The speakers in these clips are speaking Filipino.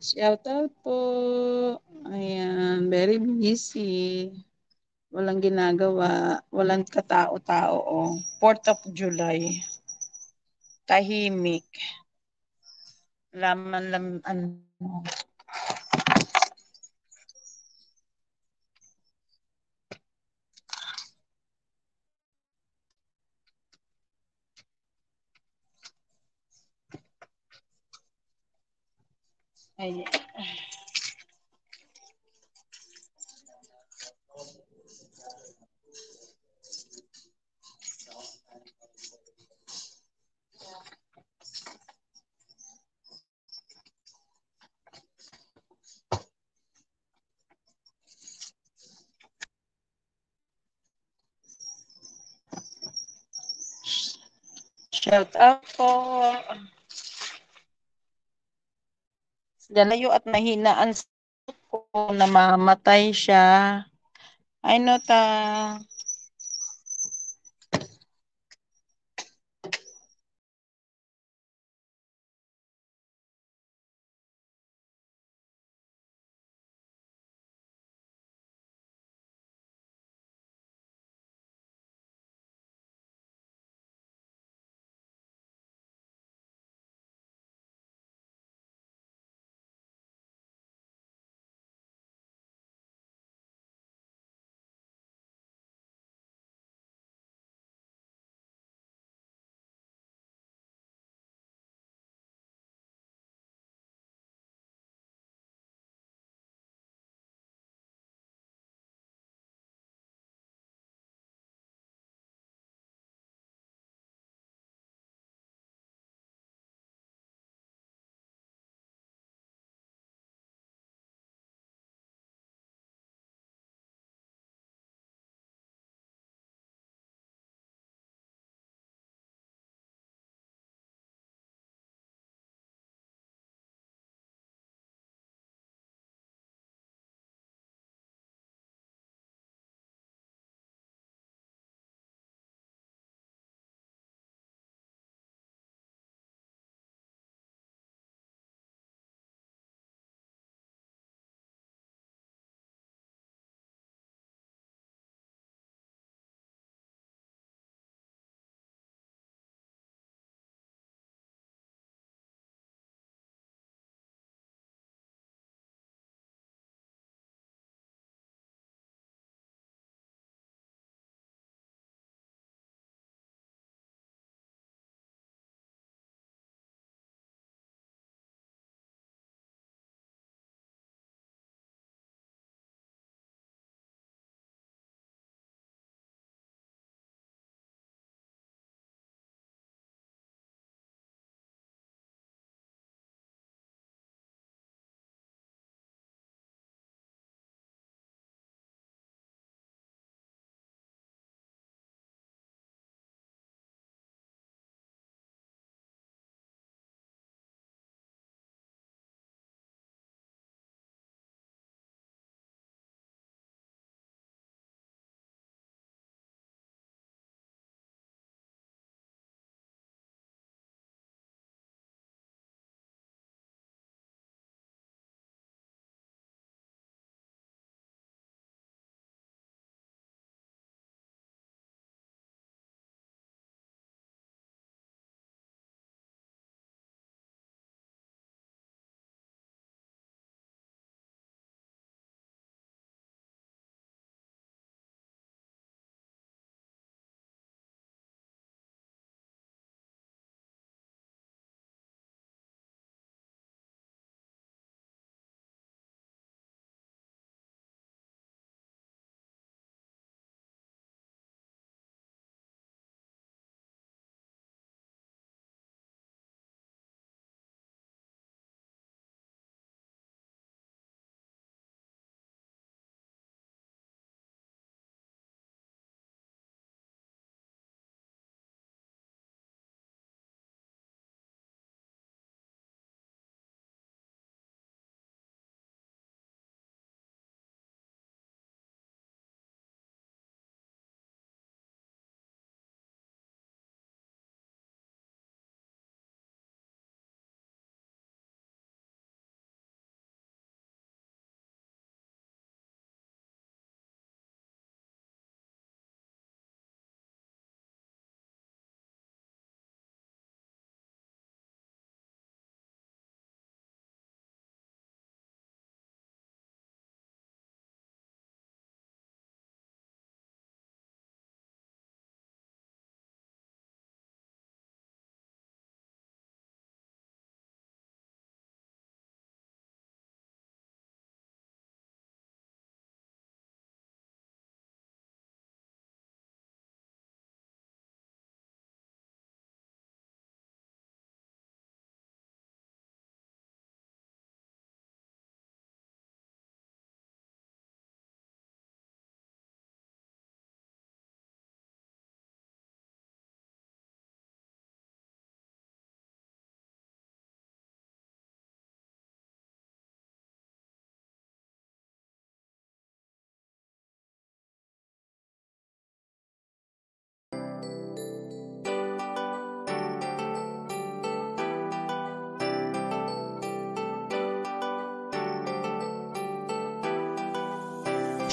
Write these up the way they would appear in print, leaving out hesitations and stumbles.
Shout out po. Ayan, very busy. Walang ginagawa. Walang katao-tao. Oh. 4th of July. Tahimik. Laman lang ano. Ayan. Shout out po. Dalayo at mahina ang ko namamatay siya. Ay no ta.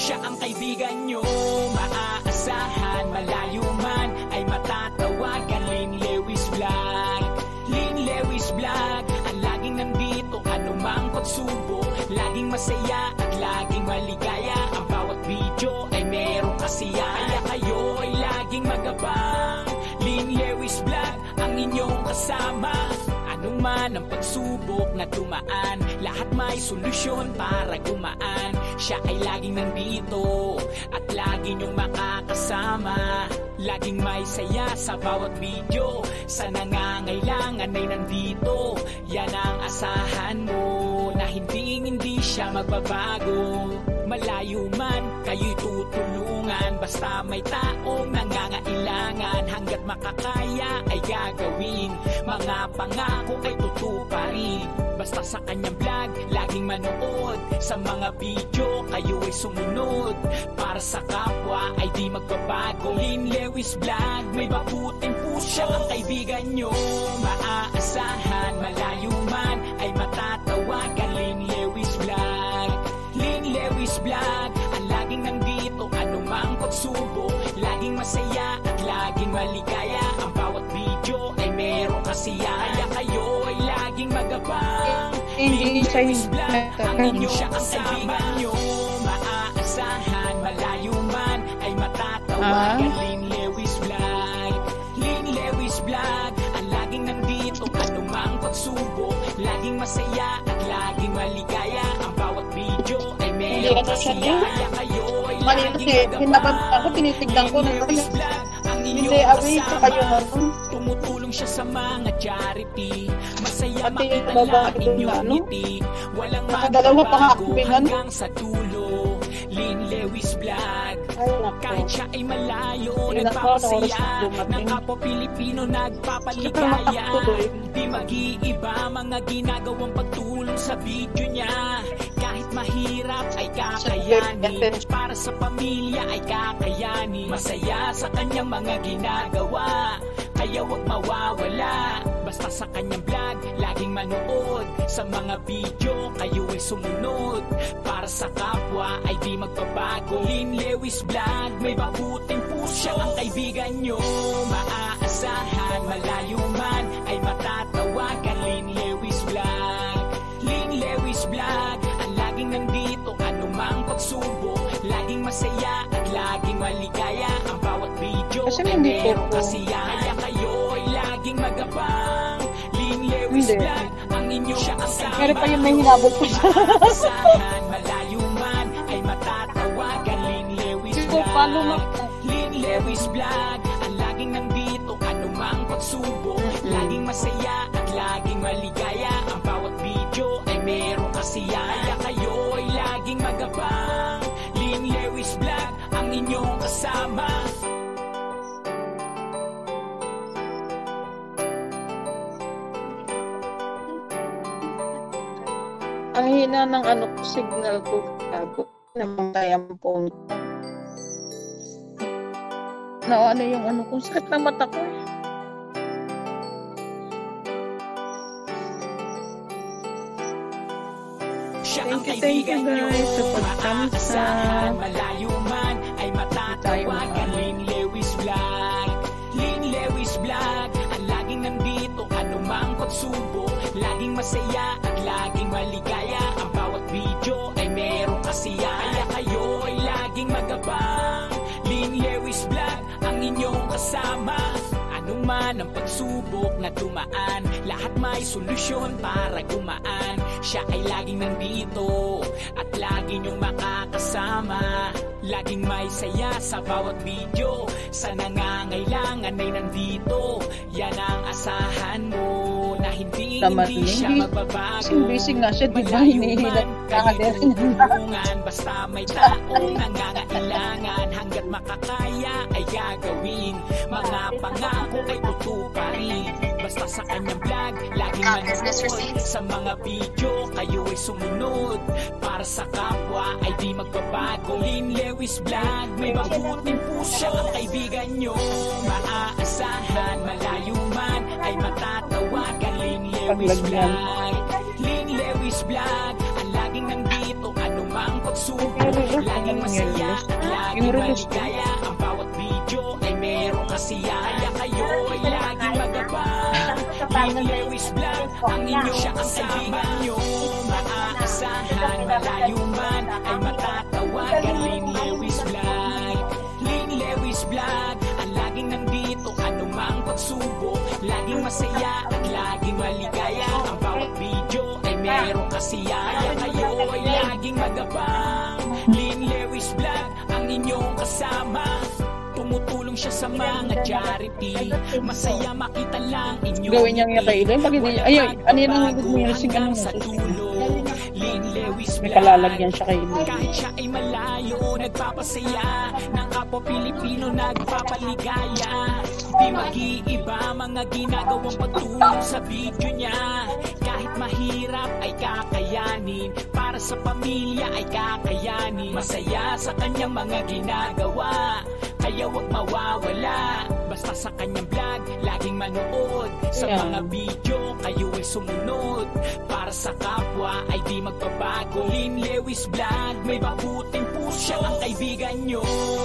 Siya ang kaibigan nyo, maaasahan, malayo man ay matatawagan. Lynn Lewis Vlog, Lynn Lewis Vlog, ang laging nandito anumang pagsubok. Laging masaya at laging maligaya, ang bawat video ay merong kasiyahan. Kaya kayo ay laging magabang. Lynn Lewis Vlog, ang inyong kasama. Anong man ang pagsubok na dumaan, lahat may solusyon para gumaan. Siya ay laging nandito at lagi niyong makakasama. Laging may saya sa bawat video, sa nangangailangan ay nandito. Yan ang asahan mo, na hindi siya magbabago. Malayo man, kayo'y tutulungan. Basta may taong nangangailangan, hanggat makakaya ay gagawin. Mga pangako ay tutuparin. Basta sa kanyang vlog, laging manood. Sa mga video, kayo ay sumunod. Para sa kapwa ay di magbabago. Lynn Lewis Vlog, may mabuting puso. Ang kaibigan nyo, maaasahan, malayo man ay matatawagan. Lynn Lewis Vlog, Lynn Lewis Vlog, ang laging nandito anumang pagsubok. Laging masaya at laging maligaya, ang bawat video ay merong kasiyahan. Kaya kayo ay laging magabang. Lynn Lewis Vlog, ang inyong kaibigan nyo, maaasahan, malayo man ay matatawagan. Lynn Lewis Vlog, Lynn Lewis Vlog, ang laging nandito anumang pagsubok. Laging masaya at laging maligaya, ang bawat video ay merong kasiyahan. Kaya kayo ay laging magabang. Ako tinitignan ko na Hindi, away ko kayo tumutulong siya sa mga charity. Masaya makita ang inyong ngiti. Walang magbabago hanggang sa dulo. Lynn Lewis Vlog, kahit siya ay malayo, nagpapasaya ng kapwa Pilipino, nagpapaligaya. Di mag-iiba mga ginagawang pagtulong sa video niya. Kahit mahirap ay kakayanin, para sa pamilya ay kakayanin. Masaya sa kanyang mga ginagawa, kaya wag mawawala. Basta sa kanyang vlog, laging manood. Sa mga video, kayo ay sumunod. Para sa kapwa ay di magbabago. Lynn Lewis Vlog, may mabuting puso. Ang kaibigan nyo, maaasahan, malayo man ay matatawagan. Lynn Lewis Vlog, Lynn Lewis Vlog, ang laging nandito anumang pagsubok. Laging masaya at laging maligaya, ang bawat video ay merong kasiyahan. Kaya kayo ay laging magabang. Lynn Lewis Vlog, ang inyong kasama. Pero pa yung may hinabot ko siya. Maasahan, malayo man ay matatawagan. Lynn Lewis Vlog, Lynn Lewis Vlog, ang laging nandito anumang pagsubok. Laging masaya at laging maligaya, ang bawat video ay merong kasiyahan. Kaya kayo ay laging magabang. Lynn Lewis Vlog, ang inyong kasama. Ang hina ng signal ko, namatay ang phone. Ano yung kung sakit ng mata ko eh. Thank you guys sa pagkamsa. Malayo man ay matatawagan. Lynn Lewis Vlog, Lynn Lewis Vlog, ang laging nandito anumang pagsubok. Laging masaya at laging maligaya, ang bawat video ay merong kasiyahan. Kaya kayo ay laging magabang. Lynn Lewis Vlog, ang inyong kasama. Anong man ang pagsubok na dumaan, lahat may solusyon para gumaan. Siya ay laging nandito at lagi niyong makakasama. Laging may saya sa bawat video, sa nangangailangan ay nandito. Yan ang asahan mo, na hindi siya magbabago. Busy nga siya, di ba? Hinihilap tulungan, basta may taong nangangailangan. Hanggat makakaya ay gagawin, mga pangako ay tutuparin. Basta sa kanyang vlog, laging manood. Sa mga video, kayo ay sumunod. Para sa kapwa ay di magbabago. Lynn Lewis Vlog, may mabuting puso. Ang kaibigan nyo, maaasahan, malayo man ay matatawagan. Lynn Lewis Vlog, Lynn Lewis Vlog, ang laging nandito anumang pagsubok, laging masaya at laging maligaya. Ang bawat video ay meron kasiyahan, kaya kayo ay laging magabang. Lynn Lewis Vlog, ang inyong siya ang kaibigan nyo. Maaasahan, malayo man ay matatawagan. Lynn Lewis Vlog, Lynn Lewis Vlog, ang laging nandito anumang pagsubok, laging masaya at laging maligaya. Ang bawat video ay meron kasiyahan, kayo ay laging magabang. Lynn Lewis Vlog, ang inyong kasama. Tumutulong siya sa mga charity. Masaya makita lang inyong gawin niyang yakailan. Pag hindi, ayun, ano yun ang music, ano sa dulo. Lynn Lewis may Vlog, palalagyan siya kayo. kahit siya ay malayo, nagpapasaya ng kapwa Pilipino, nagpapaligaya. Di mag-iiba mga ginagawang pagtulong sa video niya. Kahit mahirap ay kakayanin, para sa pamilya ay kakayanin. Masaya sa kanyang mga ginagawa, kaya wag mawawala. Basta sa kanyang vlog, laging manood. Sa mga video, kayo ay sumunod. Para sa kapwa ay di magbabago. Lynn Lewis Vlog, may mabuting puso, ang kaibigan nyo.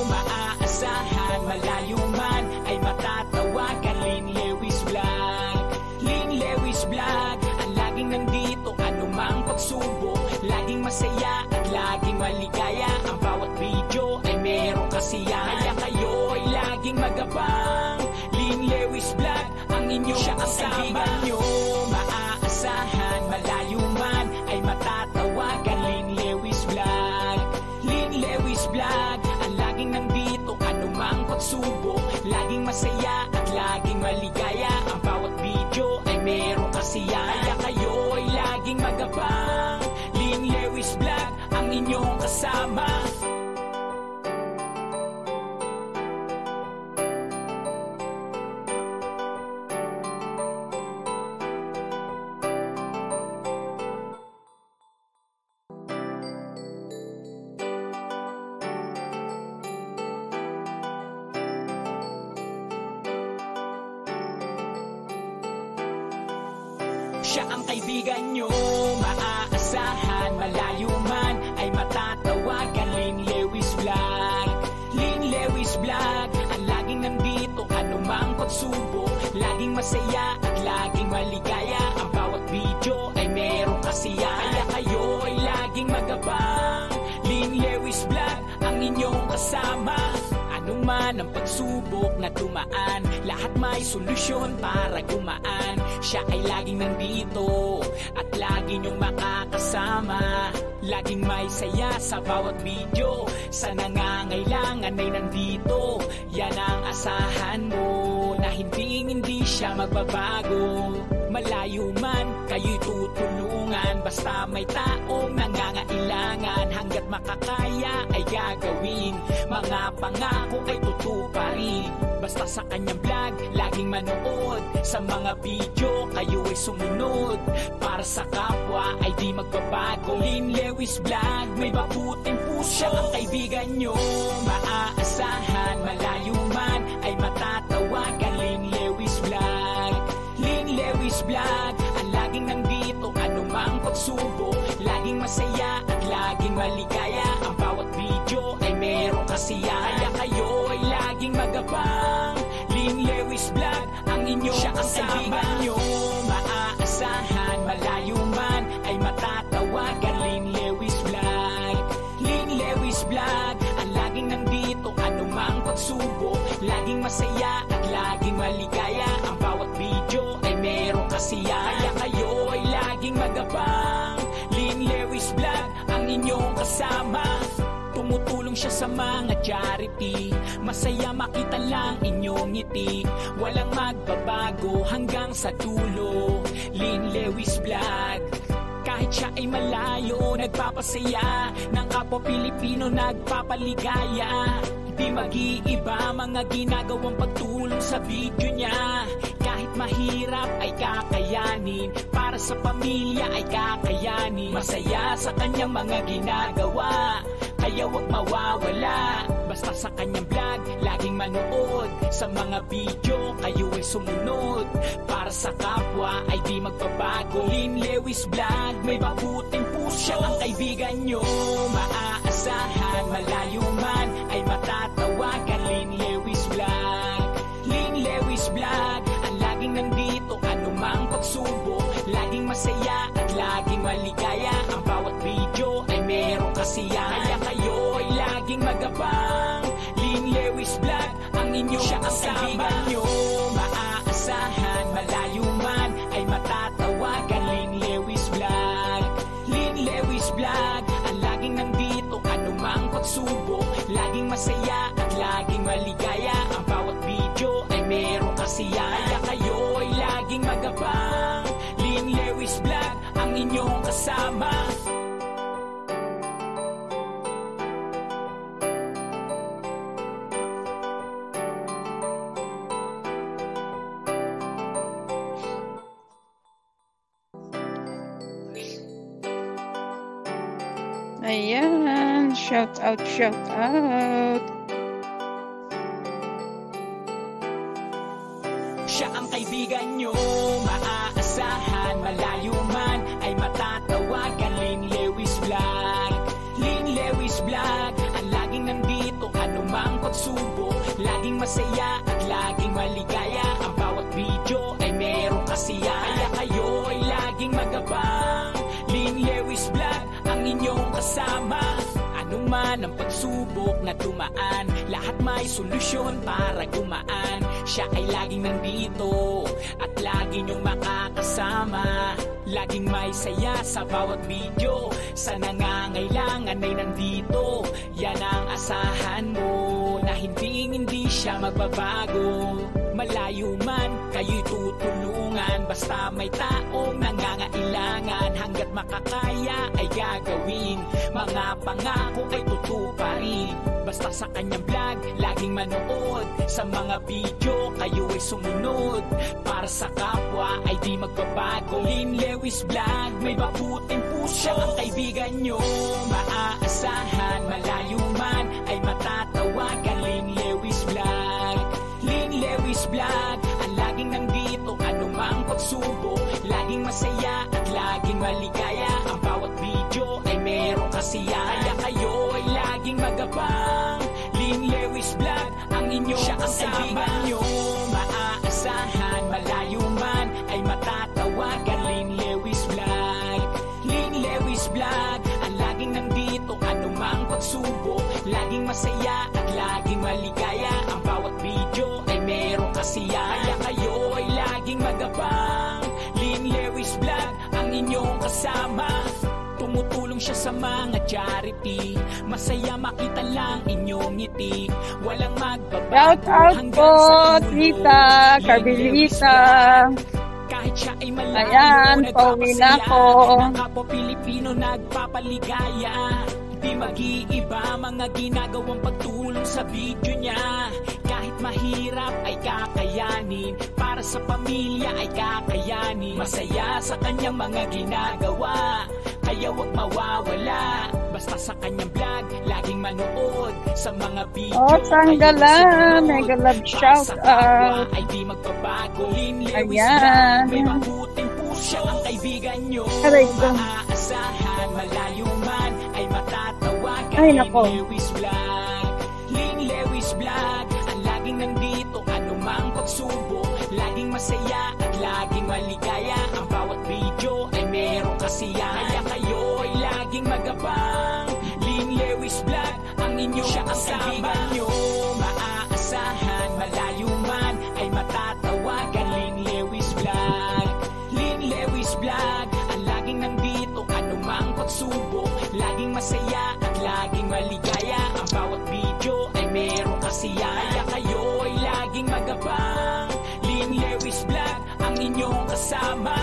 Maaasahan, malayo man ay matatawagan. Lynn Lewis Vlog, Lynn Lewis Vlog, ang laging nandito anumang pagsubok, laging masaya at laging maligaya. Ang bawat video ay meron kasiyahan, kaya kayo ay laging magabang. Lynn Lewis Vlog, ang inyong siya ang kaibigan nyo. Maaasahan, malayo man ay matatawagan. Lynn Lewis Vlog, Lynn Lewis Vlog, ang laging nandito anumang pagsubok, laging masaya at laging maligaya. Ang bawat video ay meron kasiyahan, kaya kayo ay laging magabang. Lynn Lewis Vlog, ang inyong kasama. Siya ang kaibigan nyo, maaasahan, malayo man ay matatawagan. Lynn Lewis Vlog, Lynn Lewis Vlog, ang laging nandito anumang pagsubok, laging masaya at laging maligaya. Ang bawat video ay meron kasiyahan, kaya kayo ay laging magabang. Lynn Lewis Vlog, ang inyong kasama. Anong man ang pagsubok na dumaan, lahat may solusyon para gumaan. Siya ay laging nandito at lagi niyong makakasama. Laging may saya sa bawat video, sa nangangailangan ay nandito. Yan ang asahan mo, na hindi siya magbabago. Malayo man, kayo'y tutulungan, basta may taong nangangailangan. Hanggat makakaya ay gagawin, mga pangako ay tutuparin. Basta sa kanyang vlog, laging manood. Sa mga video, kayo ay sumunod. Para sa kapwa ay di magbabago. Lynn Lewis Vlog, may mabuting puso, ang kaibigan nyo. Maaasahan, malayo man ay matatawagan. Lynn Lewis Vlog, Lynn Lewis Vlog, ang laging nandito anumang pagsubok, laging masaya at laging maligaya. Ang bawat video ay meron kasiyahan, kaya kayo ay laging magabang. Lynn Lewis Vlog, ang inyong siya ang kaibigan nyo. Maaasahan, malayo man ay matatawagan. Lynn Lewis Vlog, Lynn Lewis Vlog, ang laging nandito anumang pagsubok, laging masaya at laging maligaya. Ang bawat video ay meron kasiyahan, kaya kayo ay laging magabang. Lynn Lewis Vlog, ang inyong kasama. Tumutulong siya sa mga charity, masaya makita lang inyong ngiti. Walang magbabago hanggang sa dulo. Lynn Lewis Vlog, kahit siya ay malayo, nagpapasaya ng kapwa Pilipino, nagpapaligaya. Di mag-iiba mga ginagawang pagtulong sa video niya. Kahit mahirap ay kakayanin, para sa pamilya ay kakayanin. Masaya sa kanyang mga ginagawa, kaya wag mawawala. Basta sa kanyang vlog, laging manood. Sa mga video, kayo ay sumunod. Para sa kapwa ay di magbabago. Lynn Lewis Vlog, may mabuting puso, ang kaibigan nyo. maaasahan, malayo man ay matatawagan. Lynn Lewis Vlog, Lynn Lewis Vlog, ang laging nandito anumang pagsubok, laging masaya at laging maligaya. Ang bawat video ay meron kasiyahan, kaya kayo ay laging magabang. Lynn Lewis Vlog, ang inyong kasama nyo, maaasahan, malayo man ay matatawagan. Lynn Lewis Vlog, Lynn Lewis Vlog, ang laging nandito anumang pagsubok, laging masaya at laging maligaya. Ang bawat video ay meron kasiyahan, kaya kayo ay laging magabang. Lynn Lewis Vlog, ang inyong kasama. Ayan, shout out, shout out. Siya ang kaibigan nyo, maaasahan, malayo man ay matatawagan. Lynn Lewis Vlog, Lynn Lewis Vlog, ang laging nandito anumang pagsubok, laging masaya at laging maligaya. Ang bawat video ay meron kasiyahan, kaya kayo ay laging magabang. Lynn Lewis Vlog, ang inyong kasama. Ano man ang pagsubok na dumaan, lahat may solusyon para gumaan. Siya ay laging nandito at lagi niyong makakasama. Laging may saya sa bawat video, sa nangangailangan ay nandito. Yan ang asahan mo, na hindi siya magbabago. Malayo man, kayo'y tutulungan, basta may taong nangangailangan. Hanggat makakaya ay gagawin, mga pangako ay tutuparin. Basta sa kanyang vlog, laging manood. Sa mga video, kayo ay sumunod. Para sa kapwa ay di magbabago. Lynn Lewis Vlog, may mabuting puso. Siya ang kaibigan nyo, maaasahan, malayo man ay matatawagan. Lynn Lewis Vlog, Lynn Lewis Vlog, ang laging nandito anumang pagsubok, laging masaya at laging maligaya. Ang bawat video ay meron kasiyahan, kaya kayo ay laging magabang. Lynn Lewis Vlog, ang inyong kasama nyo, maaasahan, malayo man ay matatawagan. Lynn Lewis Vlog, Lynn Lewis Vlog, ang laging nandito anumang pagsubok, laging masaya at laging maligaya. Ang bawat video ay meron kasiyahan, kaya kayo ay laging magabang. Lynn Lewis Vlog, ang inyong kasama. Tumutulong siya sa mga charity, masaya makita lang inyong ngiti. Walang magbabago Shout out hanggang po, sa dulo. Tita Carmelita. Kahit siya ay malayo, Ayan, pauwi na ako. Ng kapwa Pilipino nagpapaligaya. Di mag-iiba mga ginagawang pagtulong sa video niya. Kahit mahirap ay kakayanin, para sa pamilya ay kakayanin. Masaya sa kanyang mga ginagawa, kaya wag mawawala. Basta sa kanyang vlog, laging manood. Sa mga video, Oh, Sanggalan, mega love shout out. ay di magbabago. Lynn Lewis Ayan. Vlog, may mabuting puso. Ang kaibigan nyo, Aray ko. maaasahan, malayo man ay matatawagan. Ay, nako. Lynn Lewis Vlog, Lynn Lewis Vlog, ang laging nandito anumang pagsubok, laging masaya at laging maligaya. Ang bawat video ay meron kasiyahan, kaya kayo ay laging magabang. Lynn Lewis Vlog, ang inyong kasama nyo, maaasahan, malayo man ay matatawagan. Lynn Lewis Vlog, Lynn Lewis Vlog, ang laging nandito anumang pagsubok, laging masaya at laging maligaya. Ang bawat video ay meron kasiyahan, kaya kayo ay laging magabang. Lynn Lewis Vlog, ang inyong kasama.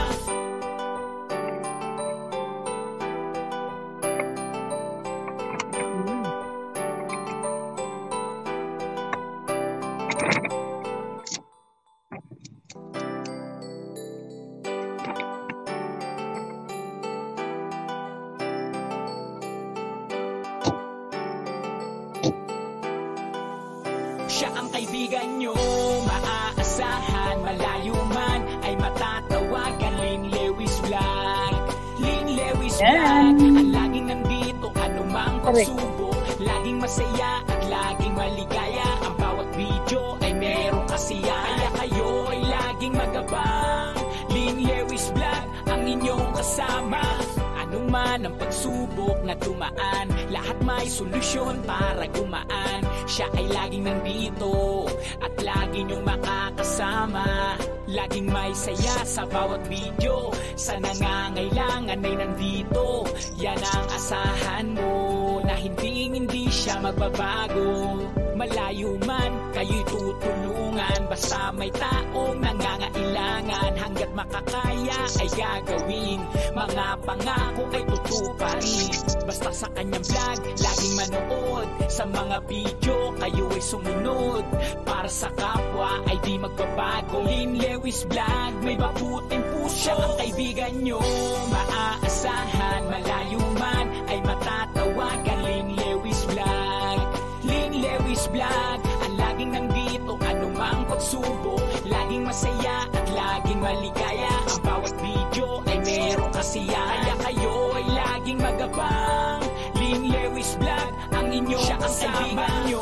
Siya ang kaibigan nyo, maaasahan, malayo man ay matatawagan. Lynn Lewis Vlog, Lynn Lewis Vlog, ang laging nandito anumang pagsubok, laging masaya at laging maligaya. Ang bawat video ay merong kasiyahan, kaya kayo ay laging magabang. Lynn Lewis Vlog ang inyong kasama. Anong man ang pagsubok na dumaan, lahat may solusyon para gumaan. Siya ay laging nandito at lagi niyong makakasama. Laging may saya sa bawat video, sa nangangailangan ay nandito. Yan ang asahan mo, na hindi siya magbabago. Malayo man, kayo'y tutulungan, basta may taong nangangailangan. Hanggat makakaya ay gagawin, mga pangako ay tutuparin. Basta sa kanyang vlog, laging manood. Sa mga video, kayo ay sumunod. Para sa kapwa ay di magbabago. Lynn Lewis Vlog, may mabuting puso. Ang kaibigan nyo, maaasahan. Malayo man ay matatawagan. Lynn Lewis Vlog, Lynn Lewis Vlog, ang laging nandito, anumang pagsubok, laging masaya at laging maligaya. Ang bawat video ay merong kasiyahan, kaya kayo ay laging magabang. Lynn Lewis Vlog, ang inyong kasama. Nyo,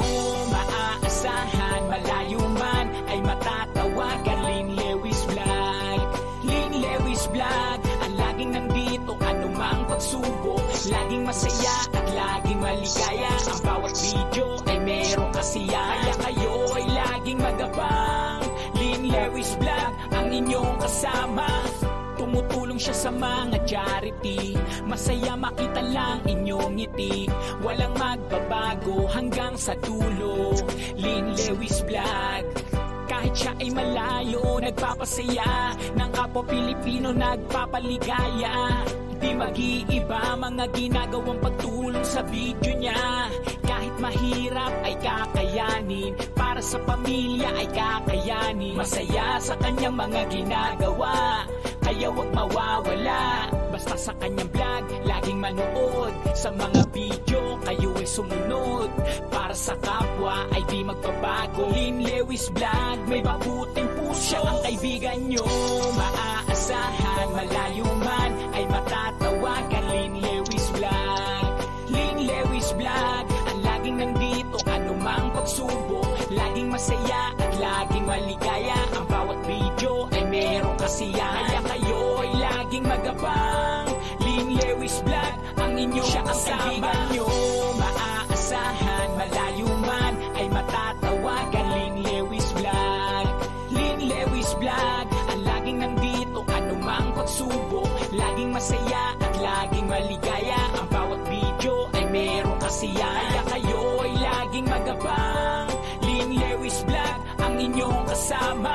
maaasahan. Malayo man ay matatawagan. Lynn Lewis Vlog, Lynn Lewis Vlog, ang laging nandito, anumang pagsubok, laging masaya at laging maligaya. Ang bawat video ay merong kasiyahan, kaya kayo ay laging magabang. Lynn Lewis Vlog, ang inyong kasama. Tumutulong siya sa mga charity, masaya makita lang inyong ngiti. Walang magbabago hanggang sa dulo. Lynn Lewis Vlog, kahit siya ay malayo, nagpapasaya ng kapwa Pilipino, nagpapaligaya. Di mag-iiba mga ginagawang pagtulong sa video niya. Kahit mahirap ay kakayanin, para sa pamilya ay kakayanin. Masaya sa kanyang mga ginagawa, kaya wag mawawala. Basta sa kanyang vlog, laging manood. Sa mga video, kayo ay sumunod. Para sa kapwa ay di magbabago. Lynn Lewis Vlog, may mabuting puso. Ang kaibigan nyo, maaasahan. Malayo man ay matatawagan. Lynn Lewis Vlog, Lynn Lewis Vlog, ang laging nandito, anumang pagsubok, laging masaya at laging maligaya. Ang bawat video ay merong kasiyahan, kaya kayo ay laging magabang. Lynn Lewis Vlog, ang inyong kasama. Nyo, maaasahan. Malayo man ay matatawagan. Lynn Lewis Vlog, Lynn Lewis Vlog, ang laging nandito, anumang pagsubok, laging masaya at laging maligaya. Ang bawat video ay merong kasiyahan, kaya kayo ay laging magabang. Lynn Lewis Vlog, ang inyong kasama.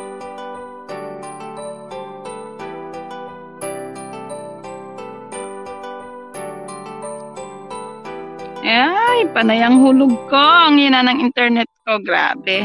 Ay, panay ang hulog ko. Ang hina ng internet ko. Grabe.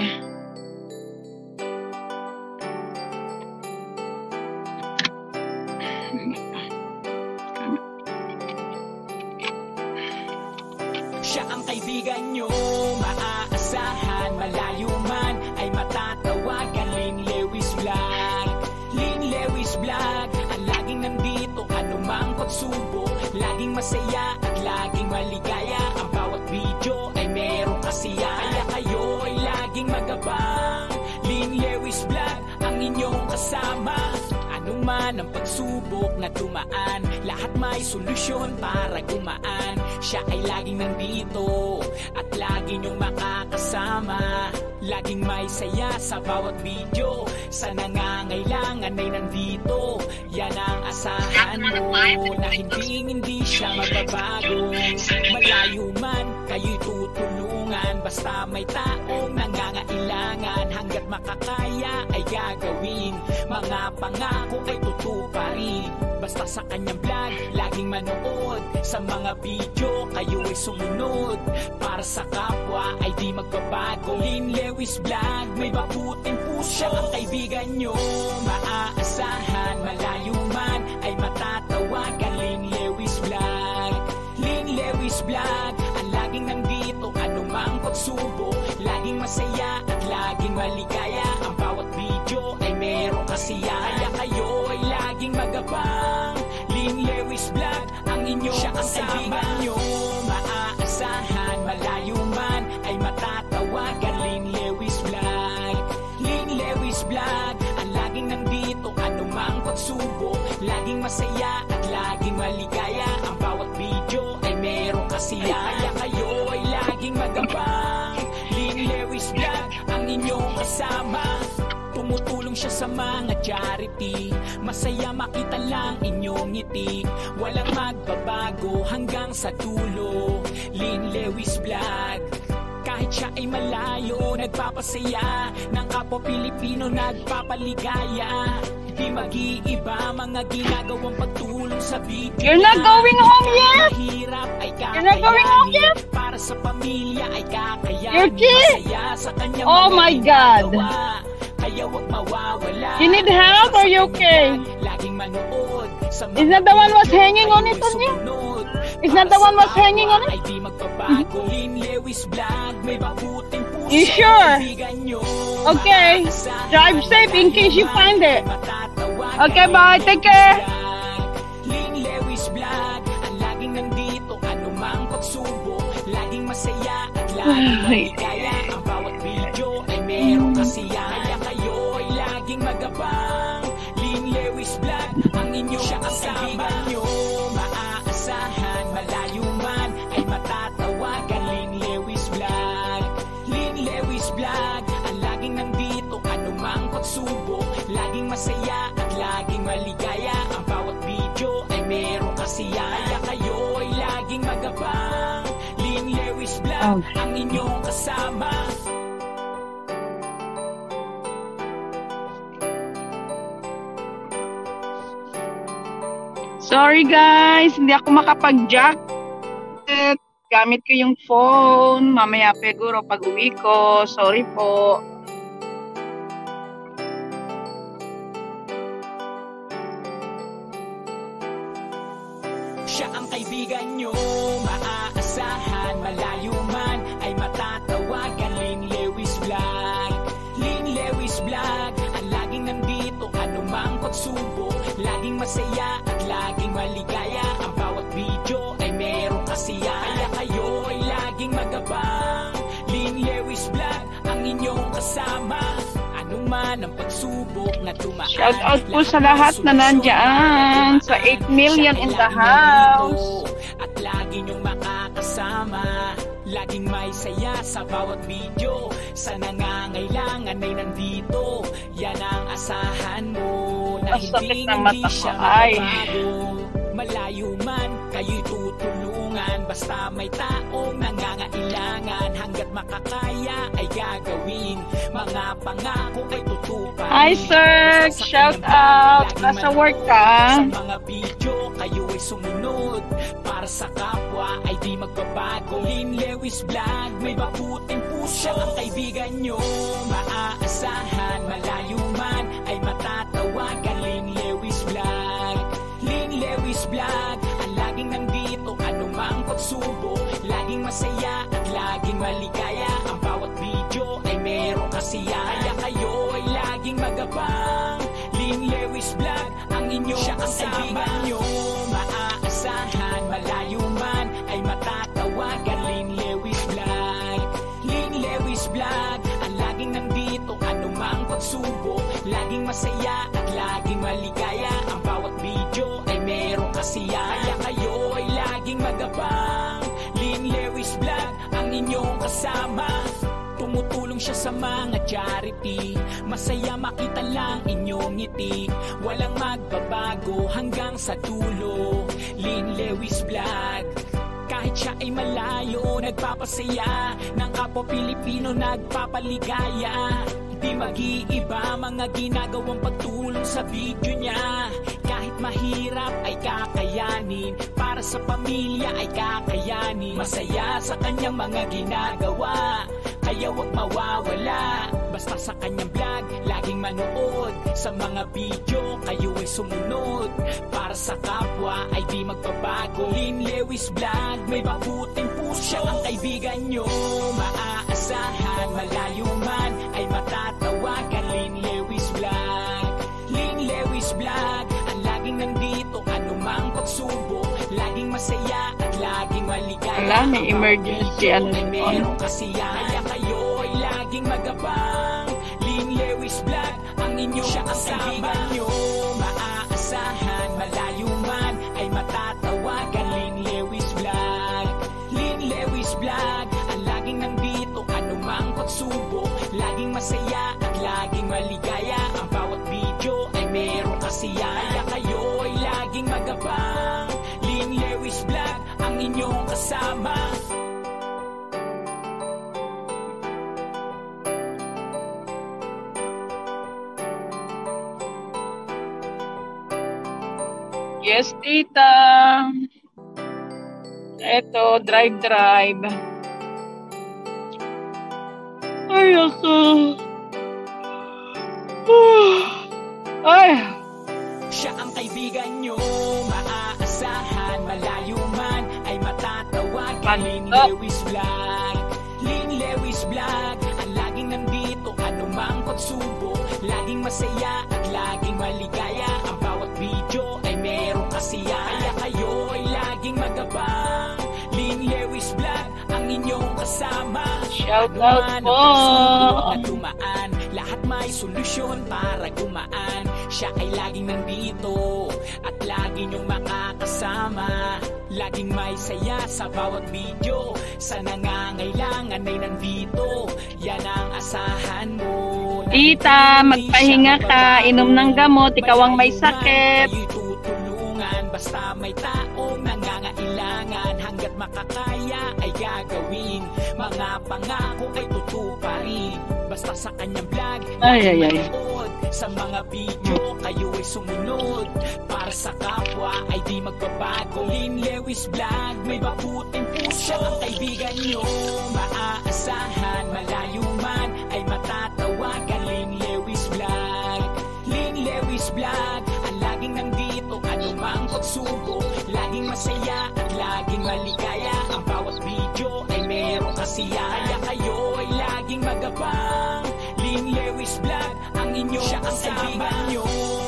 Siya ang kaibigan nyo, maaasahan. Malayo man ay matatawagan. Lynn Lewis Vlog, Lynn Lewis Vlog, ang laging nandito, anumang pagsubok, laging masaya at laging maligaya. Ang bawat video ay merong kasiyahan, kaya kayo ay laging magabang. Lynn Lewis Vlog, ang inyong kasama. Anong man ang pagsubok na dumaan, lahat may solusyon para gumaan. Siya ay laging nandito at lagi niyong makakasama. Laging may saya sa bawat video, sa nangangailangan ay nandito. Yan ang asahan mo, na hindi siya magbabago. Malayo man, kayo'y tutulungan, basta may taong nangangailangan. Hanggat makakaya ay gagawin, mga pangako ay tutuparin. Basta sa kanyang vlog, laging manood. Sa mga video, kayo ay sumunod. Para sa kapwa ay di magbabago. Lynn Lewis Vlog, may mabuting puso. Ang kaibigan nyo, maaasahan. Malayo man ay matatawagan. Lynn Lewis Vlog, Lynn Lewis Vlog, ang laging nandito, anumang pagsubok, laging masaya at laging maligaya. Ang bawat video ay merong kasiyahan, kaya kayo ay laging magabang. Lynn Lewis Vlog, ang inyong kasama. Nyo, maaasahan. masaya at laging maligaya. Ang bawat video ay merong kasiyahan. Kayo ay laging magabang. Lynn Lewis Vlog ang inyong kasama. Tumutulong siya sa mga charity. Masaya makita lang inyong ngiti. Walang magbabago hanggang sa dulo. Lynn Lewis Vlog. Kahit siya ay malayo, nagpapasaya. Ng kapwa Pilipino nagpapaligaya. Di mag-iiba mga ginagawang pagtulong sa video. You're not going home yet? Mahirap ay You're not going home yet? Para sa pamilya ay kakayanin. Your kid? Masaya sa kanyang Oh mga my God. ginagawa. Kaya wag mawawala. You need help or you okay? Laging manood sa Is that the one was hanging on it on you? Is that the one was hanging on it? Ay di magbabago. Lynn Lewis Vlog, may mabuting puso. You sure? Kaibigan nyo. Okay. Drive safe in case you find it. Okay, bye. Take care. Lynn Lewis Vlog, ang laging nandito, anumang pagsubok. Laging masaya at laging maligaya. Ang bawat video ay merong kasiyahan. Kayo ay laging magabang. Lynn Lewis Vlog, ang inyong kasama. Nyo maaasahan, malayo man ay matatawagan. Lynn Lewis Vlog. Lynn Lewis Vlog, ang laging nandito, anumang pagsubok. Laging masaya at laging maligaya. Ang bawat video ay merong kasiyahan. Kayo ay laging magabang. Lynn Lewis Vlog, ang inyong kasama. Sorry guys, hindi ako makapag-jacket. Gamit ko yung phone. Mamaya siguro pag uwi ko. Sorry po. Siya ang kaibigan nyo, maaasahan, malayo man ay matatawagan. Lynn Lewis Vlog. Lynn Lewis Vlog, ang laging nandito, anumang pagsubok. Laging masaya at laging maligaya. Ang bawat video ay merong kasiyahan. Kayo ay laging magabang. Lynn Lewis Vlog, ang inyong kasama. Anuman ang pagsubok na dumaan. Shout out po sa lahat na nandyan. Sa 8 million in the house. At lagi niyong makakasama. Laging may saya sa bawat video. Sa nangangailangan ay nandito. Yan ang asahan mo. Na Masakit ng hindi mata ko, siya ay. magbabago. Malayo man, kayo'y tutulungan. Basta may taong nangangailangan. Hanggat makakaya ay gagawin. Mga pangako ay tutupan. Hi sir, shout out. Nasa work ka? Sa mga video, kayo ay sumunod. Para sa kapwa ay di magbabago. Lynn Lewis Vlog, may mabuting puso. Ang kaibigan nyo, maaasahan. Malayo man ay matatawagan. Lynn Lewis Vlog. Lynn Lewis Vlog, ang laging nandito, anumang pagsubok. Laging masaya at laging maligaya. Ang bawat video ay merong kasiyahan. Kayo ay laging magabang. Lynn Lewis Vlog, ang inyong kasama. Nyo maaasahan, malayo man ay matatawagan. Lynn Lewis Vlog. Lynn Lewis Vlog, ang laging nandito, anumang pagsubok. Laging masaya at laging maligaya. Ang bawat video ay merong kasiyahan. Kayo ay laging magabang. Lynn Lewis Vlog, ang inyong kasama. Tumutulong siya sa mga charity. Masaya makita lang inyong ngiti. Walang magbabago hanggang sa dulo. Lynn Lewis Vlog. Kahit siya ay malayo, nagpapasaya. Ng kapwa Pilipino nagpapaligaya. Di mag-iiba mga ginagawang pagtulong sa video niya. Kahit mahirap ay kakayanin. Para sa pamilya ay kakayanin. Masaya sa kanyang mga ginagawa. Kaya wag mawawala. Basta sa kanyang vlog, laging manood. Sa mga video, kayo ay sumunod. Para sa kapwa ay di magbabago. Lynn Lewis Vlog, may mabuting puso. Siya ang kaibigan nyo, maaasahan. Malayo man ay matatawagan. Lynn Lewis Vlog. Lynn Lewis Vlog, ang laging nandito, anumang pagsubok. Laging masaya at laging maligaya. Wala, may emergency ano ay yun. merong kasiyahan. Kayo ay laging magabang. Lynn Lewis Vlog, ang inyong kasama. Nyo maaasahan, malayo kasiyahan. Kaya kayo ay laging magabang. Lynn Lewis Vlog ang inyong kasama. Yes, tita. Eto, drive. Ay, ako. Ay. Siya ang kaibigan nyo, maaasahan, malayo man ay matatawag. Lynn Lewis Vlog, Lynn Lewis Vlog, ang laging nandito, anumang pagsubok, laging masaya at laging maligaya. Ang bawat video ay merong kasiyahan. Kaya kayo ay laging magabang. Lynn Lewis Vlog ang inyong kasama. Shout out po. At dumaan, lahat may solusyon para gumaan. Siya ay laging nandito at lagi niyong makakasama. Laging may saya sa bawat video. Sa nangangailangan ay nandito. Yan ang asahan mo. Tita, magpahinga ka. Inom ng gamot. Ikaw ang may sakit. Kayo'y tutulungan. Basta may taong nangangailangan. Hanggat makakaya ay gagawin. Mga pangako ay tutuparin. Basta sa kanyang vlog, ay. sa mga video, kayo ay sumunod. Para sa kapwa ay di magbabago. Lynn Lewis Vlog, may mabuting puso. Ang kaibigan nyo, maaasahan, malayo man ay matatawagan. Lynn Lewis Vlog, Lynn Lewis Vlog, ang laging nandito, anumang pagsubok, laging masaya at laging maligaya. Ang bawat video ay merong kasiyahan. Kaya kayo ay laging magabang. Lynn Lewis Vlog ang inyong kasama. Nyo,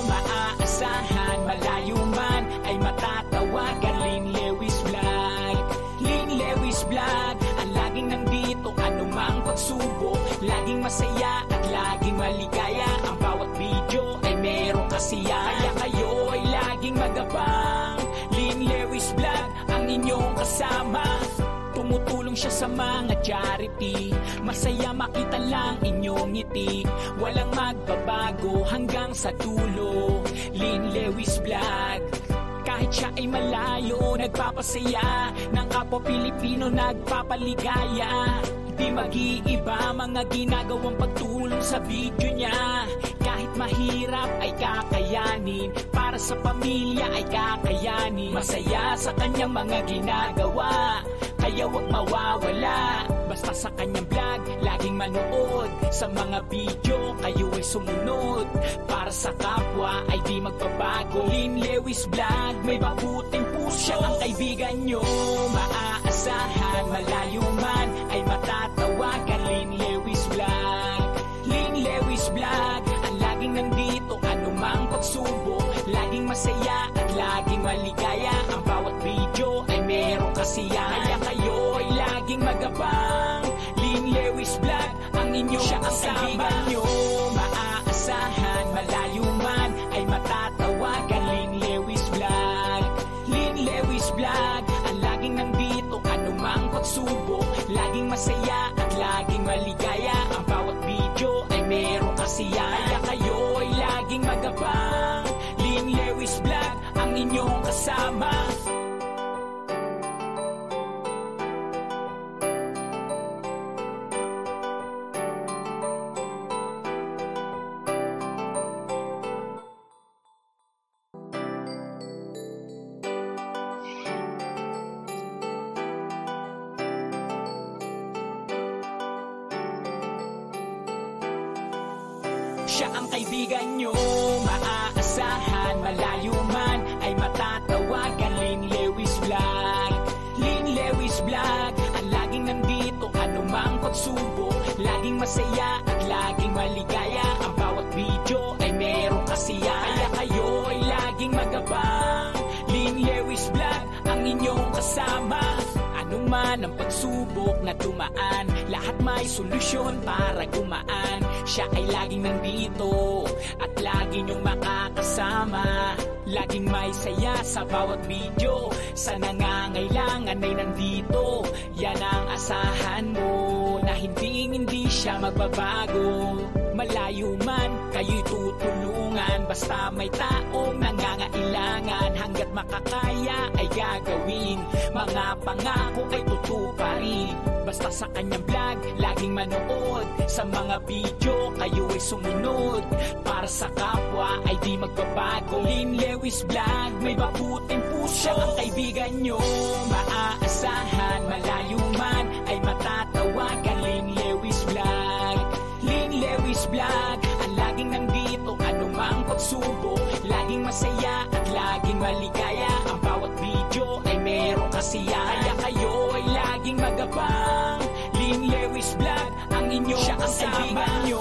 maaasahan, malayo man ay matatawagan. Lynn Lewis Vlog, Lynn Lewis Vlog, ang laging nandito, anumang pagsubok, laging masaya at laging maligaya. Ang bawat video ay merong kasiyahan. Kaya kayo ay laging magabang. Lynn Lewis Vlog ang inyong kasama. Tumutulong siya sa mga charity. Masaya makita lang inyong ngiti. Walang magbabago hanggang sa dulo. Lynn Lewis Vlog, kahit siya ay malayo, nagpapasaya. Ng kapwa Pilipino nagpapaligaya. Di mag-iiba mga ginagawang pagtulong sa video niya. Kahit mahirap ay kakayanin. Para sa pamilya ay kakayanin. Masaya sa kanyang mga ginagawa. Kaya wag mawawala. Basta sa kanyang vlog, laging manood. Sa mga video, kayo ay sumunod. Para sa kapwa ay di magbabago. Lynn Lewis Vlog, may mabuting puso. Siya ang kaibigan nyo, maaasahan, malayo man ay matatawagan. Lynn Lewis Vlog, Lynn Lewis Vlog, ang laging nandito, anumang pagsubok, laging masaya at laging maligaya. Ang bawat video ay merong kasiyahan. Kaya kayo ay laging magabang. Lynn Lewis Vlog ang inyong kasama. Nyo, maaasahan, malayo man ay matatawagan. Lynn Lewis Vlog, Lynn Lewis Vlog, ang laging nandito, anumang pagsubok, laging masaya at laging maligaya. Ang bawat video ay merong kasiyahan. Kaya kayo ay laging magabang. Lynn Lewis Vlog ang inyong kasama. Siya ang kaibigan nyo, maaasahan, malayo man ay matatawagan. Lynn Lewis Vlog, Lynn Lewis Vlog, ang laging nandito, anumang pagsubok, laging masaya at laging maligaya. Ang bawat video ay merong kasiyahan. Kaya kayo ay laging magabang. Lynn Lewis Vlog ang inyong kasama. Anong man ang pagsubok na dumaan, lahat may solusyon para gumaan. Siya ay laging nandito at lagi niyong makakasama. Laging may saya sa bawat video. Sa nangangailangan ay nandito. Yan ang asahan mo, na hindi siya magbabago. Malayo man, kayo'y tutulungan. Basta may taong nangangailangan. Hanggat makakaya ay gagawin. Mga pangako ay tutuparin. Basta sa kanyang vlog, laging manood. Sa mga video, kayo ay sumunod. Para sa kapwa ay di magbabago. Lynn Lewis Vlog, may mabuting puso. Ang kaibigan nyo, maaasahan. Malayo man ay matatawagan. Lynn Lewis Vlog, Lynn Lewis Vlog, ang laging nandito, anumang pagsubok. Laging masaya at laging maligaya. Ang bawat video ay meron kasiyahan. Kaya kayo ay laging magabang. Lynn Lewis Vlog, ang inyong kasama nyo,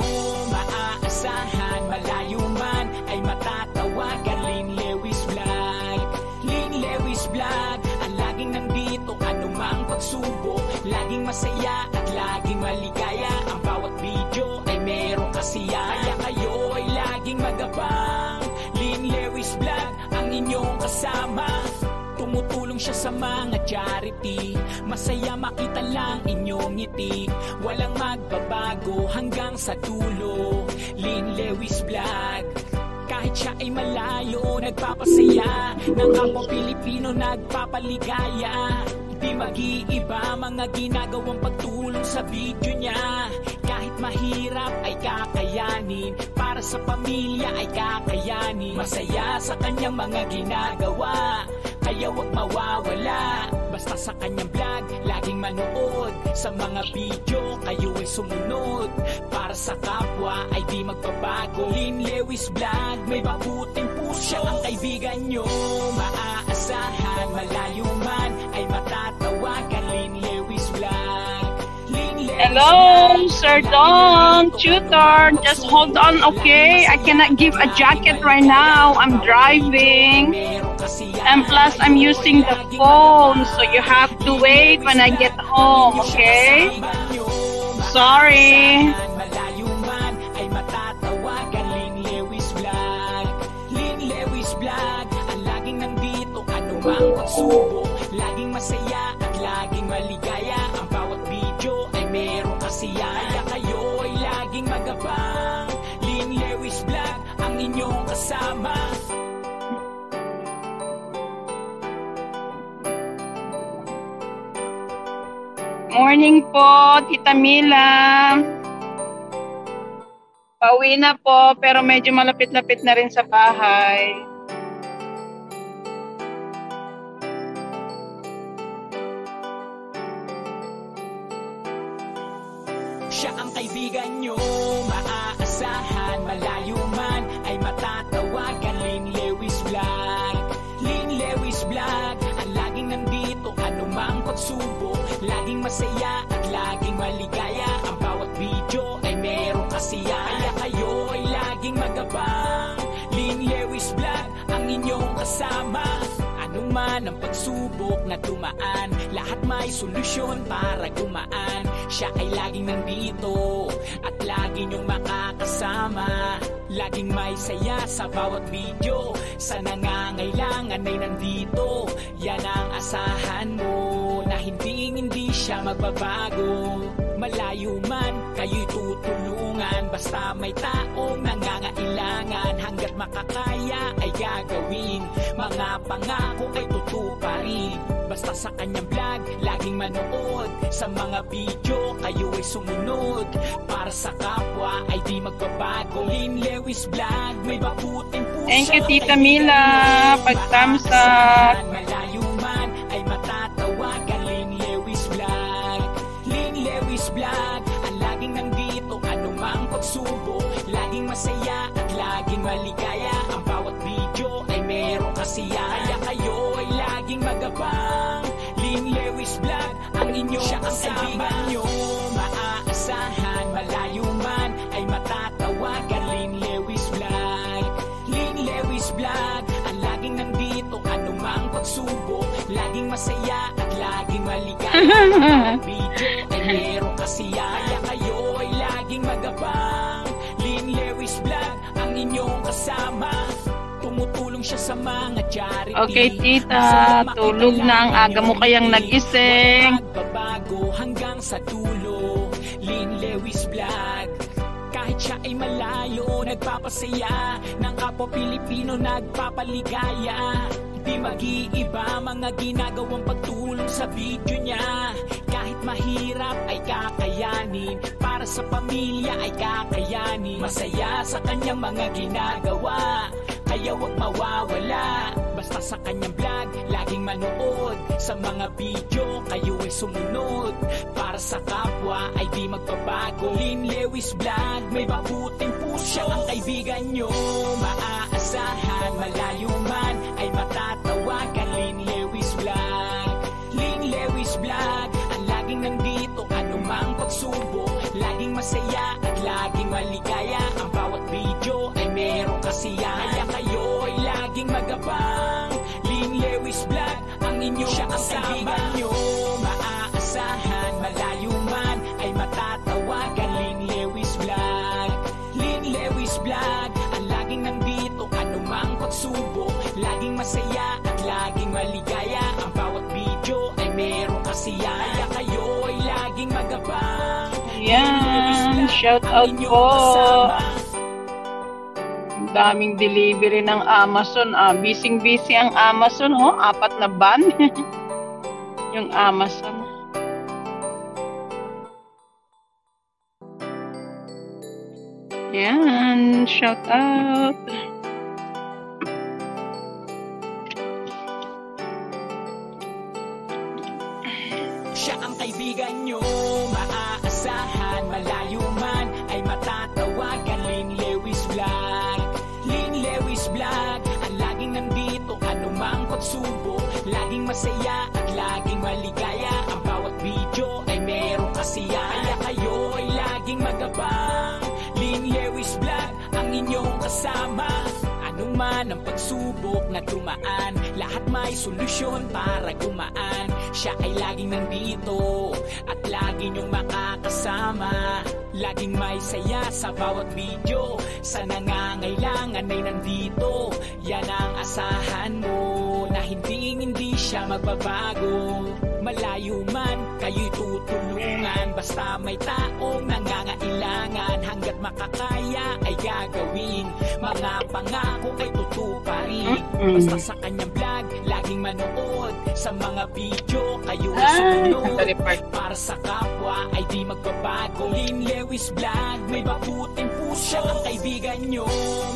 maaasahan. Malayo man ay matatawagan. Lynn Lewis Vlog, Lynn Lewis Vlog, ang laging nandito, anumang pagsubok. Laging masaya at laging maligaya. Ang bawat video ay meron kasiyahan. Kaya kayo ay laging magabang. Lynn Lewis Vlog, ang inyong kasama. Tumutulong siya sa mga charity. Masaya makita lang inyong ngiti. Walang magbabago hanggang sa dulo. Lynn Lewis Vlog, kahit siya ay malayo, nagpapasaya. Ng kapwa Pilipino nagpapaligaya. Di mag-iiba mga ginagawang pagtulong sa video niya. Kahit mahirap ay kakayanin. Para sa pamilya ay kakayanin. Masaya sa kanyang mga ginagawa, kaya wag mawawala. Basta sa kanyang vlog, laging manood. Sa mga video, kayo ay sumunod. Para sa kapwa ay di magbabago. Lynn Lewis Vlog, may mabuting puso. Siya ang kaibigan nyo, maaasahan. Malayo man ay matatawagan. Lynn Lewis Vlog, Lynn Lewis Hello, Sir Don, tutor. Just hold on, okay? I cannot give a jacket right now. I'm driving. And plus, I'm using the phone, so you have to wait when I get home, okay? Sorry. Malayo man ay matatawagan. Lynn Lewis Vlog, Lynn Lewis Vlog, ang laging nandito, anumang pagsubok. Laging masaya at laging maligaya. Ang bawat video ay meron kasiyahan. Kaya kayo ay laging magabang. Lynn Lewis Vlog, ang inyong kasama. Morning po, Tita Mila. Pauwi na po, pero medyo malapit-lapit na rin sa bahay. Siya ang kaibigan nyo, maaasahan. Malayo man ay matatawagan. Lynn Lewis Vlog, Lynn Lewis Vlog, ang laging nandito, anumang pagsubok. Laging masaya at laging maligaya. Ang bawat video ay meron kasiyahan. Kaya kayo ay laging magabang. Lynn Lewis Vlog, ang inyong kasama. Anong man ang pagsubok na dumaan, lahat may solusyon para gumaan. Siya ay laging nandito at lagi niyong makakasama. Laging may saya sa bawat video. Sa nangangailangan ay nandito. Yan ang asahan mo, na hindi siya magbabago. Malayo man, kayo'y tutulungan. Basta may taong nangangailangan. Hanggat makakaya ay gagawin. Mga pangako ay tutuparin. Basta sa kanyang vlog, laging manood. Sa mga video, kayo ay sumunod. Para sa kapwa ay di magbabago. Lynn Lewis Vlog, may mabuting puso. Thank you, Tita Mila. Pag-thumbs up. Malayo man ay matatawagan. Lynn Lewis Vlog, Lynn Lewis Vlog, ang laging nandito, anumang pagsubok. Laging masaya at laging maligaya. Ang bawat video ay meron kasiyahan. Kaya kayo ay laging magabang. Lynn Lewis Vlog, ang inyong kasama nyo, maaasahan. Malayo man ay matatawagan. Lynn Lewis Vlog, Lynn Lewis Vlog, ang laging nandito, anumang pagsubok. Laging masaya at laging maligaya. Video ay meron kasiyahan. Kaya kayo ay laging magabang. Lynn Lewis Vlog, ang inyong kasama. Tumutulong siya sa mga charity. Okay, Tita. Tulog na ang aga mo kayang nagising. Magbabago hanggang sa dulo. Lynn Lewis Vlog, kahit siya ay malayo, nagpapasaya ng kapwa Pilipino, nagpapaligaya. Di mag-iiba mga ginagawang pagtulong sa video niya. Kahit mahirap ay kakayanin, para sa pamilya ay kakayanin. Masaya sa kanyang mga ginagawa, kaya wag mawawala. Basta sa kanyang vlog, laging manood. Sa mga video, kayo ay sumunod. Para sa kapwa ay di magbabago. Lynn Lewis Vlog, may mabuting puso. Ang kaibigan nyo, maaasahan. Malayo man ay matatawagan. Lynn Lewis Vlog, Lynn Lewis Vlog, ang laging nandito, anumang pagsubok. Laging masaya at laging maligaya. Ang bawat video ay meron kasiyahan. Kaya kayo ay laging magabang. Lynn Lewis Vlog, ang inyong kasama nyo, maaasahan. Malayo man ay matatawagan. Lynn Lewis Vlog, Lynn Lewis Vlog, ang laging nandito, anumang pagsubok. Laging masaya at laging maligaya. Ang bawat video ay meron kasiyahan. Kaya kayo ay laging magabang. Yan, shout out po. Ang daming delivery ng Amazon. Busy ang Amazon, oh. 4 na van. Yung Amazon. Yan, shout out. Siya ang kaibigan nyo, maaasahan. Malayo man ay matatawagan. Lynn Lewis Vlog, Lynn Lewis Vlog, ang laging nandito, anumang pagsubok. Laging masaya at laging maligaya. Ang bawat video ay meron kasiyahan. Kaya kayo ay laging magabang. Lynn Lewis Vlog, ang inyong kasama. Ano man ang pagsubok na dumaan, lahat may solusyon para gumaan. Siya ay laging nandito at lagi niyong makakasama. Laging may saya sa bawat video, sa nangangailangan ay nandito. Yan ang asahan mo, na hindi siya magbabago. Malayo man, kayo'y tutulungan. Basta may taong nangangailangan, hanggat makakaya ay gagawin. Mga pangako ay tutuparin. Basta sa kanyang vlog, laging manood. Sa mga video, kayo ay sumunod. Para sa kapwa ay di magbabago. Lynn Lewis Vlog, may mabuting puso. Ang kaibigan nyo,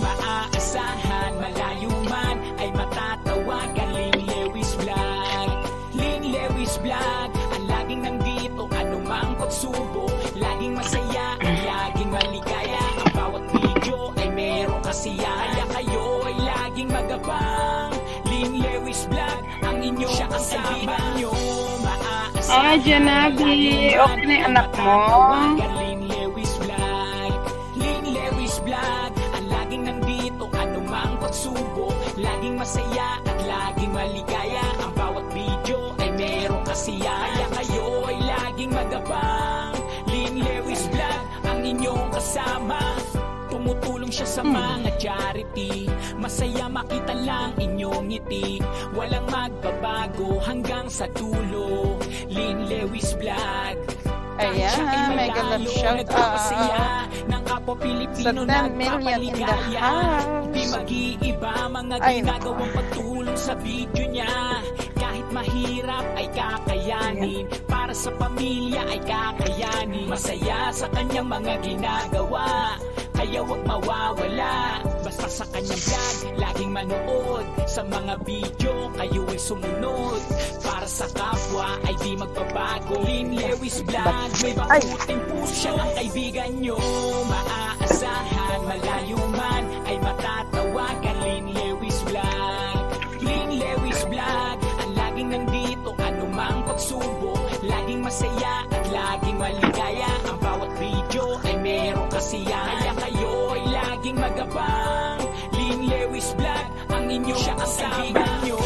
maaasahan. Malayo man ay matatawagan. Lynn Lewis Vlog, Lynn Lewis Vlog, ang laging nandito, anumang pagsubok. Laging masaya at laging maligaya. Ang bawat video ay meron kasiyahan. Kaya kayo ay laging magabang. Lynn Lewis Vlog, ang inyong kasama nyo, maaasahan. Janabi, okay na yung anak mo? Lynn Lewis Vlog, Lynn Lewis Vlog, ang laging nandito, anumang pagsubok. Laging masaya at laging maligaya. Ang bawat video ay meron kasiyahan. Kaya kayo ay laging magabang. Lynn Lewis Vlog, ang inyong kasama. Tumutulong siya sa mga charity. Masaya makita lang inyong ngiti. Walang magbabago hanggang sa dulo. Lynn Lewis Vlog, ayan, mega love shout out ng kapwa Pilipino, sa 10 million in the house. Di mag-iiba mga ginagawang pagtulong sa video niya. Kahit mahirap ay kakayanin. Para sa pamilya ay kakayanin. Masaya sa kanyang mga ginagawa, kaya wag mawawala. Basta sa kanyang vlog, laging manood. Sa mga video, kayo ay sumunod. Para sa kapwa ay di magbabago. Lynn Lewis Vlog, may mabuting puso. Siya ang kaibigan nyo, maaasahan. Malayo man ay matatawagan. Lynn Lewis Vlog, Lynn Lewis Vlog, ang laging nandito, anumang pagsubok. Laging masaya at laging maligaya. Ang bawat video ay meron kasiyahan. Kaya kayo ay laging magabang. Lynn Lewis Vlog, ang inyong kasama nyo,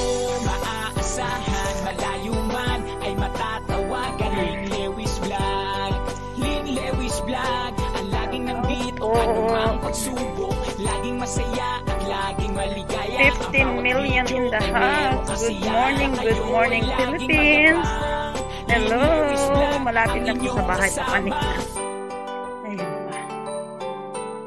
maaasahan. Malayo man ay matatawagan. Lynn Lewis Vlog, Lynn Lewis Vlog, ang laging nandito, anumang pagsubok. Laging masaya at laging maligaya. 15 million in the house. Good morning Philippines. Hello, malapit na po sa bahay sa panik na. Ayun pa.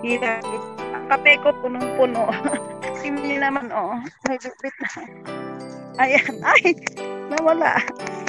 Hirap. Ang kape ko punong-puno. Simili naman, oh. May lupit na. Ayan. Ay! Nawala.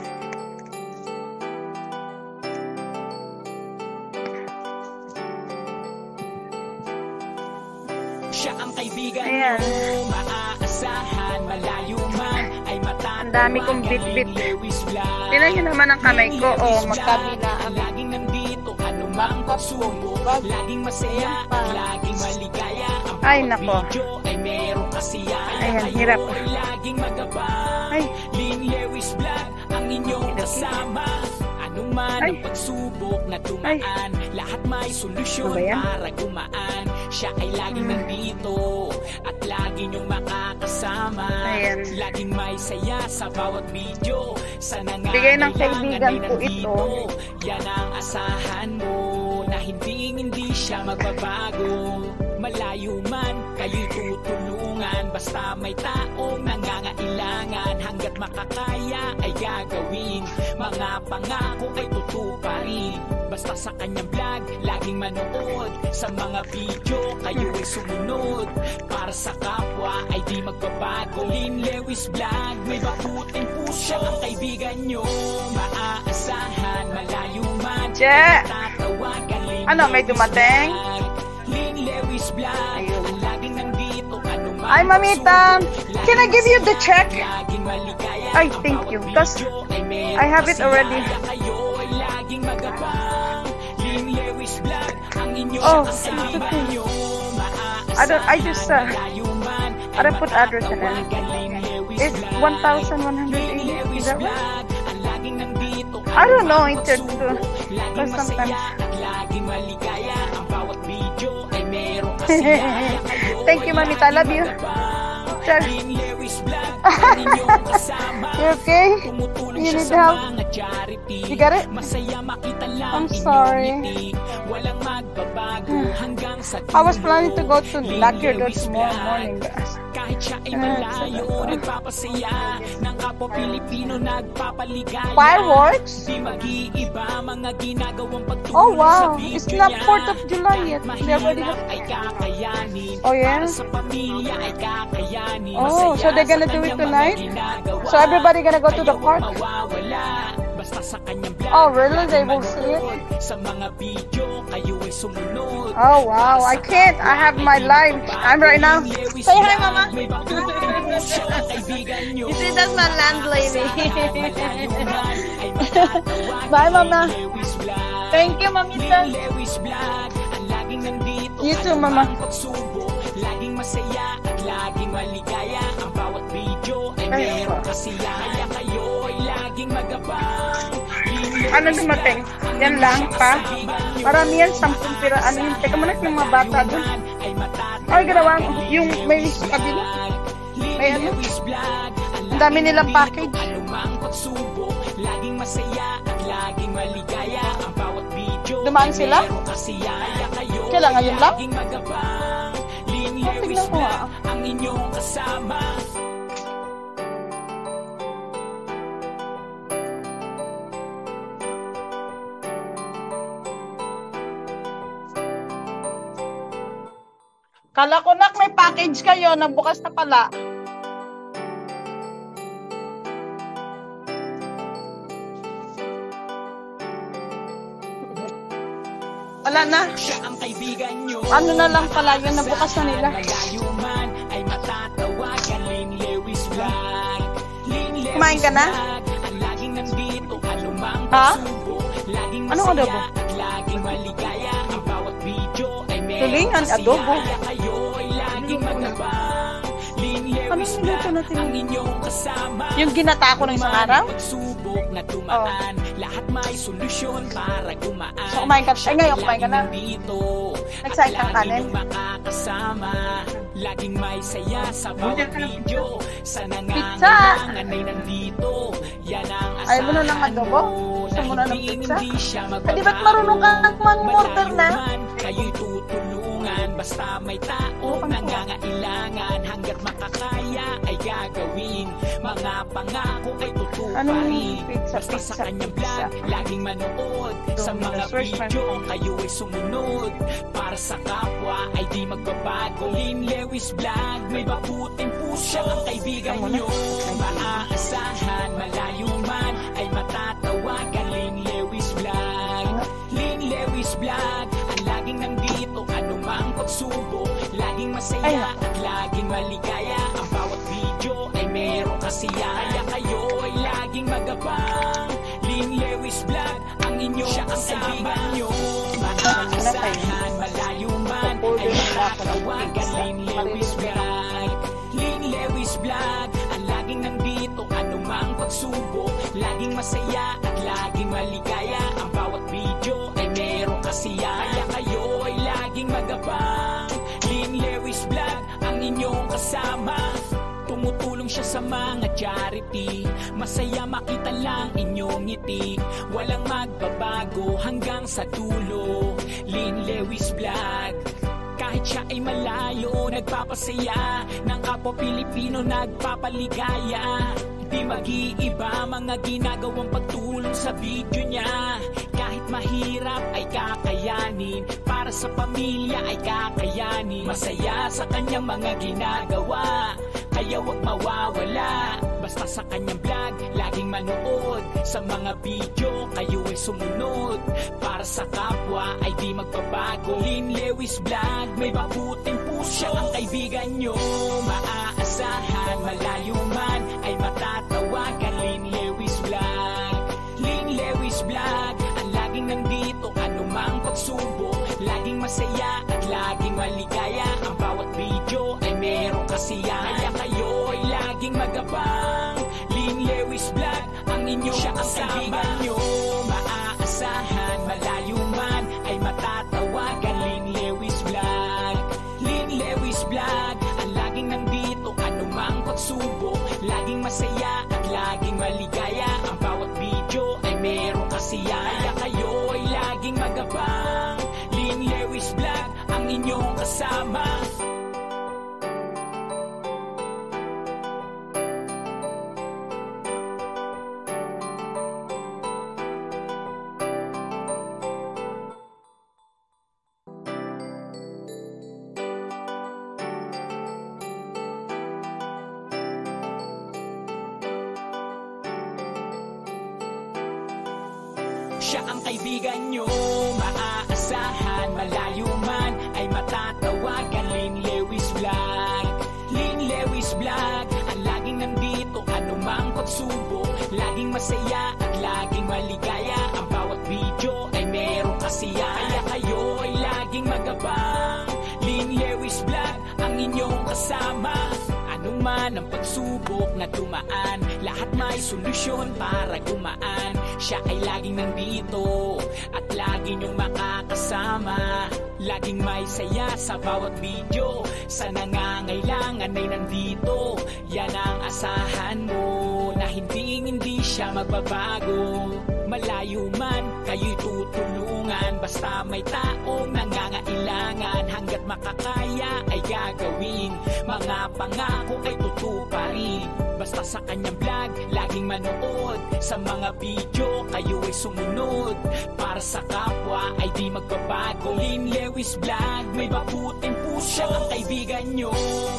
Siya ang kaibigan mo, maaasahan, malayo man ay matatawagan. Ang dami kong bit-bit. Tingnan nyo naman ang kamay ko. Oh, magkabilaan. Laging nandito, anumang pagsubok. Laging masaya, laging maligaya. Ay, nako. Ay merong kasiyahan. Ayan, hirap. Laging magabang. Ay. Lynn Lewis Vlog, ang inyong kasama. Anuman ang pagsubok na dumaan, lahat may solusyon para gumaan. Siya ay laging nandito at lagi niyong makakasama. Ayan. Laging may saya sa bawat video. Sa bigay ng kaibigan ko ito. Yan ang asahan mo na hindi siya magbabago. Malayo man kayo'y tutulungan, basta may taong nangangailangan. Hanggat makakaya ay gagawin, mga pangako ay tutuparin. Basta sa kanyang vlog, laging manood. Sa mga video, kayo ay sumunod. Para sa kapwa ay di magbabago. Lynn Lewis Vlog, may bakuting puso. Ang kaibigan nyo, maaasahan, malayo man. Tatawagan, ano, may dumating? Lynn Lewis Vlog, ang laging nandito. Ay, mamita, can I give you the check? Ay, thank you. Because I have it already. Oh, I just I don't put address in it. It's 1,180. Is that right? I don't know. It's because sometimes. Thank you, Mamita. I love you. You okay? You need help? You got it? I'm sorry. I was planning to go to lock your door tomorrow morning, guys. Fireworks? Oh wow, it's not 4th of July yet. They already have... Oh yeah? Oh, so they're gonna do it tonight? So everybody gonna go to the park? Oh really? They will see it? Oh wow, I can't. I have my life. I'm right now. Say hi, Mama. You see, that's my landlady. Bye, Mama. Thank you, Mamita. You too, Mama. Laging masaya at laging maligaya. Ang bawat video ay meron kasiyaya. Kayo ay laging magabang. Ano dumating? Yan lang pa? Marami yan, 10 pira. Ano yun? Teka muna yung mga bata doon. Ay, ginawa yung may sa kabila. May ano? Ang dami nilang package. Laging masaya at laging maligaya. Ang bawat video. Dumaan sila? Kailangan yun lang? Tignan ko ang inyong kasama. Kala ko nak may package kayo, nabukas na pala. Wala na. Ano na lang pala yun, nabukas na nila. Kumain ka na? Ha? Anong adobo? Tulingan, adobo. Ano yung luto natin? Yung ginata ko ng isang araw? Oh. So kumain ka? Ay ngayon, kumain ka na? Nagsain kang kanin? Pizza! Ayaw mo na ng adobo? Gusto mo na ng pizza? Di ba't marunong ka mag-order na? Kayo'y tutulungan, basta may taong nangangailangan. Hanggat makakaya ay gagawin, mga pangako ay tutulungan. tutuparin. Pizza, Basta sa pizza, kanyang pizza. vlog, laging manood sa mga video, kayo ay sumunod. Para sa kapwa ay di magbabago. Lynn Lewis Vlog, may mabuting puso. Ang kaibigan nyo, maaasahan, malayo man ay matatawagan. Lynn Lewis Vlog, Lynn Lewis Vlog, ang laging nandito, anumang pagsubok, laging masaya at laging maligaya. Ang bawat video ay meron kasiyahan, kaya kayo ay laging magabang. Lynn Lewis Vlog, ang inyong kasama nyo, maaasahan, malayo man ay matatawagan. Lynn Lewis Vlog, Lynn Lewis Vlog, ang laging nandito, anumang pagsubok, laging masaya at laging maligaya. Ang bawat video ay meron kasiyahan, kaya kayo ay laging magabang. Lynn Lewis Vlog, ang inyong kasama. Tumutulong siya sa mga charity, masaya makita lang inyong ngiti. Walang magbabago hanggang sa dulo. Lynn Lewis Vlog, kahit siya ay malayo, nagpapasaya ng kapwa Pilipino, nagpapaligaya. Di mag-iiba mga ginagawang pagtulong sa video niya. Kahit mahirap ay kakayanin, para sa pamilya ay kakayanin. Masaya sa kanyang mga ginagawa, kaya wag mawawala. Basta sa kanyang vlog, laging manood sa mga video, kayo ay sumunod. Para sa kapwa ay di magbabago. Lynn Lewis Vlog, may mabuting puso. Ang kaibigan nyo, maaasahan, malayo man ay matatawagan. Lynn Lewis Vlog, Lynn Lewis Vlog, ang laging nandito, anumang pagsubok, laging masaya at laging maligaya. Ang bawat video ay meron kasiyahan, kaya kayo ay laging magabang. Lynn Lewis Vlog, ang inyong kasama nyo, maaasahan, malayo man ay matatawagan. Lynn Lewis Vlog, Lynn Lewis Vlog, ang laging nandito, anumang pagsubok, laging masaya at laging maligaya. Ang bawat video ay meron kasiyahan, kaya kayo ay laging magabang. Lynn Lewis Vlog, ang inyong kasama. Siya ang kaibigan nyo, maaasahan, malayo man ay matatawagan. Lynn Lewis Vlog, Lynn Lewis Vlog, ang laging nandito, anumang pagsubok, laging masaya at laging maligaya. Ang bawat video ay meron kasiyahan, kaya kayo ay laging magabang. Lynn Lewis Vlog, ang inyong kasama. Ano man ang pagsubok na dumaan, lahat may solusyon para gumaan. Siya ay laging nandito at lagi niyong makakasama. Laging may saya sa bawat video, sa nangangailangan ay nandito. Yan ang asahan mo, na hindi siya magbabago. Malayo man, kayo'y tutulungan, basta may taong nangangailangan. Hanggat makakaya ay gagawin, mga pangako ay tutuparin. Basta sa kanyang vlog, laging manood sa mga video, kayo ay sumunod. Para sa kapwa ay di magbabago. Lynn Lewis Vlog, may mabuting puso. Ang kaibigan nyo,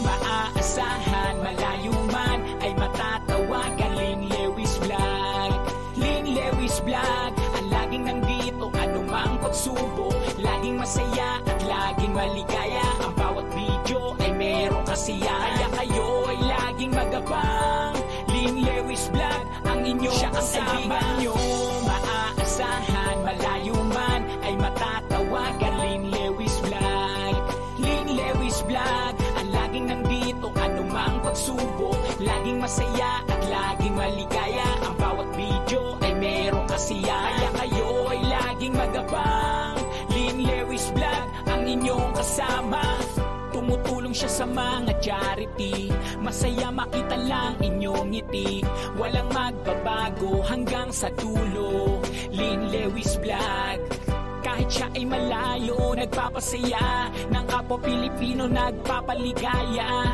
maaasahan, malayo man ay matatawagan. Lynn Lewis Vlog, Lynn Lewis Vlog, ang laging nandito, anumang pagsubok, laging masaya at laging maligaya. Ang bawat video ay meron kasiyahan, kaya kayo ay laging magabang. Lynn Lewis Vlog, ang inyong kasama nyo, maaasahan, malayo man ay matatawagan. Lynn Lewis Vlog, Lynn Lewis Vlog, ang laging nandito, anumang pagsubok, laging masaya at laging maligaya. Ang bawat video ay meron kasiyahan, kaya kayo ay laging magabang. Lynn Lewis Vlog, ang inyong kasama. Tumutulong siya sa mga charity, masaya makita lang inyong ngiti. Walang magbabago hanggang sa dulo. Lynn Lewis Vlog, kahit siya ay malayo, nagpapasaya ng kapwa Pilipino, nagpapaligaya.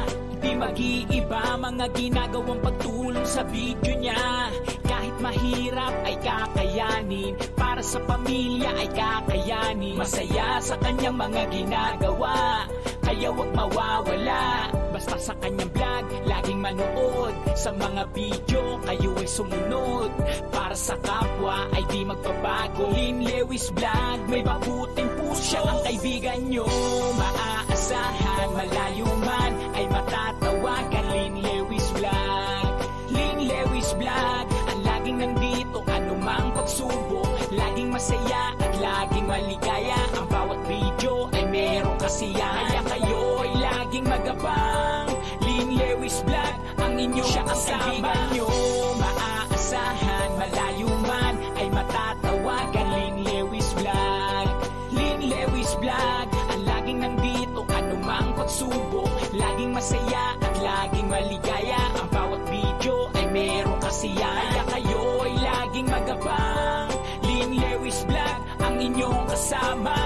di mag-iiba mga ginagawang pagtulong sa video niya. Kahit mahirap ay kakayanin, para sa pamilya ay kakayanin. Masaya sa kanyang mga ginagawa, kaya wag mawawala. Basta sa kanyang vlog, laging manood. Sa mga video, kayo ay sumunod. Para sa kapwa ay di magbabago. Lynn Lewis Vlog, may mabuting puso. Siya ang kaibigan nyo, maaasahan. Malayo man ay matatawagan. Lynn Lewis Vlog, Lynn Lewis Vlog, ang laging nandito, anumang pagsubok. Laging masaya at laging maligaya. Ang bawat video ay merong kasiyahan. Kaya kayo ay laging magabang. Lynn Lewis Vlog, ang inyong kasama nyo, maaasahan. Malayo man ay matatawagan. Lynn Lewis Vlog, Lynn Lewis Vlog, ang laging nandito, anumang pagsubok. Laging masaya at laging maligaya. Ang bawat video ay merong kasiyahan. Kaya kayo ay laging magabang. Lynn Lewis Vlog, ang inyong kasama.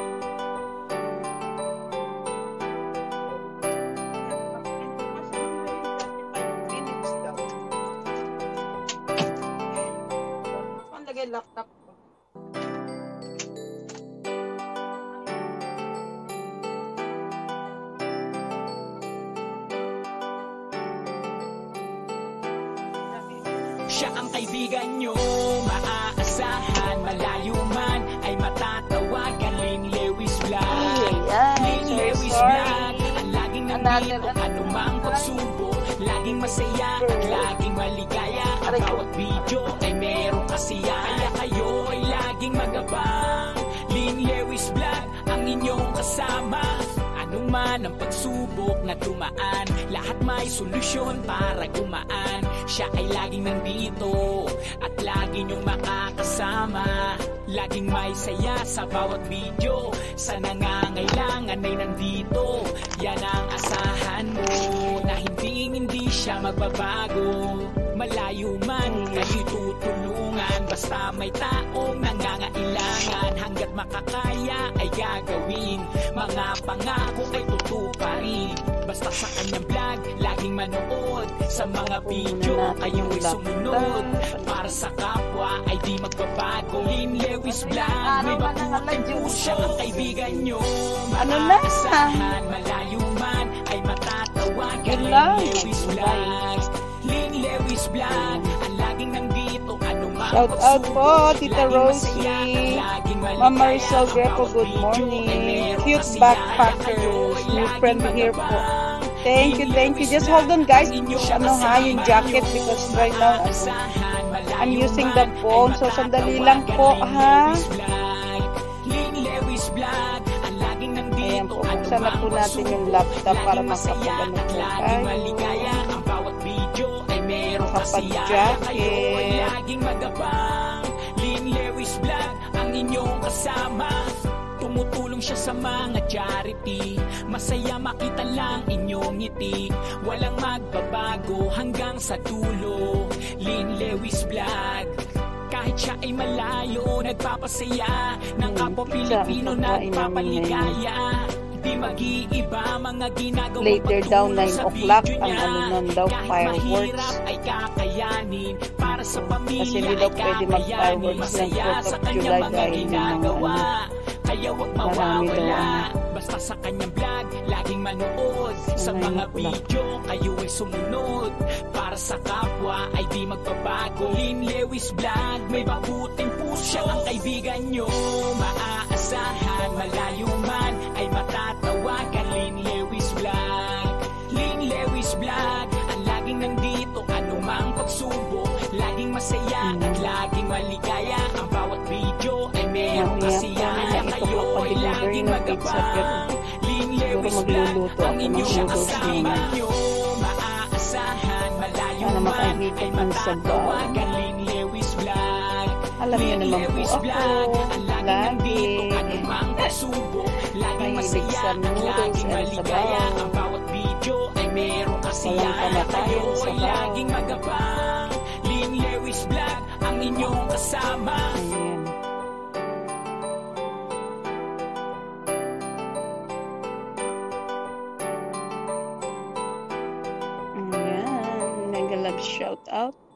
Laptop ko. Siya ang kaibigan nyo, maaasahan. Malayo man ay matatawagan. Lynn Lewis Vlog, Lynn Lewis Vlog, ang laging nandito, anumang pagsubok. Laging masaya at laging maligaya. Ang bawat video ay merong kasiyahan. Kaya kayo ay laging magabang. Lynn Lewis Vlog, ang inyong kasama. Anong man ang pagsubok na dumaan, lahat may solusyon para gumaan. Siya ay laging nandito at lagi niyong makakasama. Laging may saya sa bawat video, sa nangangailangan ay nandito. Yan ang asahan mo, na hindi siya magbabago. Malayo man kayo tutulungan, basta may taong nangangailangan. Hanggat makakaya ay gagawin, mga pangako ay tutuparin. Basta sa kanyang vlog, laging manood. Sa mga video, kayo ay sumunod. Para sa kapwa ay di magbabago. Lynn Lewis Vlog, may mabuting puso. Ang kaibigan nyo, maaasahan. Malayo man ay matatawagan. Lynn Lewis Vlog, Lynn Lewis Vlog, ang laging nandito, anumang shout out po, Tita Rosie, Mama Marisol Greco, good morning. Cute backpackers, new friend here po. Thank you. Just hold on guys, yung jacket, because right now I'm using the phone, so sandali lang po ha. Ayan po, buksan na po natin yung laptop para makapagano po tayo. Kapag-jacket. Laging magabang. Lynn Lewis Vlog, ang inyong kasama. Tumutulong siya sa mga charity. Masaya makita lang inyong ngiti. Walang magbabago hanggang sa dulo. Lynn Lewis Vlog, kahit siya ay malayo, nagpapasaya ng kapwa Pilipino, nagpapaligaya. Di mag-iiba mga ginagawa. Later daw 9 o'clock ang nun daw, fireworks. Ay kakayanin, para sa pamilya kasi hindi daw pwede mag-fireworks ng 4th of July dahil ginagawa. Kaya wag mawawala. Basta sa kanyang vlog, laging manood. Sa mga video, kayo ay sumunod. Para sa kapwa ay di magbabago. Lynn Lewis Vlog, may mabuting puso. Siya ang kaibigan nyo, maaasahan. Malayo man ay matatawagan. Lynn Lewis Vlog, Lynn Lewis Vlog, ang laging nandito, anumang pagsubok. Laging masaya at laging maligaya. Ang bawat video ay merong kasiyahan. Kaya kayo ay laging magabang. Lynn Lewis Vlog, ang inyong kasama nyo, maaasahan. Malayo man ay matatawagan. Lynn Lewis Vlog, alam niyo naman po ako, lagi laging masaya at laging maligaya. Ang bawat video ay merong kasiyahan. Kayo ay laging magabang. Lynn Lewis Vlog, ang inyong kasama.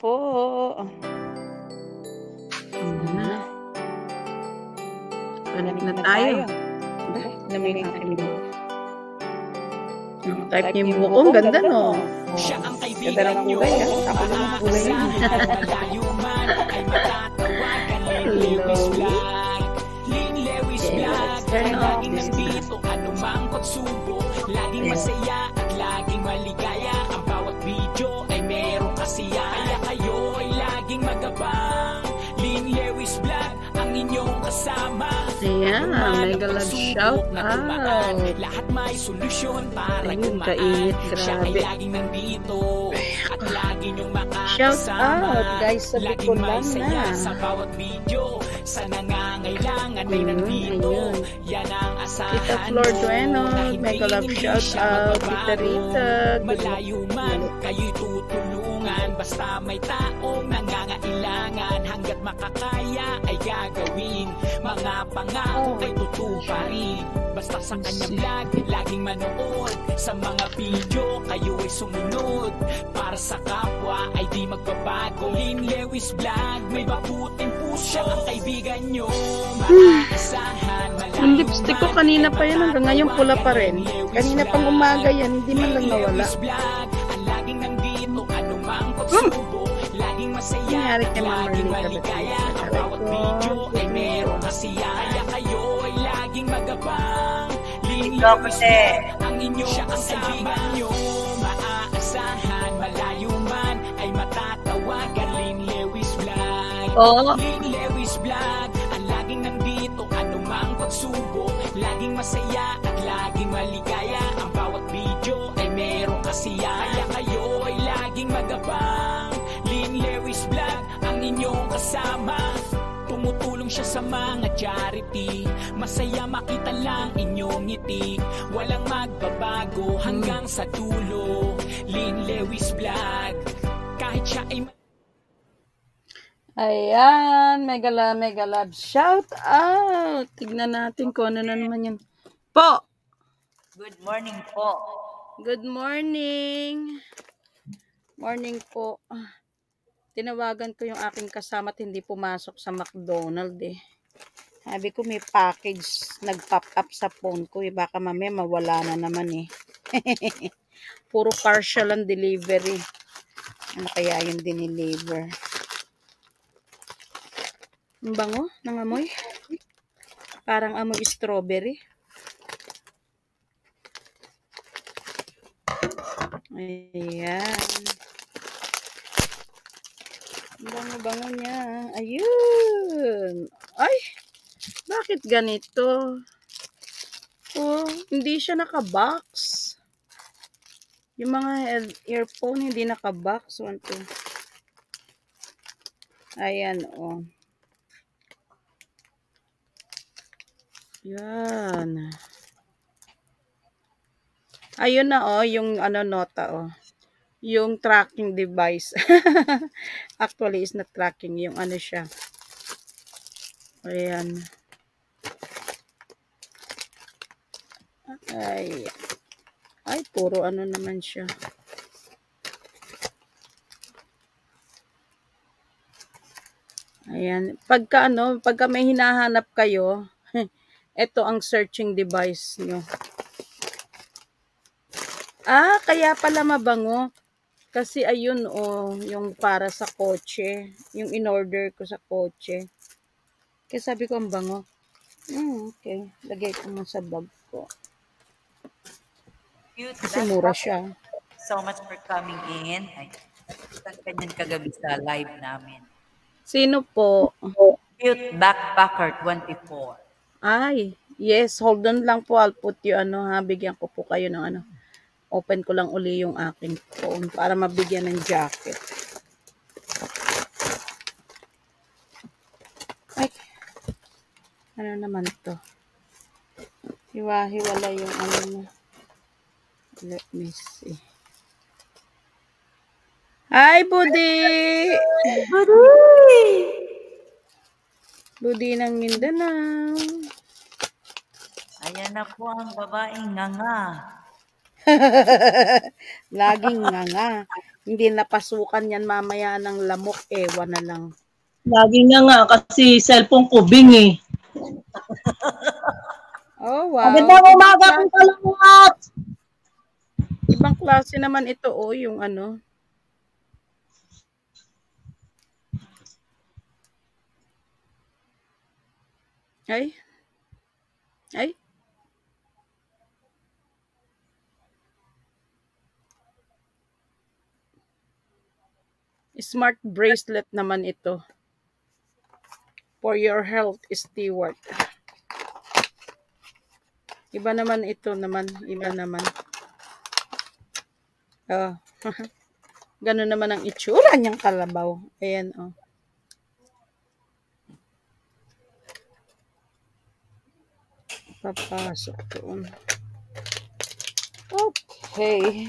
po. Connect na tayo. Namin ang aking buhok. Type niyo yung buhok ko. Ang ganda, no? Siya ang Ganda kaibigan ng nyo. kulay, ah. Ako naman kulay yun. Malayo man ay matatawagan. Lynn Lewis Vlog. Lynn Lewis Vlog. Laging nandito anumang pagsubok. Laging masaya at laging maligaya. Ang bawat video ay merong kasiya. Kaya kayo ay laging magabang. Lynn Lewis Vlog ang inyong kasama. Ayan, mega love shout out. Lahat may solusyon para Ayun, gumaan. kainit, Siya ay grabe. laging nandito at lagi niyong makakasama. Shout out, guys, sa Laging Bicol may lang saya na. sa bawat video. Sa nangangailangan ay Ayun, nandito. ayun. Yan ang asahan Tita Flor mo, Dueno, na hindi mega love hindi shout siya out. magbabago. Tita Rita, good Malayo man, kayo'y tutulungan. Basta may taong nangangailangan. Hanggat makakaya ay gagawin. Mga pangako ay tutuparin. Basta sa kanyang vlog, laging manood. Sa mga video, kayo ay sumunod. Para sa kapwa ay di magbabago. Lynn Lewis Vlog, may mabuting puso. Ang kaibigan nyo, maaasahan. Yung lipstick ko kanina pa yan, hanggang ngayon pula pa rin. Kanina pang umaga yan, hindi man lang nawala. Ang laging nandito, anumang pagsubok. Laging masaya, Nangyari kay Mama laging Marlita maligaya. Ba't Ang bawat ko? video ay merong kasiyaya. Kayo ay laging magabang. Lynn Lewis Vlog, ang inyong kasama nyo. Maaasahan, malayo man ay matatawagan. Lynn Lewis Vlog. Oo. Lynn Lewis Vlog, ang laging nandito, anumang pagsubok. Laging masaya at laging maligaya. Ang bawat video ay merong kasiyaya. Kayo ay laging magabang. Lynn Lewis Vlog, ang inyong kasama. Tumutulong siya sa mga charity. Masaya makita lang inyong ngiti. Walang magbabago hanggang sa dulo. Lynn Lewis Vlog, kahit siya ay Ayan, mega love shout out. Tignan natin kung ano na naman yun. Po! Good morning po. Good morning. Morning po. Tinawagan ko yung aking kasama at hindi pumasok sa McDonald's eh. Sabi ko may package nag-pop up sa phone ko eh. Baka mamaya mawala na naman eh. Puro partial ang delivery. Ano kaya yung dineliver? Ang bango ng amoy. Parang amoy strawberry. Ayan. Ang bango-bango niya. Ayun. Ay! Bakit ganito? Oh, hindi siya naka-box. Yung mga earphone hindi naka-box. 1, 2. Ayan, oh. Yan. Ayun na, oh, yung ano nota, oh. Yung tracking device. Actually, is not tracking. Yung ano siya. Ayan. Ay. Ay, puro ano naman siya. Ayan. Pagka may hinahanap kayo, ito ang searching device nyo. Ah, kaya pala mabango. Kasi ayun, oh, yung para sa kotse. Yung in-order ko sa kotse. Kaya sabi ko, ang bango. Okay. Lagay ko mo sa bag ko. Cute. Kasi mura siya. So much for coming in. Ay, isang ganyan kagabi sa live namin. Sino po? Cute Backpacker 24. Ay, yes. Hold on lang po. I'll put you, bigyan ko po kayo ng Open ko lang uli yung aking phone para mabigyan ng jacket. Ay, ano naman to? Hiwa-hiwala yung mo. Let me see. Hi, Budi! Budi ng Mindanao. Ayan na po ang babaeng nganga. Laging nga. Hindi napasukan yan mamaya ng lamok, ewan na lang. Lagi nga nga kasi cellphone ko bing eh. Oh, wow. Magandang umaga po sa lahat. Ibang klase naman ito, yung ano. Ay. Smart bracelet naman ito. For your health, steward. Iba naman ito naman. Iba naman. Ganun naman ang itsura niyang kalabaw. Ayan, Papasok doon. Okay.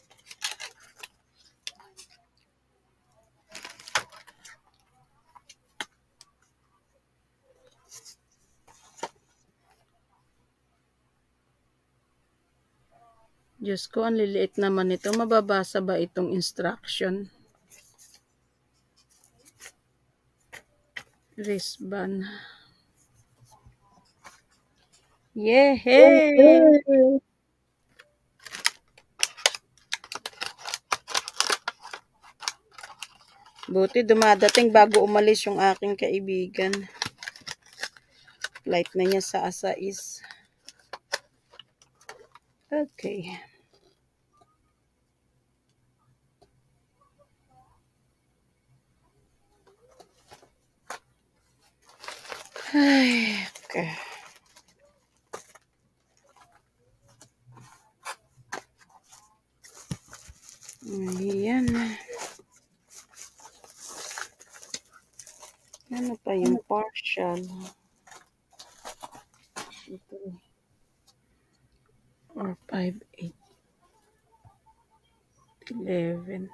Diyos ko, ang liliit naman ito. Mababasa ba itong instruction? Wristband. Yehey! Buti dumadating bago umalis yung aking kaibigan. Flight na niya sa Asais. Okay. Ay, okay. Ayan. Ano pa yung partial? Ito. Or 5, 8, 11.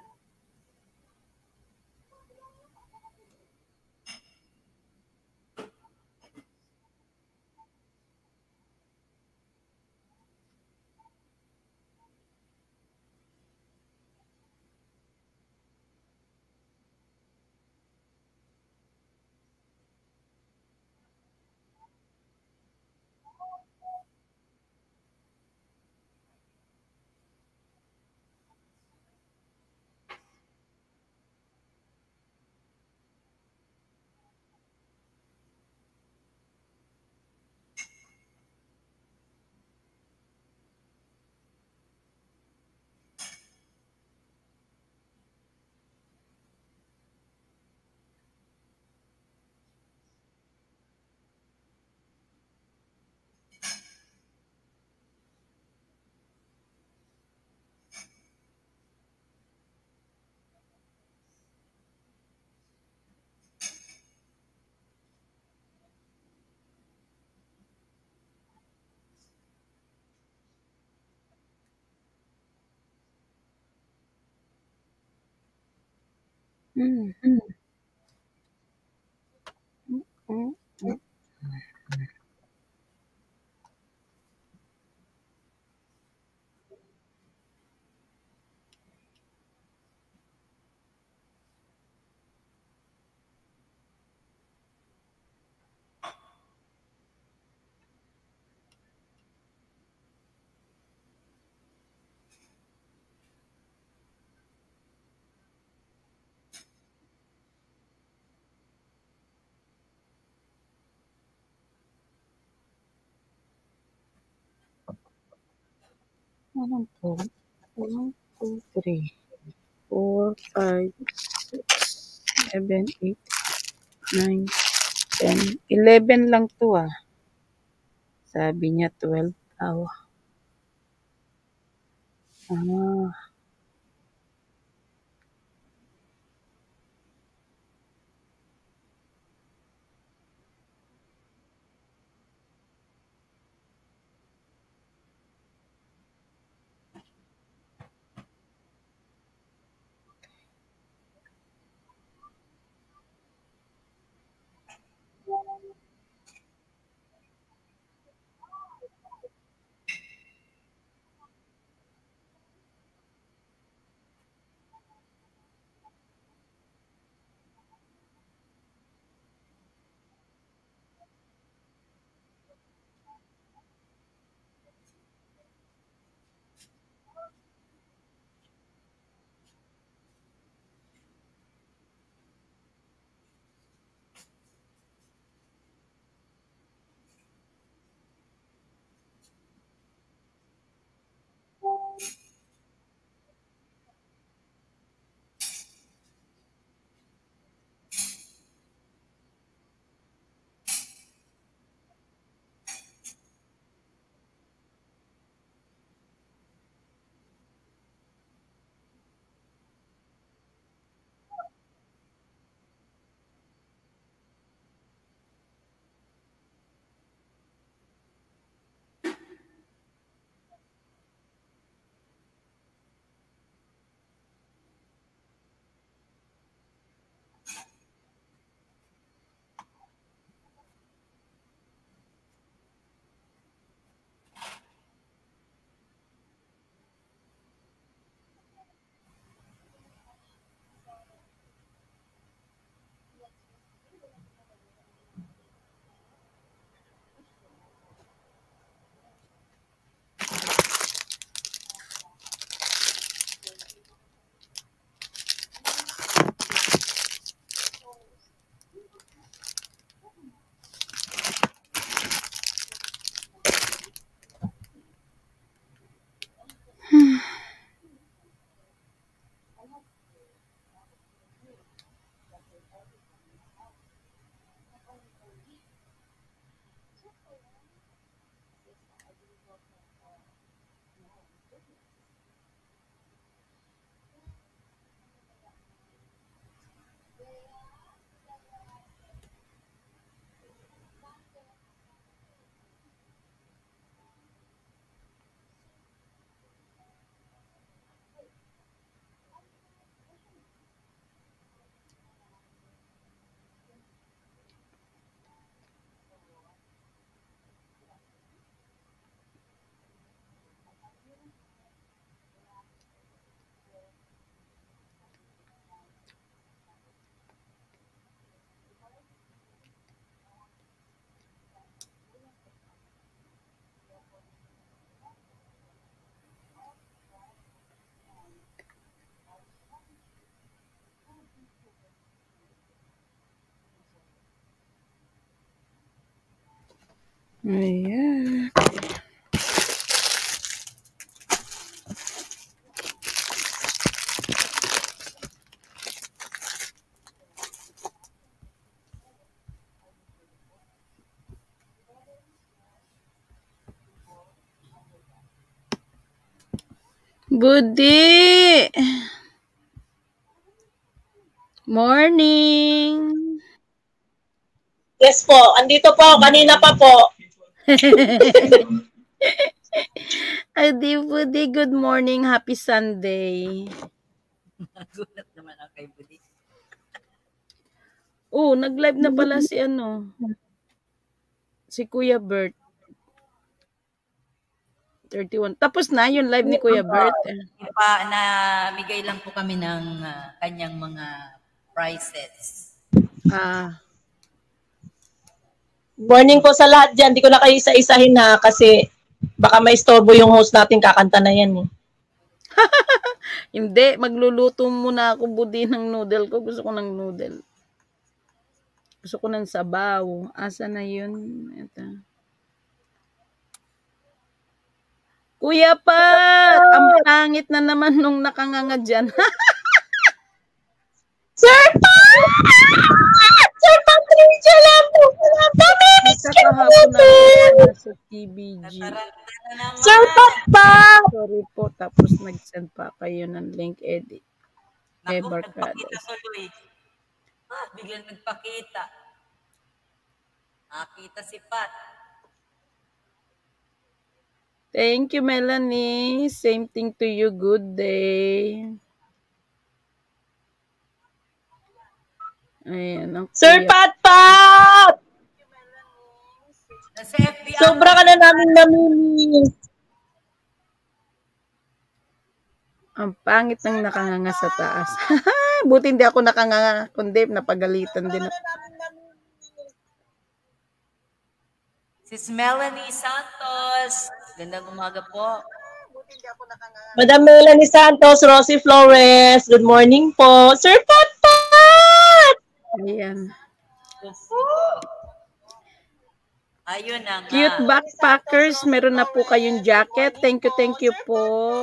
Anong po? 1, 2, 3, 4, 5, 6, 7, 8, 9, 10. 11 lang to Sabi niya 12 daw. Ayan. Budi! Morning! Yes po, andito po, kanina pa po. Adi Budi, good morning. Happy Sunday. Nagulat naman ako kay Budi. Oh, nag-live na pala si si Kuya Bert. 31. Tapos na yung live ni Kuya Bert. Namigay lang po kami ng kanyang mga prizes. Morning po sa lahat dyan. Di ko na kayo isa-isahin na kasi baka may istorbo yung host natin, kakanta na yan. Hindi, magluluto muna ako Budi ng noodle ko. Gusto ko ng noodle. Gusto ko ng sabaw. Asa na yun? Ito. Kuya Pat! Ang pangit na naman nung nakanganga dyan. Sir Pat! Sir Patricia lang po! Pamimiss ka po sa TBG. Sir Pat! Sorry po, tapos nag-send pa kayo ng link edit. Naku, nagpakita tuloy. Biglang nagpakita. Nakita si Pat. Thank you, Melanie. Same thing to you. Good day. Ayan, Sir Pat Pat! Sobra ka na namin namimiss. Ang pangit ng nakanganga sa taas. Buti hindi ako nakanganga, kundi napagalitan din ako. Sis Melanie Santos. Gandang umaga po. Madam Melanie Santos, Rosie Flores. Good morning po. Sir Pat Pat! Ayan. Ayun na nga. Cute backpackers, meron na po kayong jacket. Thank you po.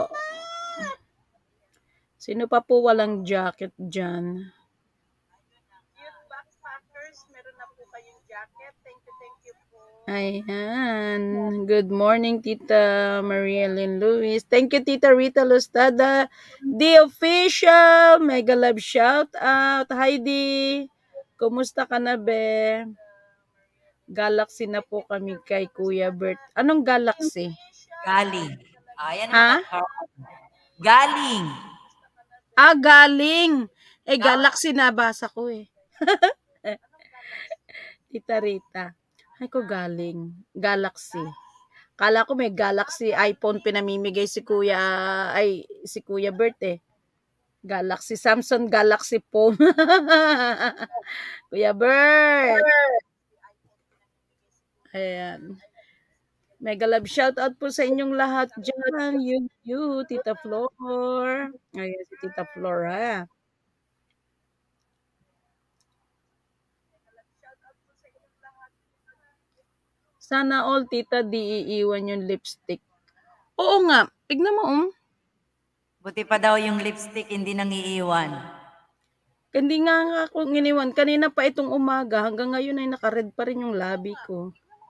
Sino pa po walang jacket dyan? Cute backpackers, meron na po kayong jacket. Thank you po. Ayan. Good morning, Tita Maria Lynn Lewis. Thank you, Tita Rita Lustada. The official mega love shout out. Heidi, kumusta ka na, be? Galaxy na po kami kay Kuya Bert. Anong Galaxy? Galing. Ayan ha? Galing. Galing. Galaxy nabasa ko eh. Tita Rita. Ay ko galing. Galaxy. Kala ko may Galaxy iPhone pinamimigay si Kuya Bert eh. Galaxy, Samsung Galaxy phone. Kuya Bert. Ayan. Mega love shout out po sa inyong lahat dyan. You, Tita Flor. Ayan si Tita Flor ha. Sana all, Tita, di iiwan yung lipstick. Oo nga. Tignan mo, Buti pa daw yung lipstick, hindi nang iiwan. Hindi nga ako nginiwan. Kanina pa itong umaga, hanggang ngayon ay naka-red pa rin yung labi ko.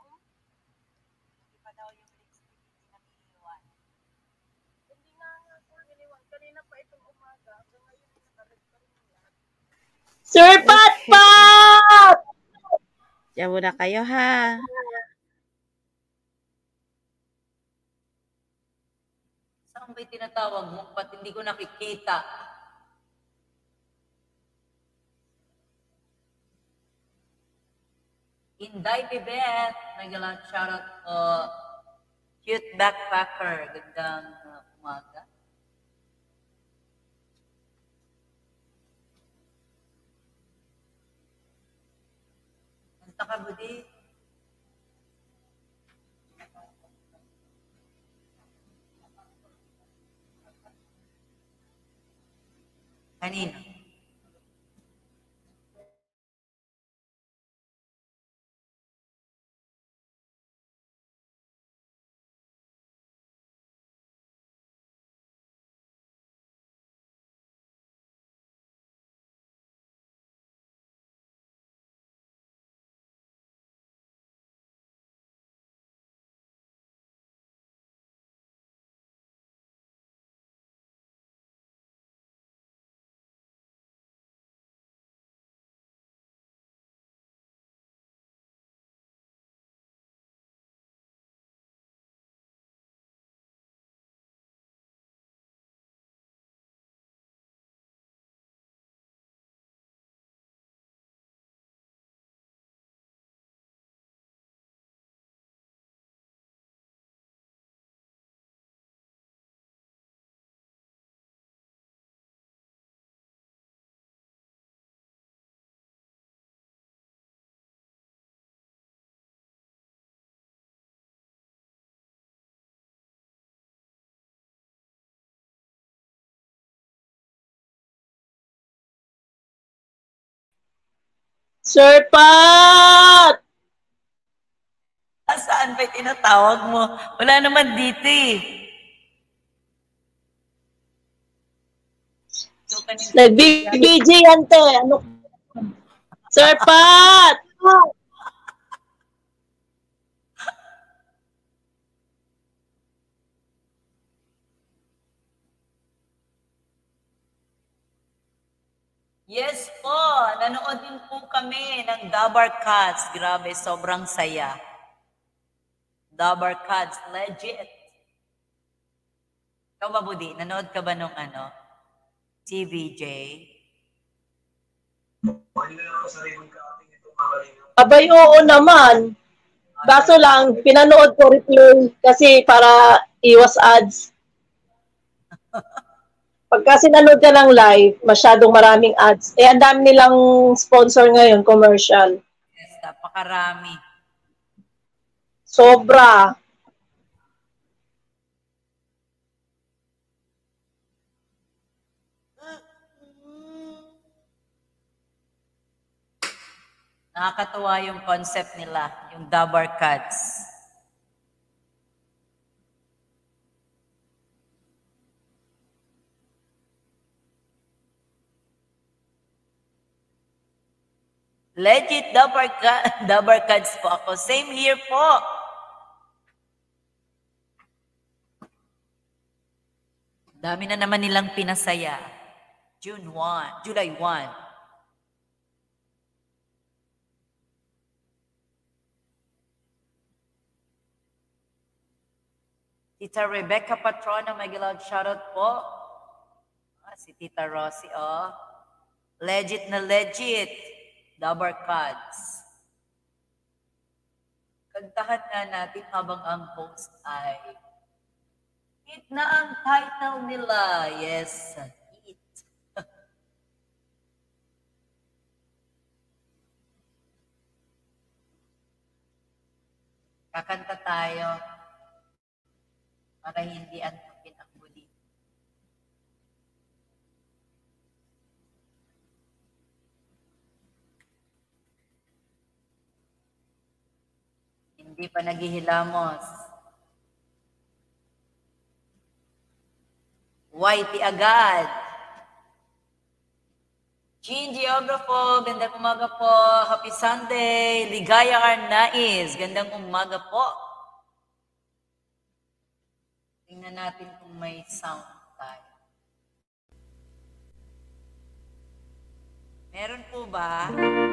Sir Pat Pat! Diyan muna kayo ha. Saan ba'y tinatawag mo? Ba't hindi ko nakikita? Inday Bibet. Nagalang shoutout po. Cute backpacker. Gandang umaga. Kanta ka, Budi. Kanina. Sir Pat! Saan ba tinatawag mo? Wala naman dito eh. Nag-BJ yan, te. Ano? Sir Pat! Yes po, nanood din po kami ng Dabar Cats. Grabe, sobrang saya. Dabar Cats, legit. Ikaw ba, Budi? Nanood ka ba nung ano? TVJ? Abay, oo naman. Kaso lang, pinanood ko replay kasi para iwas ads. Pagka sinanood ka ng live, masyadong maraming ads. Eh, ang dami nilang sponsor ngayon, commercial. Yes, napakarami. Sobra. Nakakatuwa yung concept nila, yung Dabar Cats. Legit Dabar Cats po ako. Same here po. Dami na naman nilang pinasaya. July 1. Tita Rebecca Patrona, may gilawad shoutout po. Si Tita Rosie, oh. Legit na legit. Dabar Cats. Kantahan nga natin habang ang host ay hit na ang title nila. Yes, hit. Kakanta tayo para hindi antukin ang budi. Hindi pa naghihilamos. Whitey agad. Jean Geographo, gandang umaga po. Happy Sunday. Ligaya Arnaiz, gandang umaga po. Tingnan natin kung may sound tayo. Meron po ba?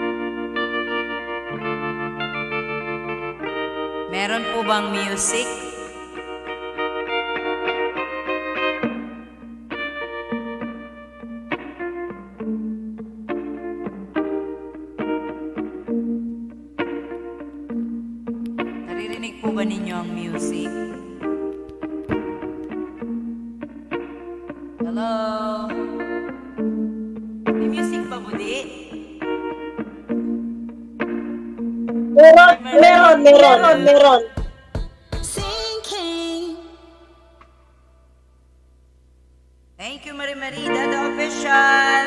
Meron po bang music? Naririnig po ba ninyo ang music? Hello? May music pa, Budi? Meron. Thank you, Marie Dada Official.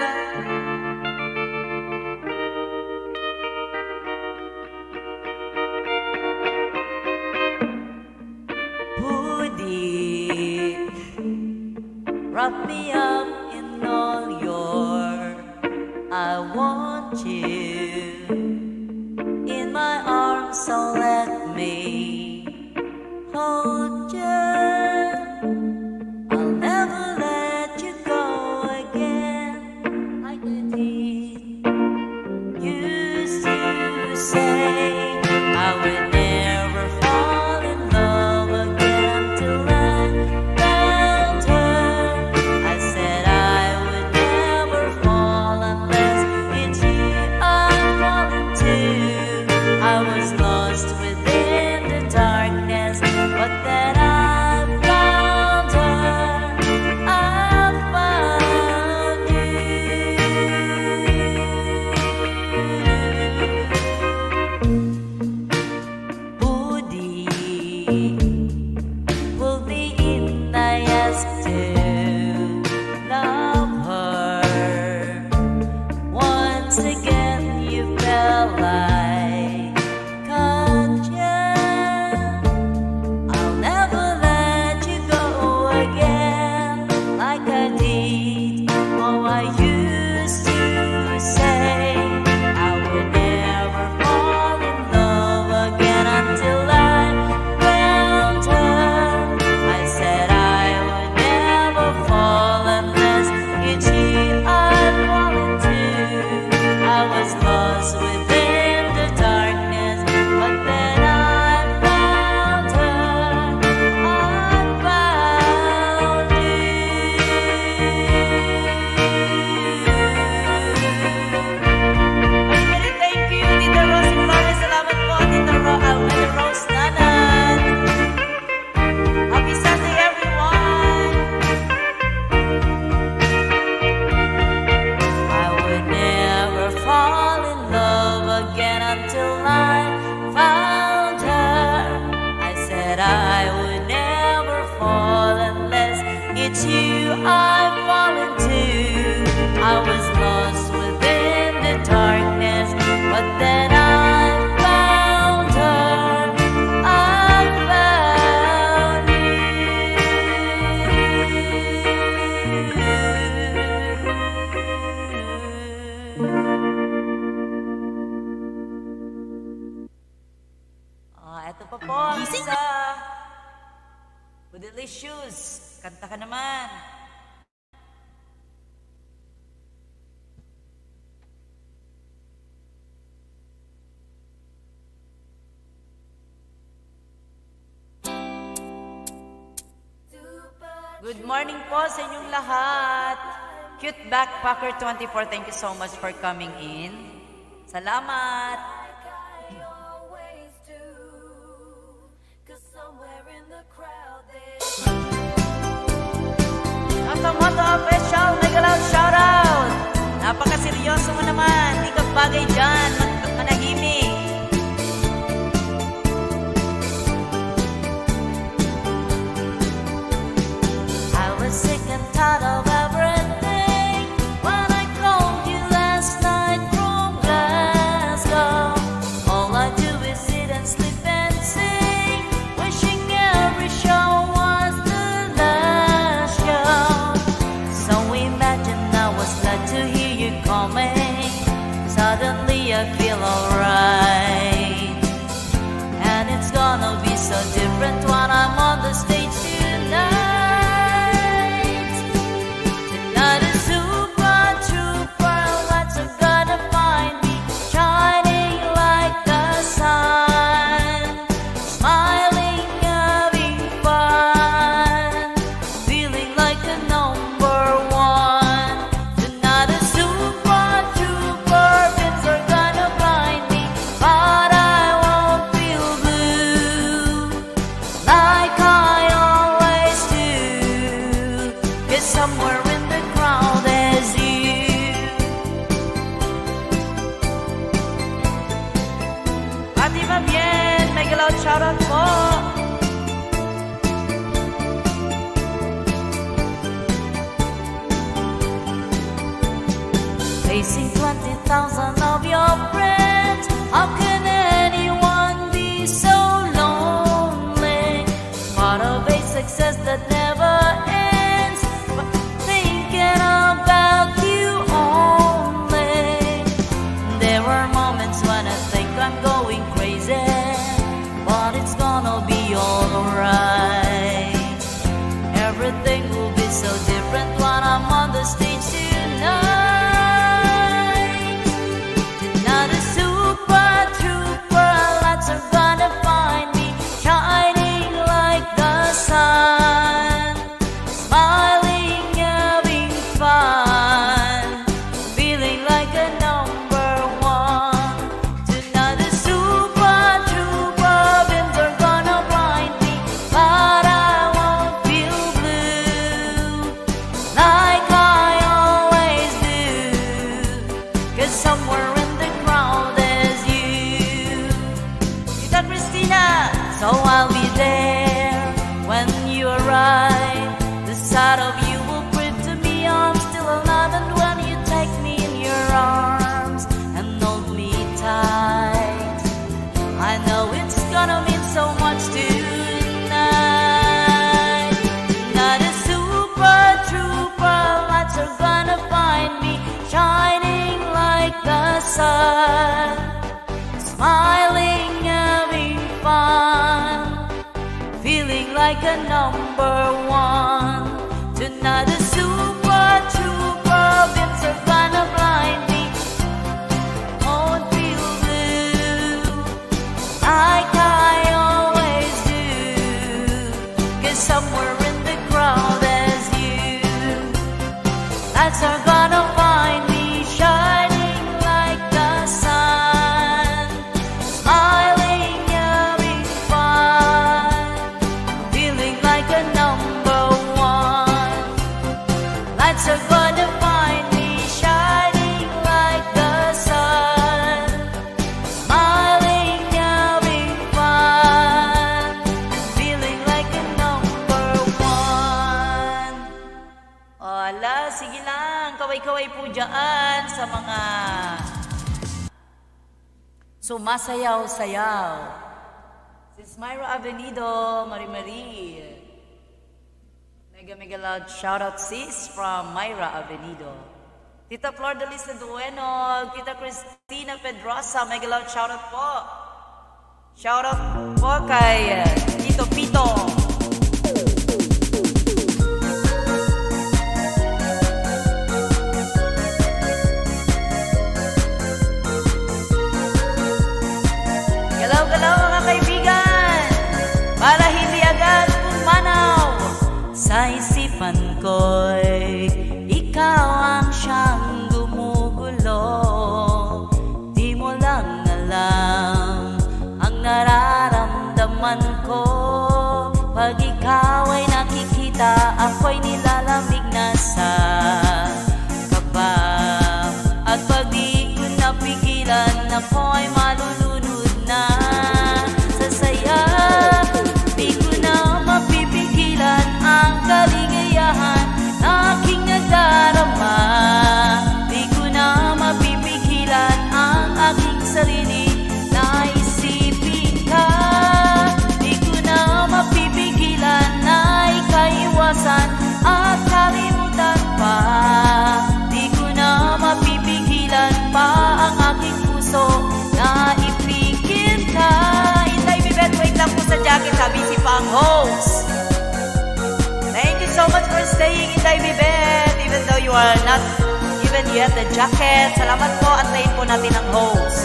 Budi, wrap me up in all your I want you in my arms, so let me hold you. I'll never let you go again like I did. Used to say I would never fall in love again till I found her. I said I would never fall unless it's you I'm falling to. I was lost within the darkness, but then I found her. I found you. Budi, will be in I ask to love her. Once again you fell Ito pa po ang isa. Delicious. Kanta ka naman. Good morning po sa inyong lahat. Cute Backpacker 24, thank you so much for coming in. Salamat. Moto official, mega loud shoutout. Napaka-seryoso mo naman. Di ka bagay dyan. Manahimik. I was sick and tired of everything when I called you last night from Glasgow. All I do is sit and sleep and sing, wishing every show was the last show. So imagine I was glad to hear you coming. Suddenly I feel alright, and it's gonna be so different when I'm on the stage tonight. Tonight is super trooper, lights are gonna find me shining like the sun, smiling, having fun, feeling like a number one. Tonight is super trooper, bits are gonna blind me, but I won't feel blue like I always do, 'cause somewhere in the crowd is you. Pati ba bien, mega loud shoutout po. Facing 20,000 of your friends, how can anyone be so lonely? Part of a success that never ends, but thinking about you only. There are moments when I think I'm going crazy, but it's gonna be alright. Everything will be so different when I'm on the stage tonight. Tonight is super trooper, lights are gonna find me shining like the sun, smiling, having fun, feeling like a number one. Tonight is super trooper, winds are gonna blind me, but I won't feel blue like I always do, 'cause somewhere in the crowd is you. Tita Christina, so I'll be there when you arrive. The sight of you will prove to me I'm still alive, and when you take me in your arms and hold me tight, I know it's gonna mean so much tonight. Tonight is super trooper, lights are gonna find me shining like the sun, smiling, having fun, feeling like a number one. Tonight is super trooper, winds are gonna blind me, won't feel blue like I always do, 'cause somewhere in the crowd is you. Lights are gonna find me shining like the sun, smiling, having fun, feeling like a number one. Lights are gonna find me shining like the sun, smiling, having fun, feeling like a number one. Ala, sige lang, kaway-kaway po dyan sa mga sumasayaw-sayaw. Sis Myra Avenido, Marie. Mega loud shoutout sis from Myra Avenido. Tita Flor de Lisa Dueno, Tita Cristina Pedrosa, mega loud shoutout po. Shoutout po kay Tito Pito. Galaw-galaw mga kaibigan, para hindi agad pumanaw sa isipan ko'y ikaw ang siyang gumugulo. Di mo lang alam ang nararamdaman ko. Pag ikaw ay nakikita, ako'y nilalamig na sa kaba. At pag di ko napigilan, ako'y malulunod na sa saya. Di ko na mapipigilan ang kaligayahan na aking nadarama. Di ko na mapipigilan ang aking sarili na isipin ka. Di ko na mapipigilan na ikaiwasan at kalimutan pa. Di ko na mapipigilan pa ang aking puso na ipigil ka. Inday Bibet, wait lang po sa jacket, sabi si Pang host. Thank you so much for staying, Inday Bibet, even though you are not even yet the jacket. Salamat po, antayin po natin ang host.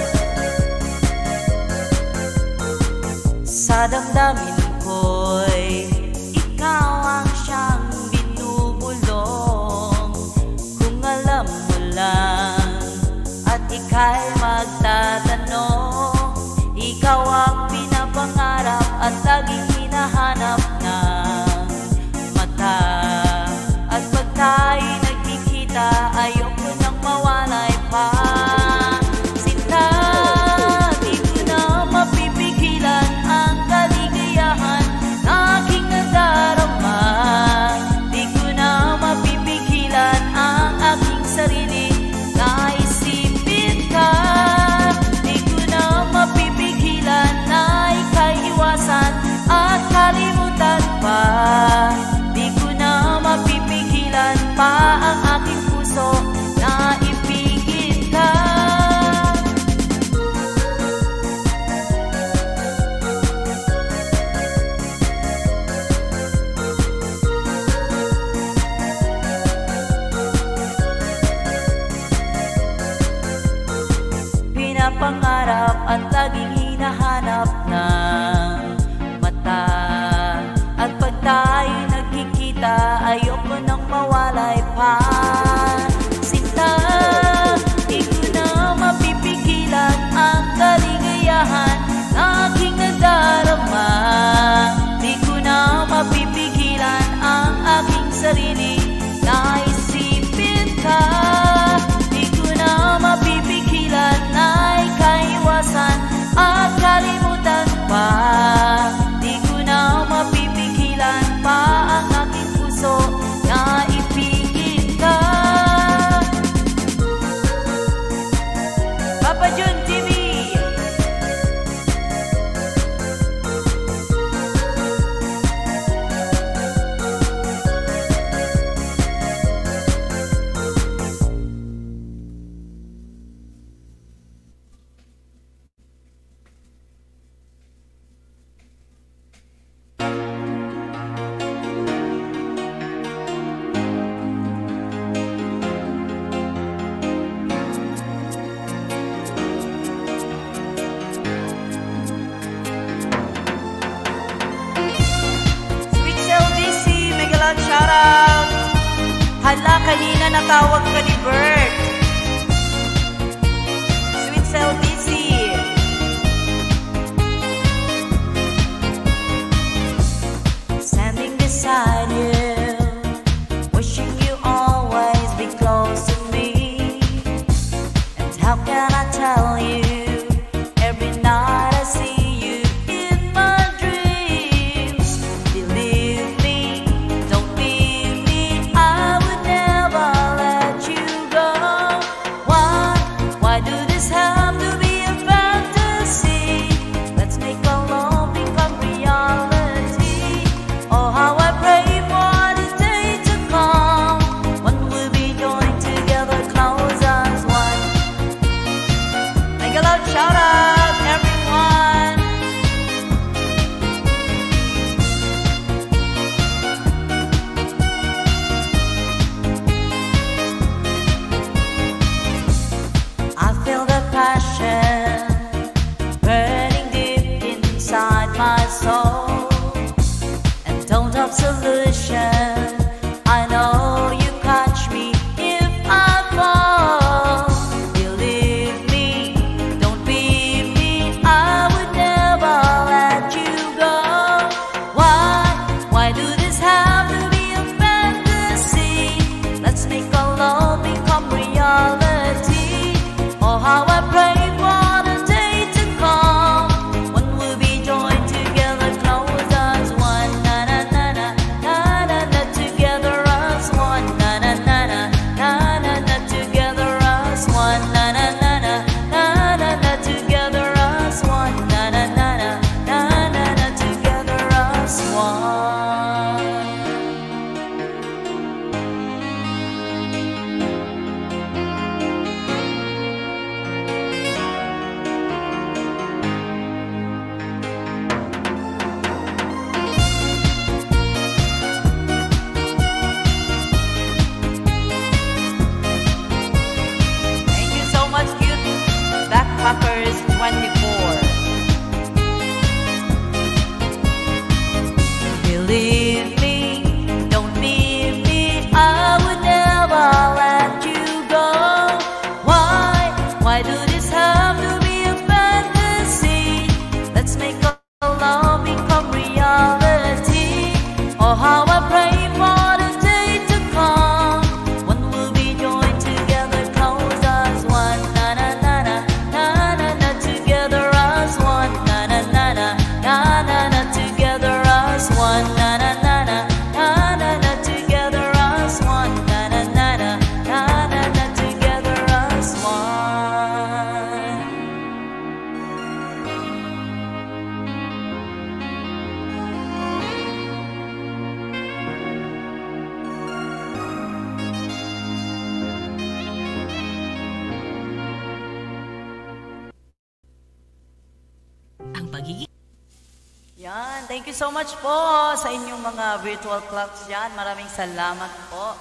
Sa damdamin ko'y ikaw ang siyang binubulong. Kung alam mo lang at ika'y magtatanong, ikaw ang pinapangarap at laging hinahanap ng mata. At pag tayo'y nagkikita, ayoko nang mawalay pa. Sinta, di ko na mapipigilan ang kaligayahan na aking nadarama. Di ko na mapipigilan ang aking sarili na isipin ka. Di ko na mapipigilan na ikaiwasan at kalimutan pa. Di ko na mapipigilan pa ang aking puso na ipigil ka. Pinapangarap at laging hinahanap ng mata. At pag tayo'y nagkikita, ayoko nang mawalay pa. Sinta, di ko na mapipigilan ang kaligayahan na aking nadarama. Di ko na mapipigilan ang aking sarili na isipin ka. Di ko na mapipigilan na ikaiwasan at kalimutan pa. Di ko na mapipigilan pa ang aking puso na ipigil ka. Papa Jun TV. Sweet Cell DC, mega love shoutout. Hala, kanina natawag ka ni Bert. Sweet Cell DC. Standing beside you, wishing you always be close to me. And how can I tell you, every night I see you in my dreams. Believe me, don't leave me, I would never let you go. my soul and don't have solution. I know you catch me if I fall. Believe me, don't leave me. I would never let you go. Why do this have to be a fantasy? Let's make our love become reality. Oh, how I pray for the day to come when we'll be joined together, close as one. Na na na na na na na, together as one. Na na na na na na na, together as one. Na na na na na na na, together as one. Na na na na na na na, together as one. Thank you so much, cute Backpackers 24. Believe me, don't leave me. I would never let you go. Why do this have to be a fantasy? Let's make our love become reality. Oh, how I pray for the day to come when we'll be joined together, close as one. Na na na na na na na, together as one. Na na na na na na na, together as one. Na na na na na na na, together as one. Na na na na na na na, together as one. Yan, thank you so much po sa inyong mga virtual clocks yan. Maraming salamat po.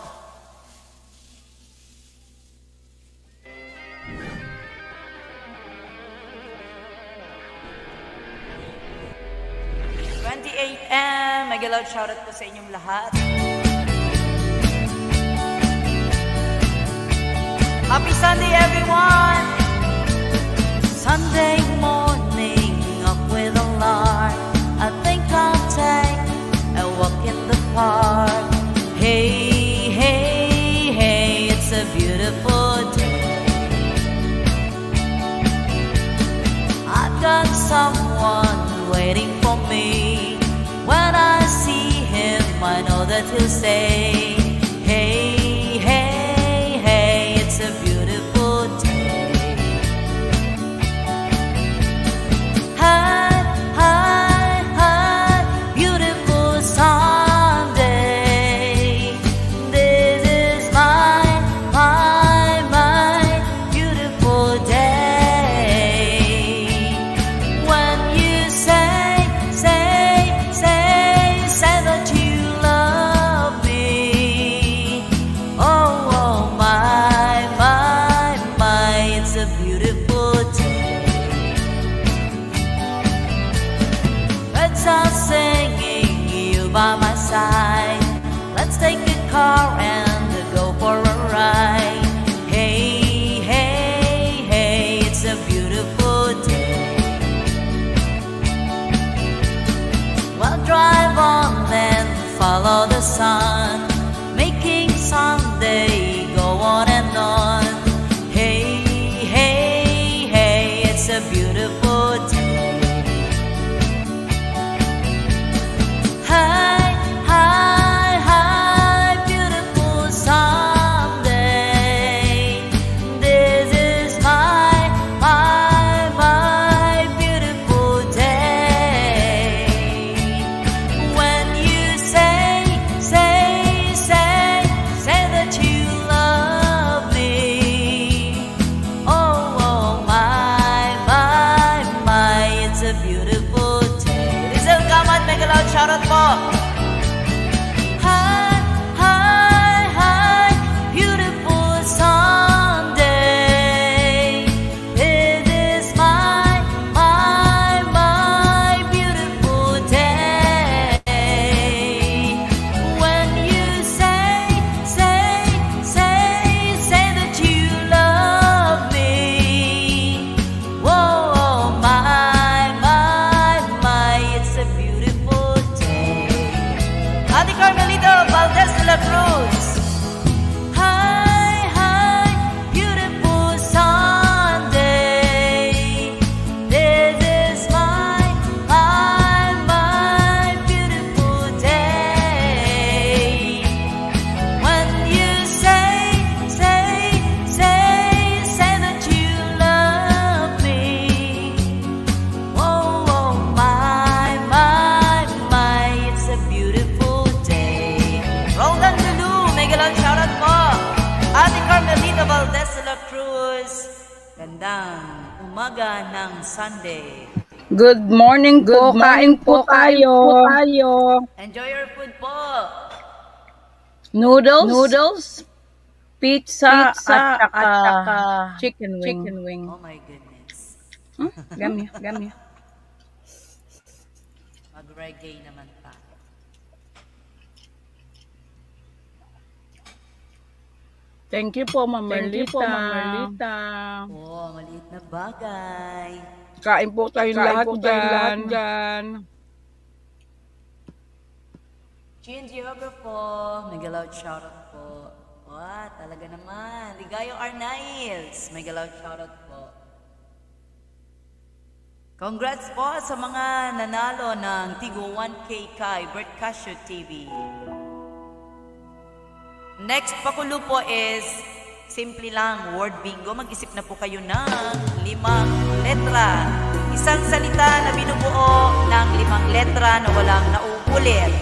AM, mega loud shoutout po sa inyong lahat. Happy Sunday, everyone! Sunday morning, up with alarm. I think I'll take a walk in the park. Hey, hey, hey, it's a beautiful day. I've got someone waiting for me. When I see him, I know that he'll say, hey, hey, hey, it's a beautiful day. Hi, hi, hi, beautiful Sunday. This is my beautiful day. When you say that you love me. Oh, oh, my, it's a beautiful day. Birds are singing, you by my side. Let's take a car and go for a ride. Hey, hey, hey, it's a beautiful day. Well, drive on then follow the sun, making Sunday go on and on. Hey, hey, hey, it's a beautiful day. Hi, hi, hi, beautiful Sunday. This is my beautiful day. When you say that you love me. Oh, oh, my, it's a beautiful day. Rizal Kamat, mega loud shoutout po. Hi, hi, hi, beautiful Sunday. It is my beautiful umaga ng Sunday. Good morning po. Kain po tayo. Enjoy your food po. Noodles, pizza, at saka chicken wing. Oh my goodness. Gami. Mag-reggae naman tayo. Thank you po, Ma'am Merlita. Oh, maliit na bagay. Kain po tayo lahat dyan. Chin Geographo, Megaloud shoutout po. Wow, talaga naman. Ligayo Arnails, Megaloud shoutout po. Congrats po sa mga nanalo ng Tigo 1K kay Bert Casio TV. Next pakulo po is simple lang, word bingo. Mag-isip na po kayo ng 5 letra. Isang salita na binubuo ng 5 letra na walang nauulit.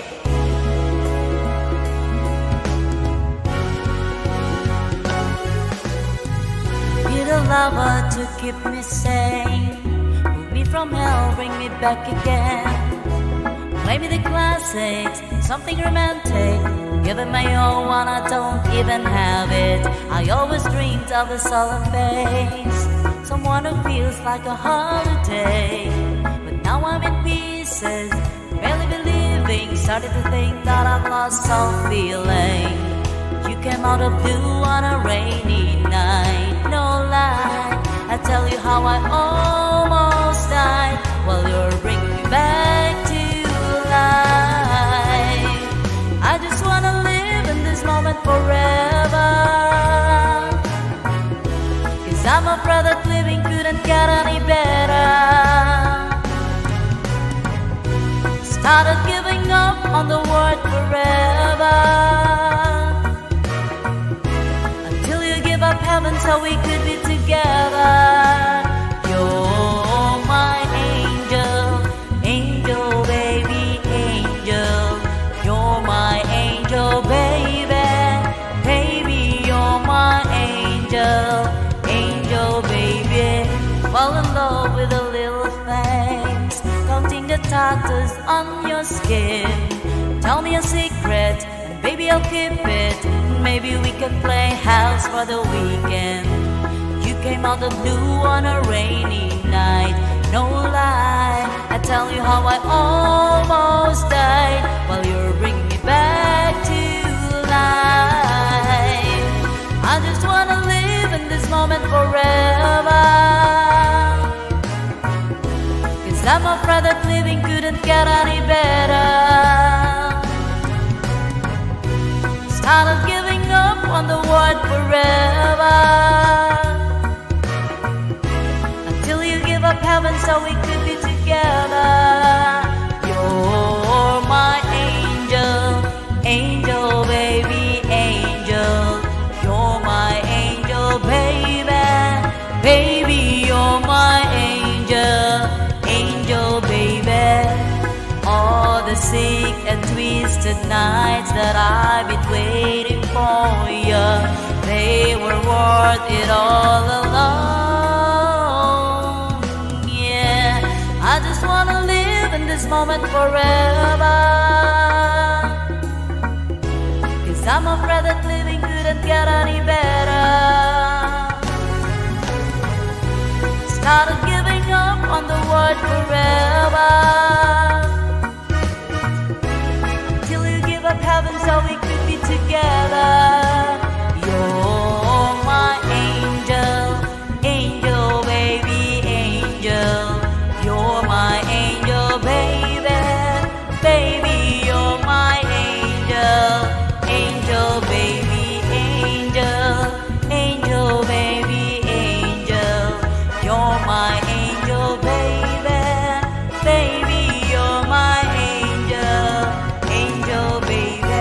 Be the lover to keep me sane, move me from hell, bring me back again. Play me the classics, something romantic. Give it my all when I don't even have it. I always dreamed of a solemn face, someone who feels like a holiday. But now I'm in pieces, barely believing, started to think that I've lost all feeling. You came out of blue on a rainy night, no lie. I tell you how I almost died while you're bringing me back to life. I just wanna live in this moment forever, 'cause I'm afraid that living couldn't get any better. Started giving up on the word forever, until you give up heaven so we could be together. You're my angel, angel baby, angel. You're my angel baby, baby you're my angel, angel baby. Fall in love with the little things, counting the tattoos on your skin. Tell me a secret, and baby I'll keep it. Maybe we can play house for the weekend. You came out of blue on a rainy night, no lie. I tell you how I almost died while you're bringing me back to life. I just wanna live in this moment forever, 'cause I'm afraid that living couldn't get any better. Started giving up on the word forever, until you give up heaven so we could be together. You're my angel, angel baby, angel. You're my angel baby, baby you're my angel, angel baby. All the sick and twisted nights that I've been waiting for you, they were worth it all alone. Yeah, I just wanna live in this moment forever, 'cause I'm afraid that living couldn't get any better. Started giving up on the word forever, until you give up heaven so we could be together. You're my angel, angel baby, angel. You're my angel baby, baby you're my angel, angel baby, angel, angel baby, angel. You're my angel baby, baby you're my angel, angel baby.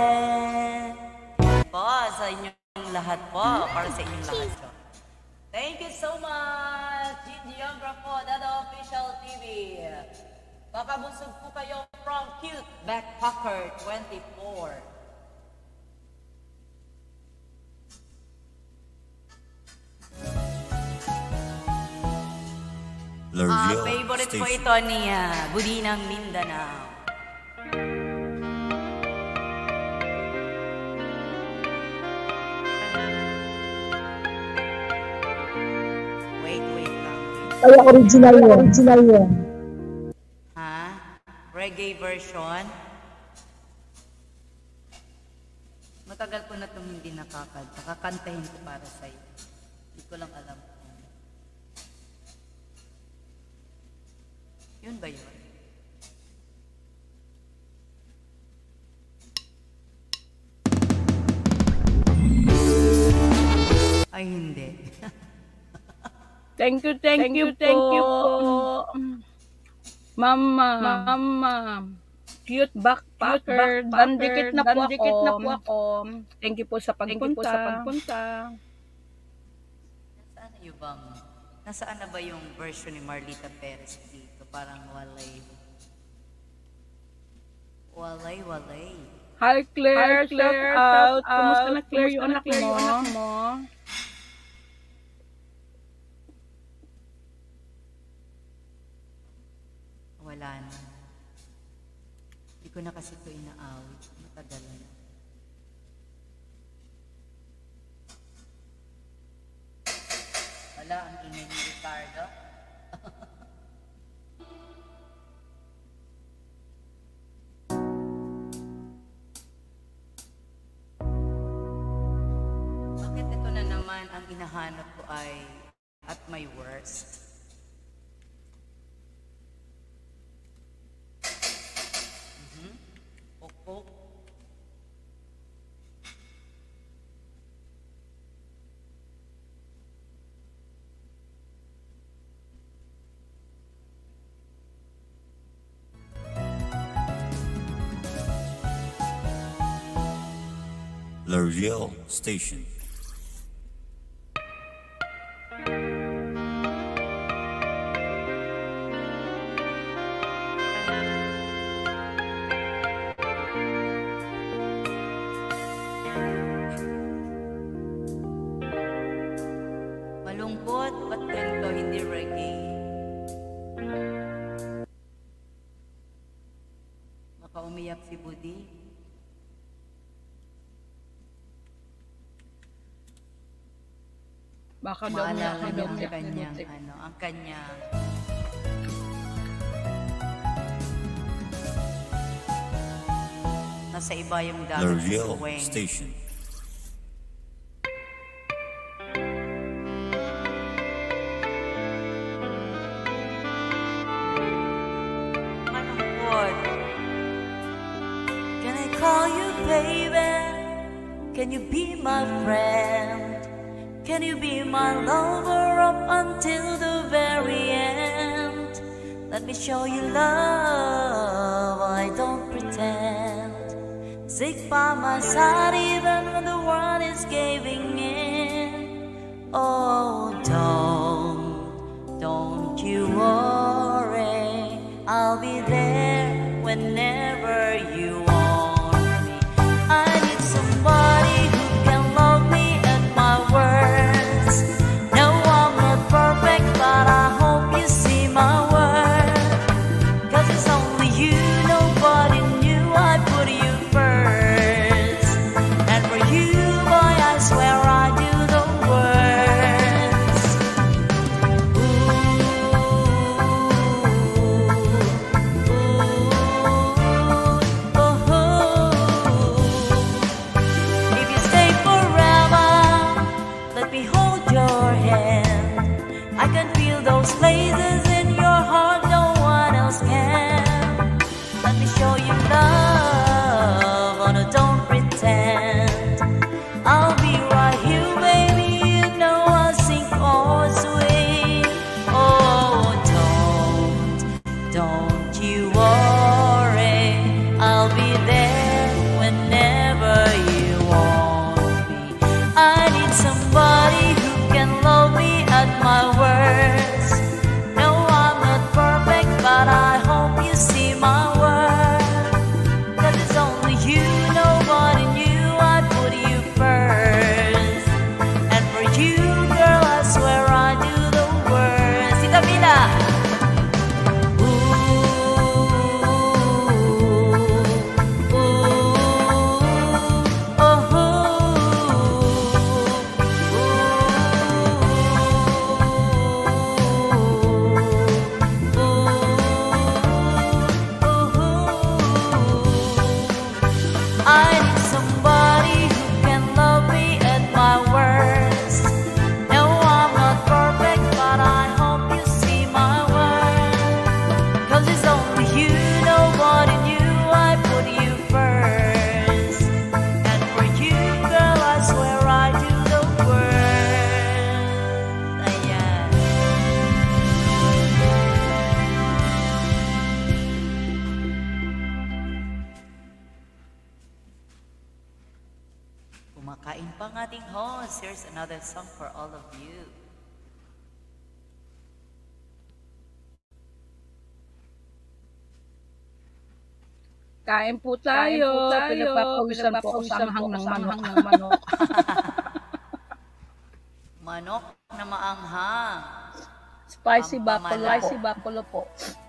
Po sa inyong lahat po, para sa inyong lahat po. Thank you so much, Geographo, Dada Official TV. Papabusog po kayo from Cute Backpacker 24. Favorite po ito ni Budinang Mindanao. Wait lang. Kaya original yun. Ha? Reggae version? Matagal ko na itong hindi nakakanta. Kakantahin ko para sa'yo. Hindi ko lang alam. Yun ba yun? Ay, hindi. Thank you po. Mama. Cute backpacker. Bandikit na po ako. Thank you po sa pagpunta. Nasaan na ba yung version ni Marlita Perez dito? Parang walay. Hi Claire, shout out. Kumusta na Claire yung anak mo? Wala na. Hindi ko na kasi ito inaawit. Matagal na. Wala, ang ingay ni Ricardo. Bakit ito na naman ang hinahanap ko ay at my worst? Pokpok. The Real Station. Malungkot, ba't ganito hindi reggae? Baka umiyak si Budi. Baka daw Maalala niya ang umiyak ni kanyang, Butik. ang kanyang nasa iba yung The dagat Real sa Weng. Station. Malungkot. Can I call you baby? Can you be my friend? Can you be my lover up until the very end? Let me show you love, I don't pretend. Stick by my side even when the world is caving in. Oh, don't you worry, I'll be there whenever you want me. I need somebody who can love me at my worst. No, I'm not perfect, but I hope you see my worth. 'Cause it's only you, nobody knew I put you first. And for you, boy, I swear I do the worst. If you stay forever, let me hold your hand. I can feel those places in your heart no one else can. Let me show you love, oh no, don't pretend. I'll be right here, baby, you know I'll sink or swim. Oh, don't you worry, I'll be there whenever you want me. I need somebody who can love me at my worst. No, I'm not perfect, but I hope you see my worth. 'Cause it's only you, nobody knew I put you first. And for you, girl, I swear I do the worst. Tita Mila, Kumakain pa ang ating host. Here's another song for all of you. Kain po tayo. Pinagpapawisan po ako sa anghang ng manok. Manok na maanghang. Spicy buffalo po.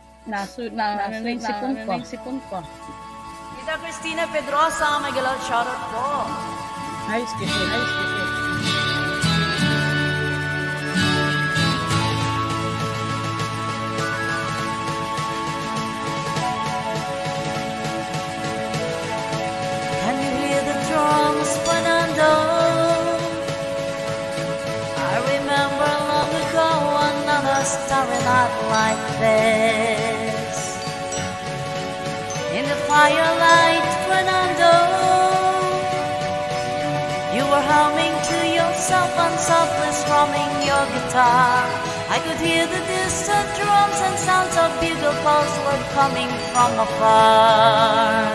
Sipon ko. Tita Cristina Pedrosa, may galaw shoutout po. Nice kitty. Can you hear the drums, Fernando? I remember long ago another starry night like this. In the firelight, Fernando, you were humming to yourself and softly strumming your guitar. I could hear the distant drums and sounds of bugle calls were coming from afar.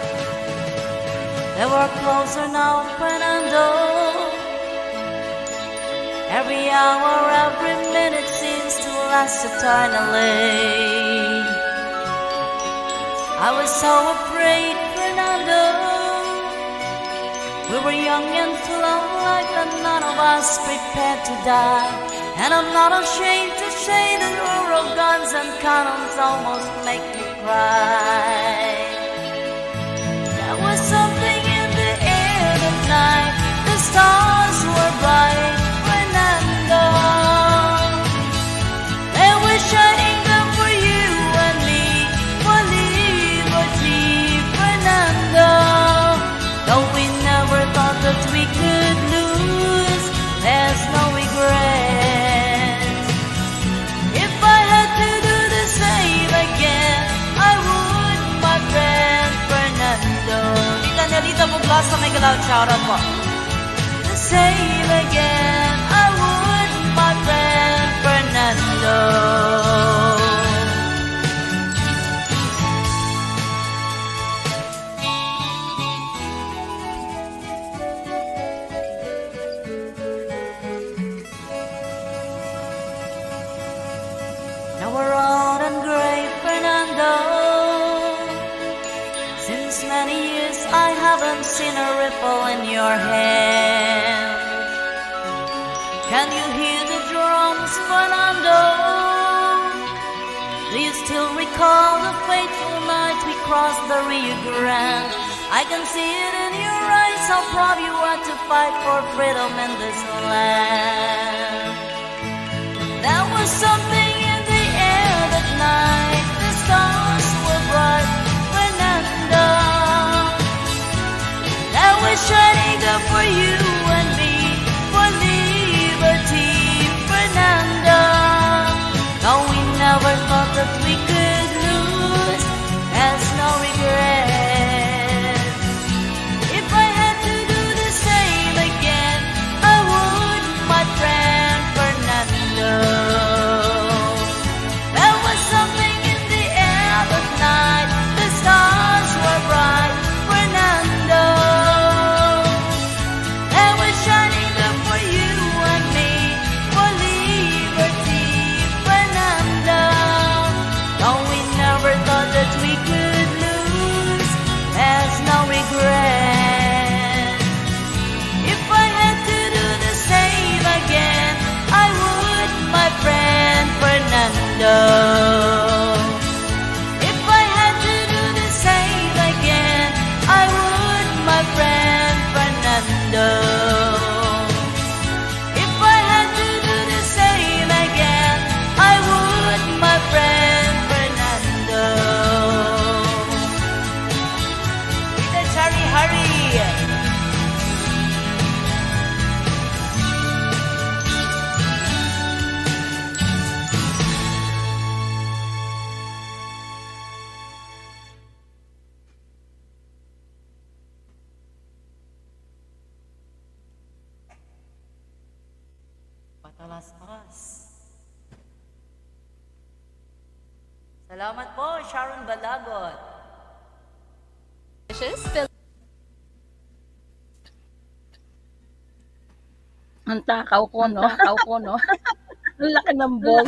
They were closer now, Fernando. Every hour, every minute seems to last eternally. I was so afraid, Fernando. We were young and full of life, and none of us prepared to die. And I'm not ashamed to say the roar of guns and cannons almost make me cry. There was something in the air that night. The stars were bright, Fernando. They were shining down for you and me, for liberty, Fernando. Though we never thought that we could lose, there's no regret. If I had to do the same again, I would, my friend Fernando. Tita Nelita Buglasa, may galaw shoutout po. The same again, I would, my friend Fernando. Now we're old and gray, Fernando. Since many years I haven't seen a ripple in your hand. Can you hear the drums, Fernando? Do you still recall the fateful night we crossed the Rio Grande? I can see it in your eyes, how proud you are to fight for freedom in this land. There was something in the air that night. The stars were bright, Fernando. They were shining up for you and me, for liberty, Fernando. Though we never thought that we could lose, there's no regret. If I had to do the same again, I would, my friend Fernando. There was something in the air that night. The stars were bright, Fernando. They were shining up for you and me, for liberty, Fernando. Though we never thought that we could lose, there's no regret. If I had to do the same again, I would, my friend Fernando. If I had to do the same again, I would, my friend Fernando. If I had to do the same again, I would, my friend Fernando. Tita Chari Hari. Patalas-talas. Salamat po, Sharon Balagot. Ang takaw ko, no? Ang laki ng ball.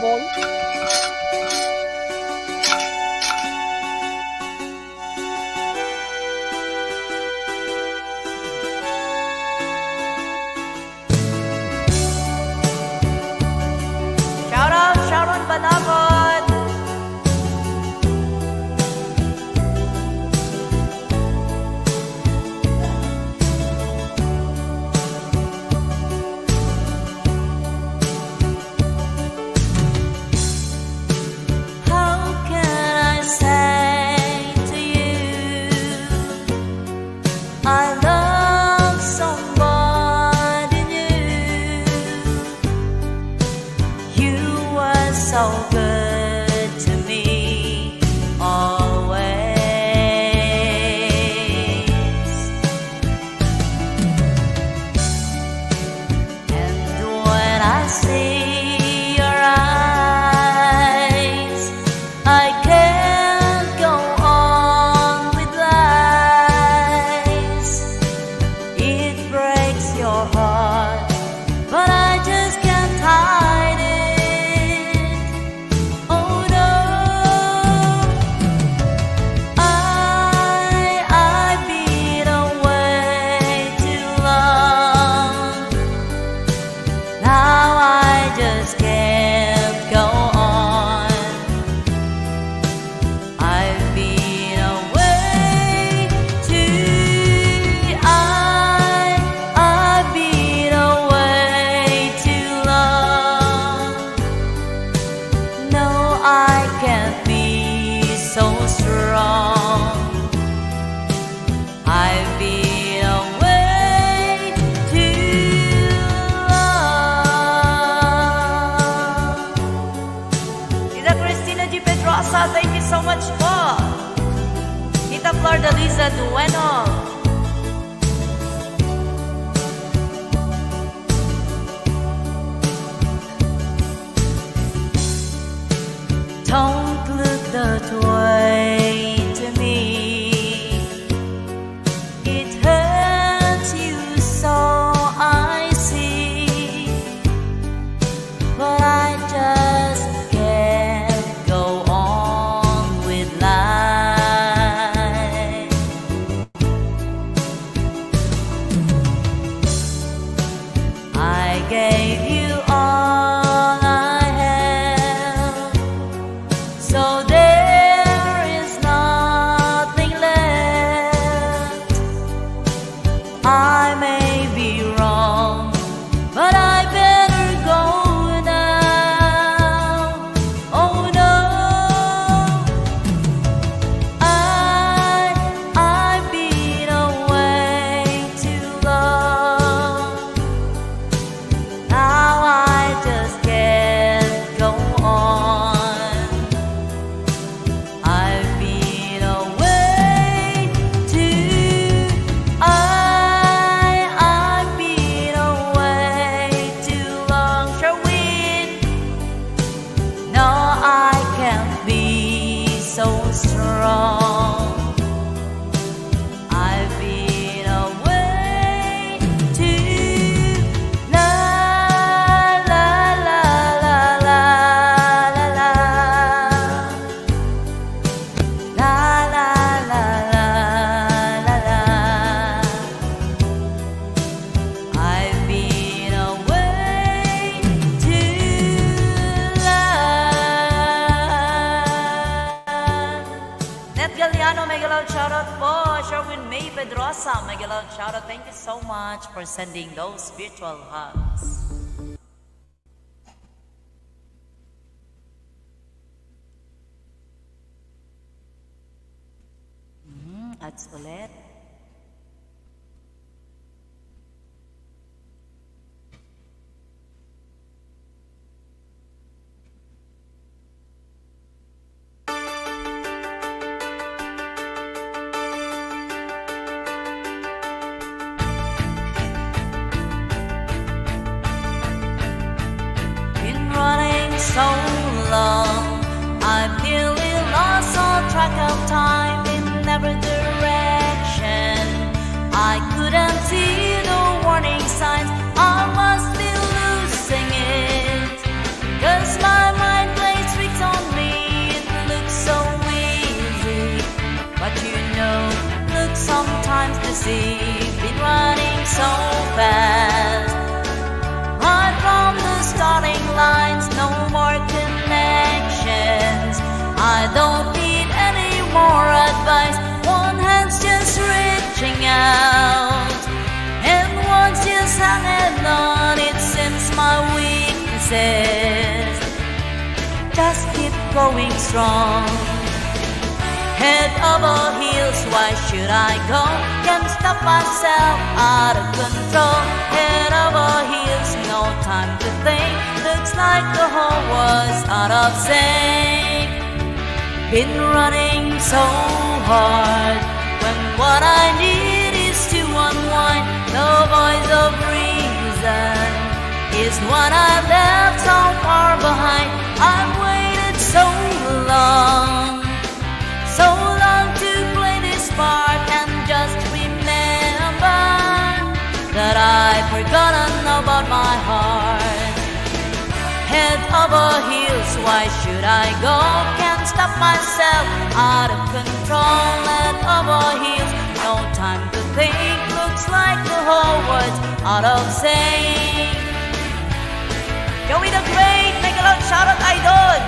Shout out Sharon Banabon. How can I say to you I love somebody new? You were so good to me always. And when I see your eyes, I can't go on with lies. It breaks your heart, but I just can't hide it. Oh no, I've been away too long. Now I just can't go on. I've been away too. I've been away too long. No, I can't be so strong. I've been away too long. Tita Cristina G. Pedrosa, thank you so much po. Tita Flor de Liza Dueno. Don't look that way to me. It hurts you so, I see. But I just can't go on with life. I gave you all I have, so there is nothing left. I may be wrong, but I better go now. Oh no, I've been away too long. Now I just can't go on. I've been away too. I've been away too long. Sherwin, no, I can't be so strong. I've been away too. La la la la la la la. La la la la la la. I've been away too long. Net Galiano, mega loud shoutout po. Sherwin May Pedrosa, mega loud shoutout. Thank you so much for sending those virtual hugs. Ads ulit. Been running so long, I've nearly lost all track of time in every direction. I couldn't see the warning signs. I was see, been running so fast. Right from the starting lines, no more connections. I don't need any more advice. One hand's just reaching out, and one's just hanging on. It seems my weaknesses just keep going strong. Head over heels, why should I go? Can't stop myself, out of control. Head over heels, no time to think. Looks like the whole world's out of sync. Been running so hard, when what I need is to unwind. The voice of reason is what I left so far behind. I've waited so long to play this part and just remember that I've forgotten about my heart. Head over heels, why should I go? Can't stop myself, out of control. Head over heels, no time to think. Looks like the whole world's out of sync. Joey the Great, make a loud shout out, idol!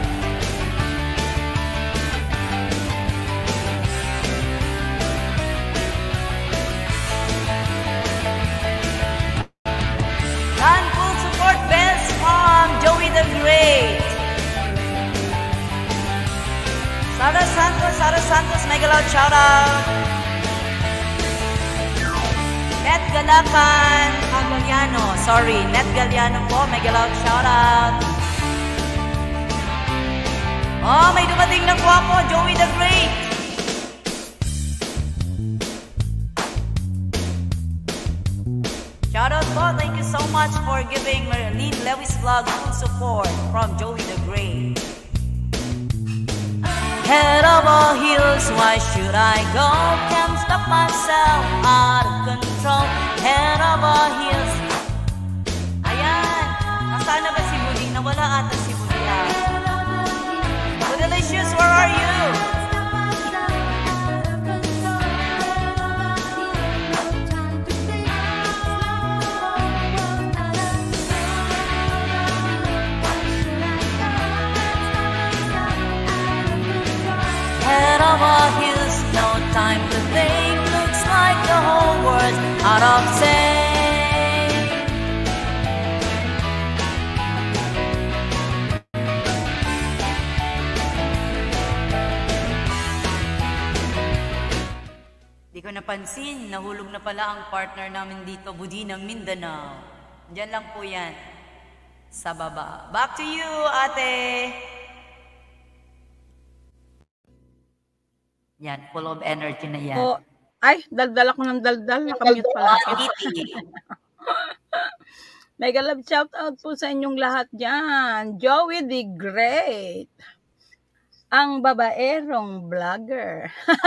And full support best from Joey the Great. Sara Santos, mega loud shout out. Net Galliano po, mega loud shout out. Oh, may dumating na po ako, Joey the Great. Shout out po, thank you so much for giving Marlene Lewis Vlog full support from Joey the Great. Head over heels, why should I go? Can't stop myself, out of control. Head over heels. Ayan, nasaan na ba si Budi? Nawala ata si Budi. Delicious, where are you? Head over heels, no time to think. Looks like the whole world's out of sync. Di ko napansin, nahulog na pala ang partner namin dito, Budi ng Mindanao. Diyan lang po yan, sa baba. Back to you, ate! Yan, full of energy na yan. Oh, ay, daldal ako ng daldal. Nakamute pala ako. Mega love shout out po sa inyong lahat dyan. Joey the Great. Ang babaerong vlogger.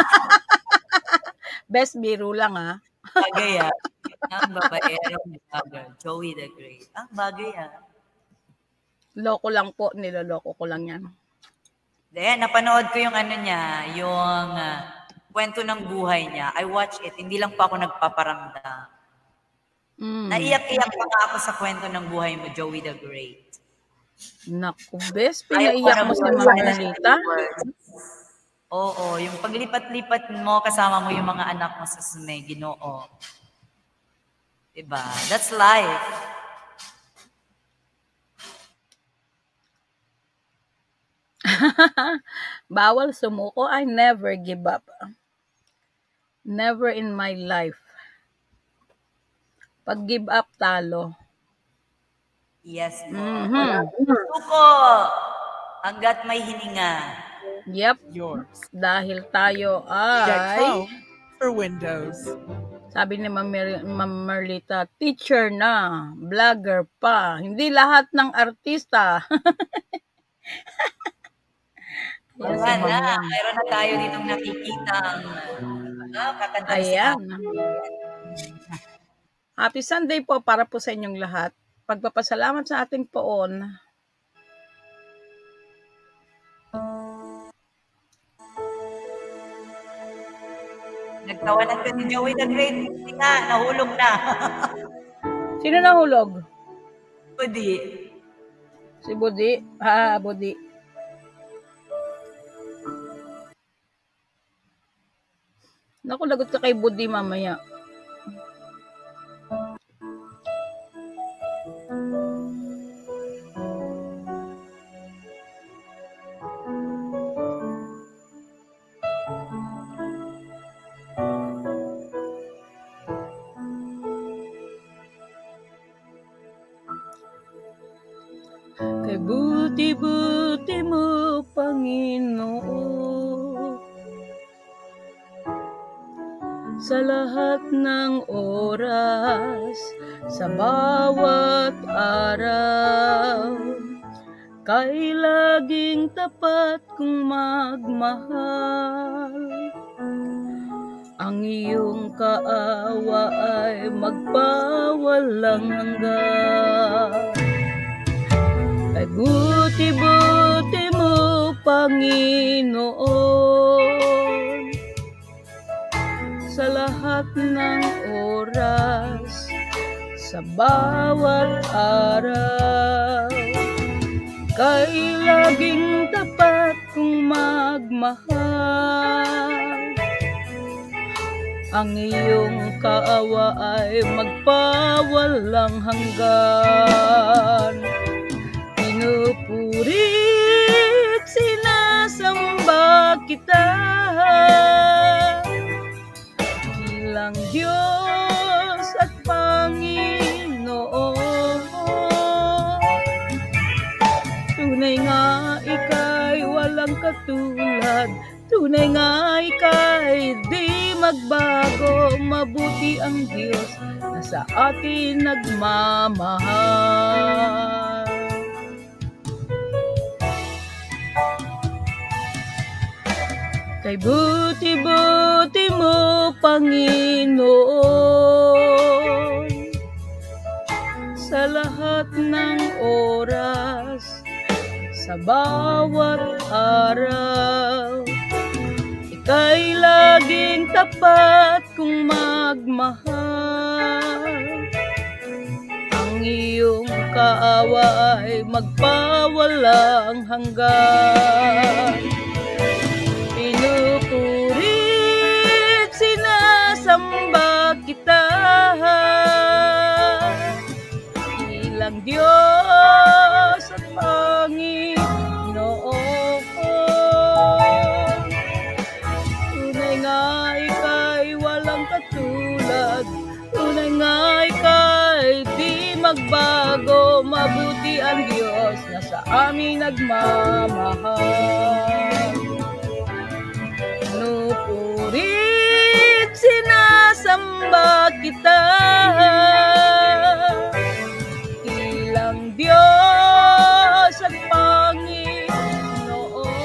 Best biro lang ah. Bagay ah. Ang babaerong vlogger. Joey the Great. Ang bagay ah. Loko lang po. Niloloko ko lang yan. Then, napanood ko yung ano niya, yung kwento ng buhay niya. I watch it. Hindi lang pa ako nagpaparamdam. Naiyak-iyak pa nga ako sa kwento ng buhay mo, Joey the Great. Naku, bes, pinaiyak mo si Margarita? Oo, yung paglipat-lipat mo, kasama mo yung mga anak mo sa Sumay, Ginoo. Diba? That's life. Bawal sumuko. I never give up. Never in my life. Pag give up, talo. Yes. Suko! Hanggat may hininga. Yep. Yours. Dahil tayo ay... Get Chrome for Windows. Sabi ni Ma'am Merlita, teacher na, vlogger pa. Hindi lahat ng artista. Wala na. Mayroon na tayo ditong nakikita kakanta. Ayan. Happy Sunday po para po sa inyong lahat. Pagpapasalamat sa ating poon. Nagtawanan ka ni Joey the Great. Hindi nga, nahulog na. Sino nahulog? Pwede. Si Budi? Ah, Budi. Naku, lagot ka kay Budi mamaya. Kay buti-buti mo, Panginoon, sa lahat ng oras, sa bawat araw, kay laging tapat kong magmahal. Ang iyong kaawa ay magpawalang hanggan. Ay buti-buti mo, Panginoon, sa lahat ng oras, sa bawat araw, kay laging tapat kong magmahal. Ang iyong kaawa ay magpawalang hanggan. Pinupurit, sinasamba kita, bilang Diyos at Panginoon. Tunay nga ika'y walang katulad, tunay nga ika'y di magbago. Mabuti ang Diyos na sa atin nagmamahal. Kay buti-buti mo, Panginoon, sa lahat ng oras, sa bawat araw, ika'y laging tapat kong magmahal. Ang iyong kaawa ay magpawalang hanggan. Pinupurit, sinasamba kita, bilang Diyos at Panginoon. Tunay nga ika'y walang katulad, tunay nga ika'y di magbago. Mabuti ang Diyos na sa amin nagmamahal. Pinupurit, sinasamba kita, bilang Diyos at Panginoon.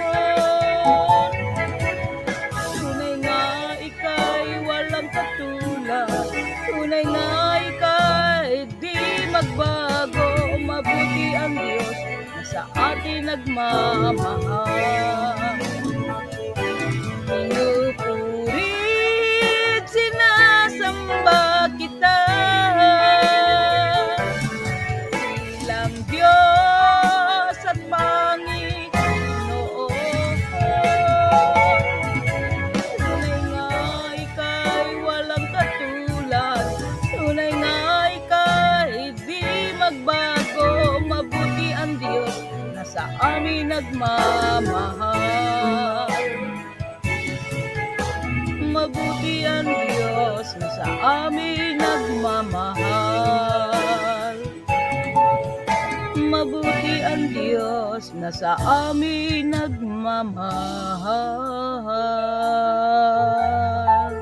Tunay nga ika'y walang katulad, tunay nga ika'y di magbago. Mabuti ang Diyos na sa atin nagmamahal. Pinupurit, sinasamba kita, bilang Diyos at Panginoon. Tunay nga ika'y walang katulad, tunay nga ika'y di magbago. Mabuti ang Diyos na sa amin nagmamahal. Mabuti ang Diyos na sa amin nagmamahal. Mabuti ang Diyos na sa amin nagmamahal.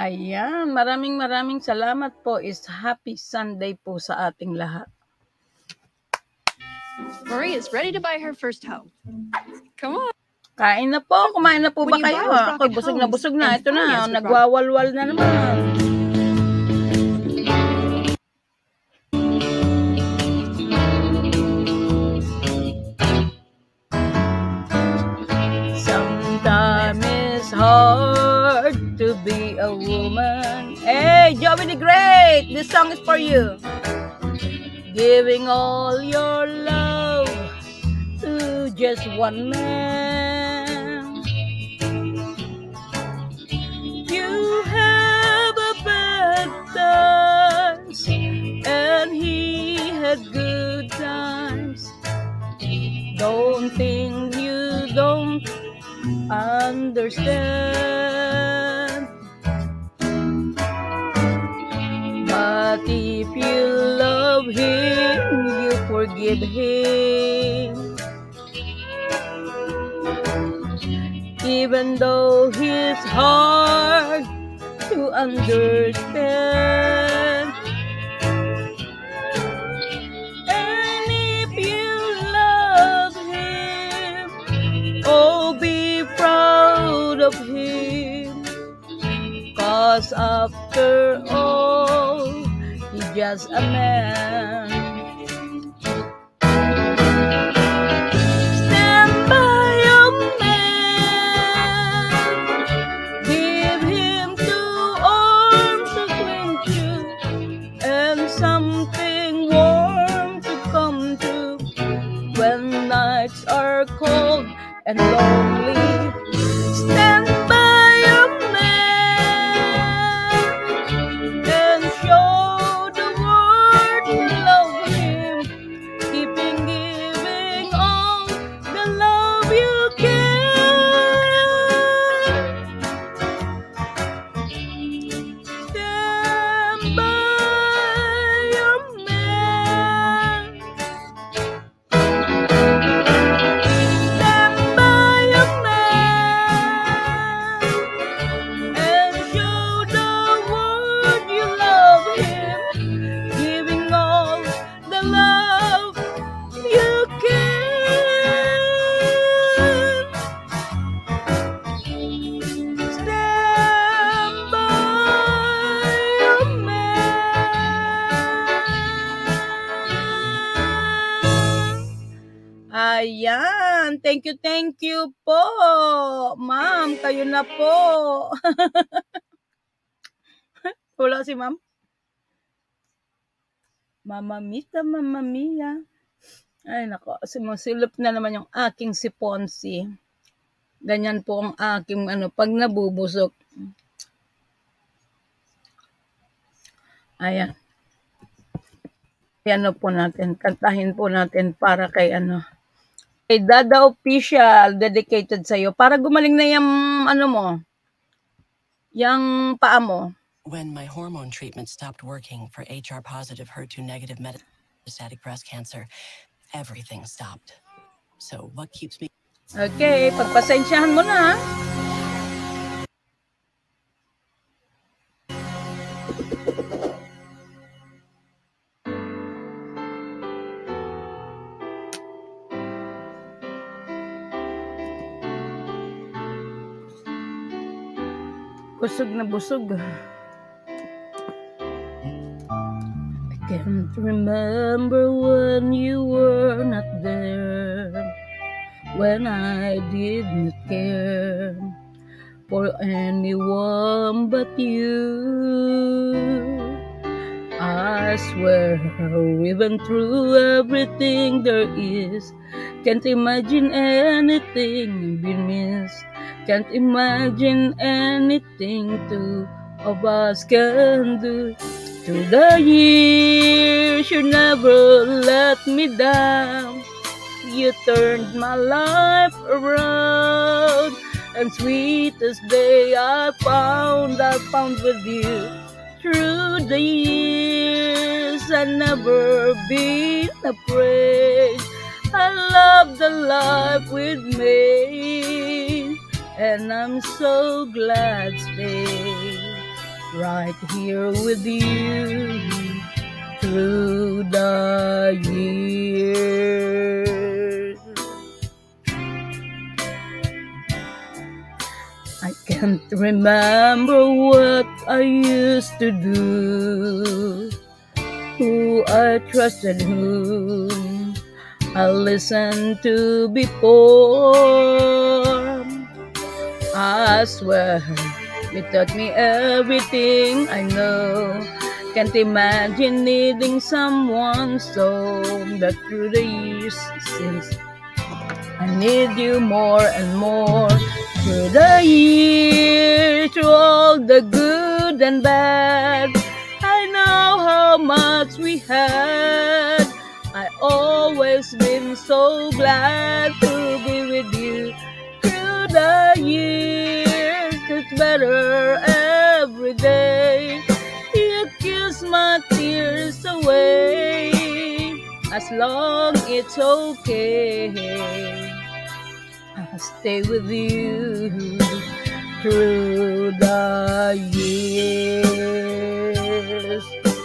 Ayan, maraming salamat po. Is happy Sunday po sa ating lahat. Marie is ready to buy her first home. Come on. Kain na po. Kumain na po ba When you kayo? buy with Ako, Rocket busog Homes na. and Ito na, finance with nagwawalwal na naman. Sometimes it's hard to be a woman. Hey, Joey the Great, this song is for you. Giving all your love to just one man. You have a bad times and he had good times. Don't think you don't understand. But if you love him, you forgive him. Even though he's hard to understand. And if you love him, oh, be proud of him. 'Cause after all, he's just a man. Stand by your man. Give him 2 arms to cling to and something warm to come to when nights are cold and lonely. Stand by your man and show the world you love him, keeping giving all the love you can. Stand by your man. Stand by your man and show the world you love him, giving all the love you can. Stand by your man. Ayan, thank you po. Ma'am, kayo na po. Wala si ma'am. Mama mia. Ay, nako, sumusilip na naman yung aking si Ponzi. Ganyan po ang aking pag nabubusok. Ayan. Piano po natin, kantahin po natin para kay kay Dada Official, dedicated sa'yo. Para gumaling na yung yung paa mo. When my hormone treatment stopped working for HR-positive, HER2-negative metastatic breast cancer, everything stopped. So what keeps me... Okay, pagpasensyahan mo na. Busog na busog. I can't remember when you were not there, when I did not care for anyone but you. I swear we've been through everything there is. Can't imagine anything we missed. Can't imagine anything two of us can do. Through the years, you never let me down. You turned my life around. And sweetest day I found with you. Through the years, I never been afraid. I love the life we've made, and I'm so glad stay. right here with you through the years. I can't remember what I used to do, who I trusted, whom I listened to before. I swear you taught me everything I know. Can't imagine needing someone so, that through the years since I need you more and more. Through the years, through all the good and bad, I know how much we had. I always been so glad to be with you. Through the years, it's better every day. You kiss my tears away, as long it's okay. I'll stay with you through the years.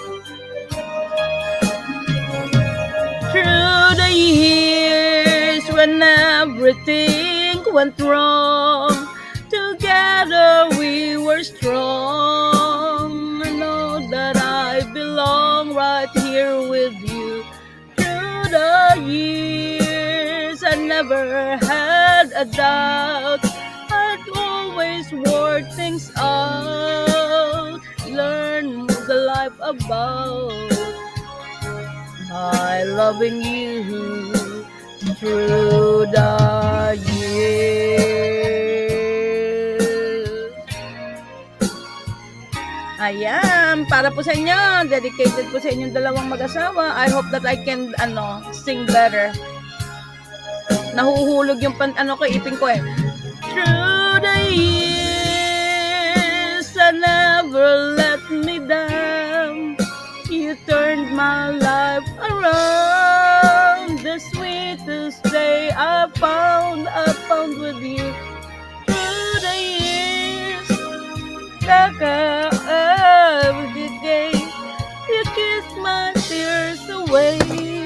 Through the years when everything went wrong, together we were strong. I know that I belong right here with you. Through the years, I never had a doubt. I'd always work things out, learn the life about by loving you through the years. Ayan, para po sa inyo, dedicated po sa inyong dalawang mag-asawa. I hope that I can sing better. Nahuhulog yung ipin ko eh. Through the years, I never let me down. You turned my life around. The sweetest day I found with you. Through the years, like every day, you kiss my tears away.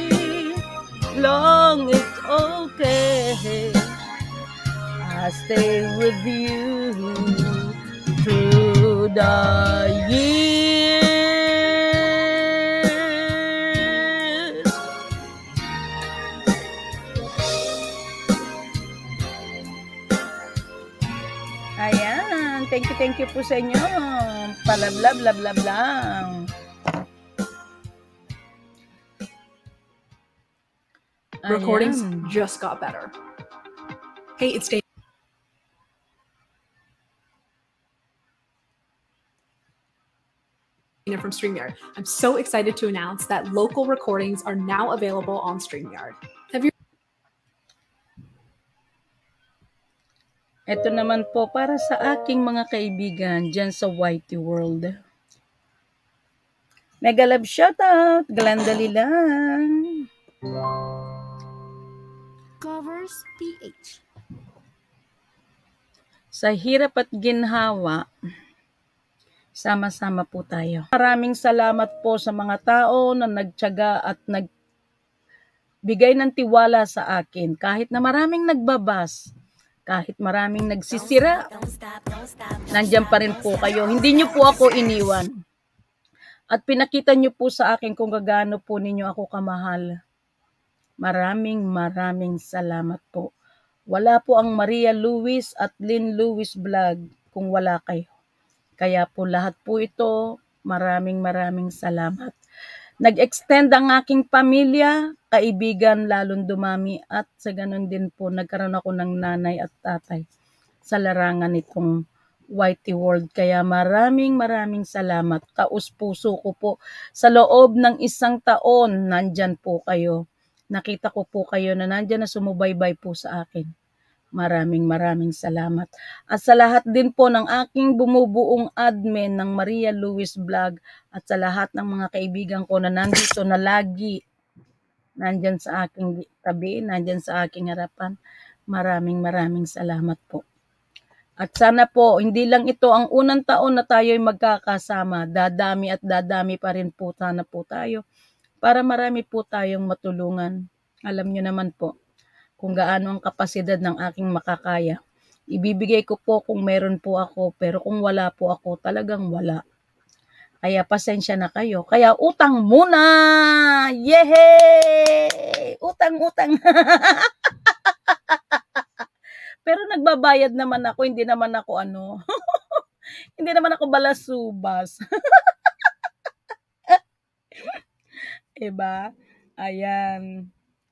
Long it's okay, I stay with you through the years. Ayan, thank you po sa inyo. Palablab lang. Recordings just got better. Hey, it's Dave. From StreamYard. I'm so excited to announce that local recordings are now available on StreamYard. Have you? Ito naman po para sa aking mga kaibigan dyan sa Whitey World. Mega love shoutout, Glenda Lilang. Covers PH. Sa hirap at ginhawa, sama-sama po tayo. Maraming salamat po sa mga tao na nagtiyaga at nagbigay ng tiwala sa akin. Kahit na maraming nagbabas, kahit maraming nagsisira, nandiyan pa rin po kayo. Hindi niyo po ako iniwan. At pinakita niyo po sa akin kung gaano po ninyo ako kamahal. Maraming salamat po. Wala po ang Maria Luis at Lynn Luis Vlog kung wala kayo. Kaya po lahat po ito, maraming salamat. Nag-extend ang aking pamilya, kaibigan lalong dumami at sa ganun din po nagkaroon ako ng nanay at tatay sa larangan nitong Whitey World. Kaya maraming salamat. Taus-puso ko po. Sa loob ng 1 taon, nandyan po kayo. Nakita ko po kayo na nandyan na sumubaybay po sa akin. Maraming salamat. At sa lahat din po ng aking bumubuong admin ng Maria Luis Vlog at sa lahat ng mga kaibigan ko na nandito na lagi nandyan sa aking tabi, nandyan sa aking harapan. Maraming salamat po. At sana po, hindi lang ito ang unang taon na tayo'y magkakasama. Dadami at dadami pa rin po sana po tayo para marami po tayong matulungan. Alam nyo naman po kung gaano ang kapasidad ng aking makakaya. Ibibigay ko po kung meron po ako, pero kung wala po ako, talagang wala. Kaya pasensya na kayo. Kaya utang muna! Yehey! Utang-utang! Pero nagbabayad naman ako, hindi naman ako hindi naman ako balasubas. Diba? Ayan.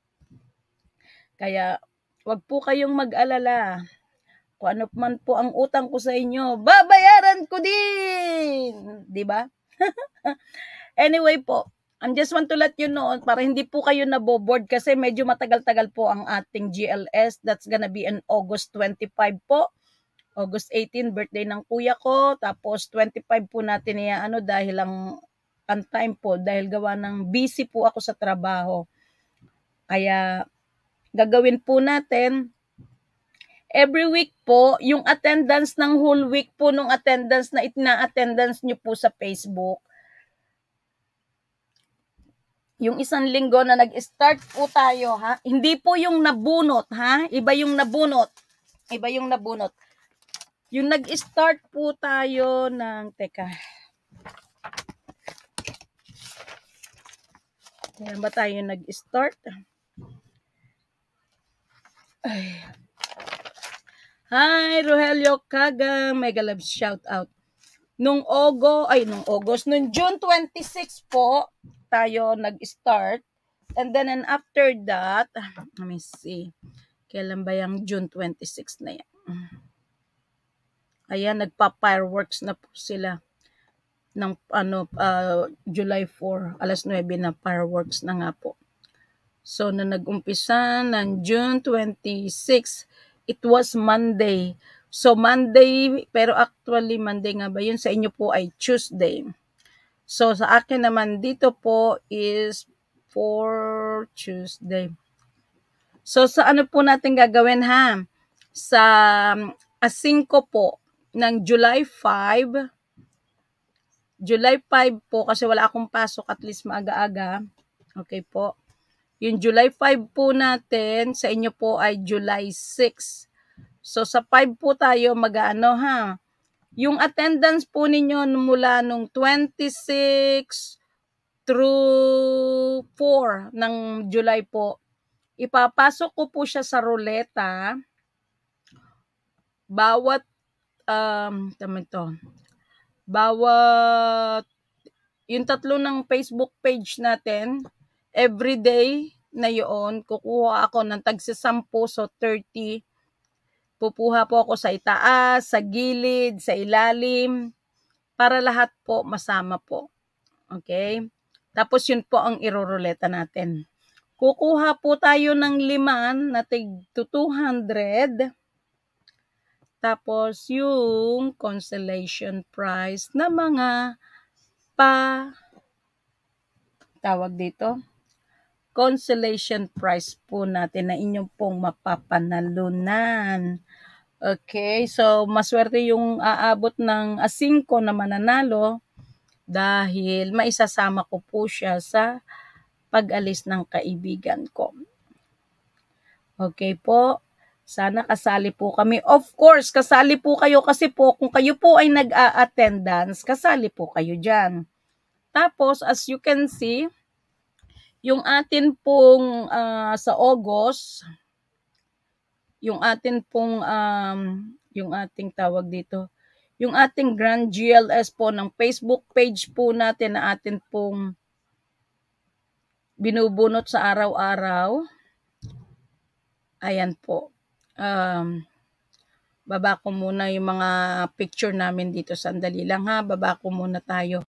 Kaya, wag po kayong mag-alala. Kung ano man po ang utang ko sa inyo, babayaran ko din! Diba? Anyway po, I just want to let you know, para hindi po kayo naboboard kasi medyo matagal-tagal po ang ating GLS. That's gonna be on August 25 po. August 18, birthday ng kuya ko. Tapos 25 po natin dahil ang time po, dahil gawa ng busy po ako sa trabaho. Kaya gagawin po natin, every week po, yung attendance ng whole week po nung attendance na ina-attendance nyo po sa Facebook, yung isang linggo na nag-start po tayo, ha? Hindi po yung nabunot, ha? Iba yung nabunot. Iba yung nabunot. Yung nag-start po tayo ng, teka. Kailan ba tayo nag-start? Ay. Hi, Rogelio Kagang. Mega love shout out. Nung June 26 po, tayo nag-start. And then, after that, let me see. Kailan ba yung June 26 na yan? Ayan, nagpa-fireworks na po sila. Ng, July 4, alas 9 na fireworks na nga po. So, na nag-umpisa ng June 26, it was Monday. So, Monday, pero actually, Monday nga ba yun? Sa inyo po ay Tuesday. So, sa akin naman dito po is for Tuesday. So, sa ano po natin gagawin ha? Sa 5 po ng July 5. July 5 po kasi wala akong pasok at least maaga-aga. Okay po. Yung July 5 po natin, sa inyo po ay July 6. So, sa 5 po tayo mag-ano ha? Yung attendance po ninyo mula nung 26 through 4 ng July po, ipapasok ko po siya sa ruleta. Bawat, yung tatlo ng Facebook page natin, everyday na yun, kukuha ako ng tagsa-10, so 30. Pupuha po ako sa itaas, sa gilid, sa ilalim, para lahat po masama po. Okay? Tapos yun po ang iroroleta natin. Kukuha po tayo ng 5 na tig 200. Tapos yung consolation prize na mga tawag dito, consolation prize po natin na inyong pong mapapanalunan. Okay, so maswerte yung aabot ng 5 na mananalo dahil maisasama ko po siya sa pag-alis ng kaibigan ko. Okay po, sana kasali po kami. Of course, kasali po kayo kasi po kung kayo po ay nag-a-attendance, kasali po kayo dyan. Tapos, as you can see, yung atin pong sa August, yung atin pong, yung ating tawag dito, yung ating Grand GLS po ng Facebook page po natin na atin pong binubunot sa araw-araw. Ayan po. Baba ko muna yung mga picture namin dito. Sandali lang ha. Baba ko muna tayo.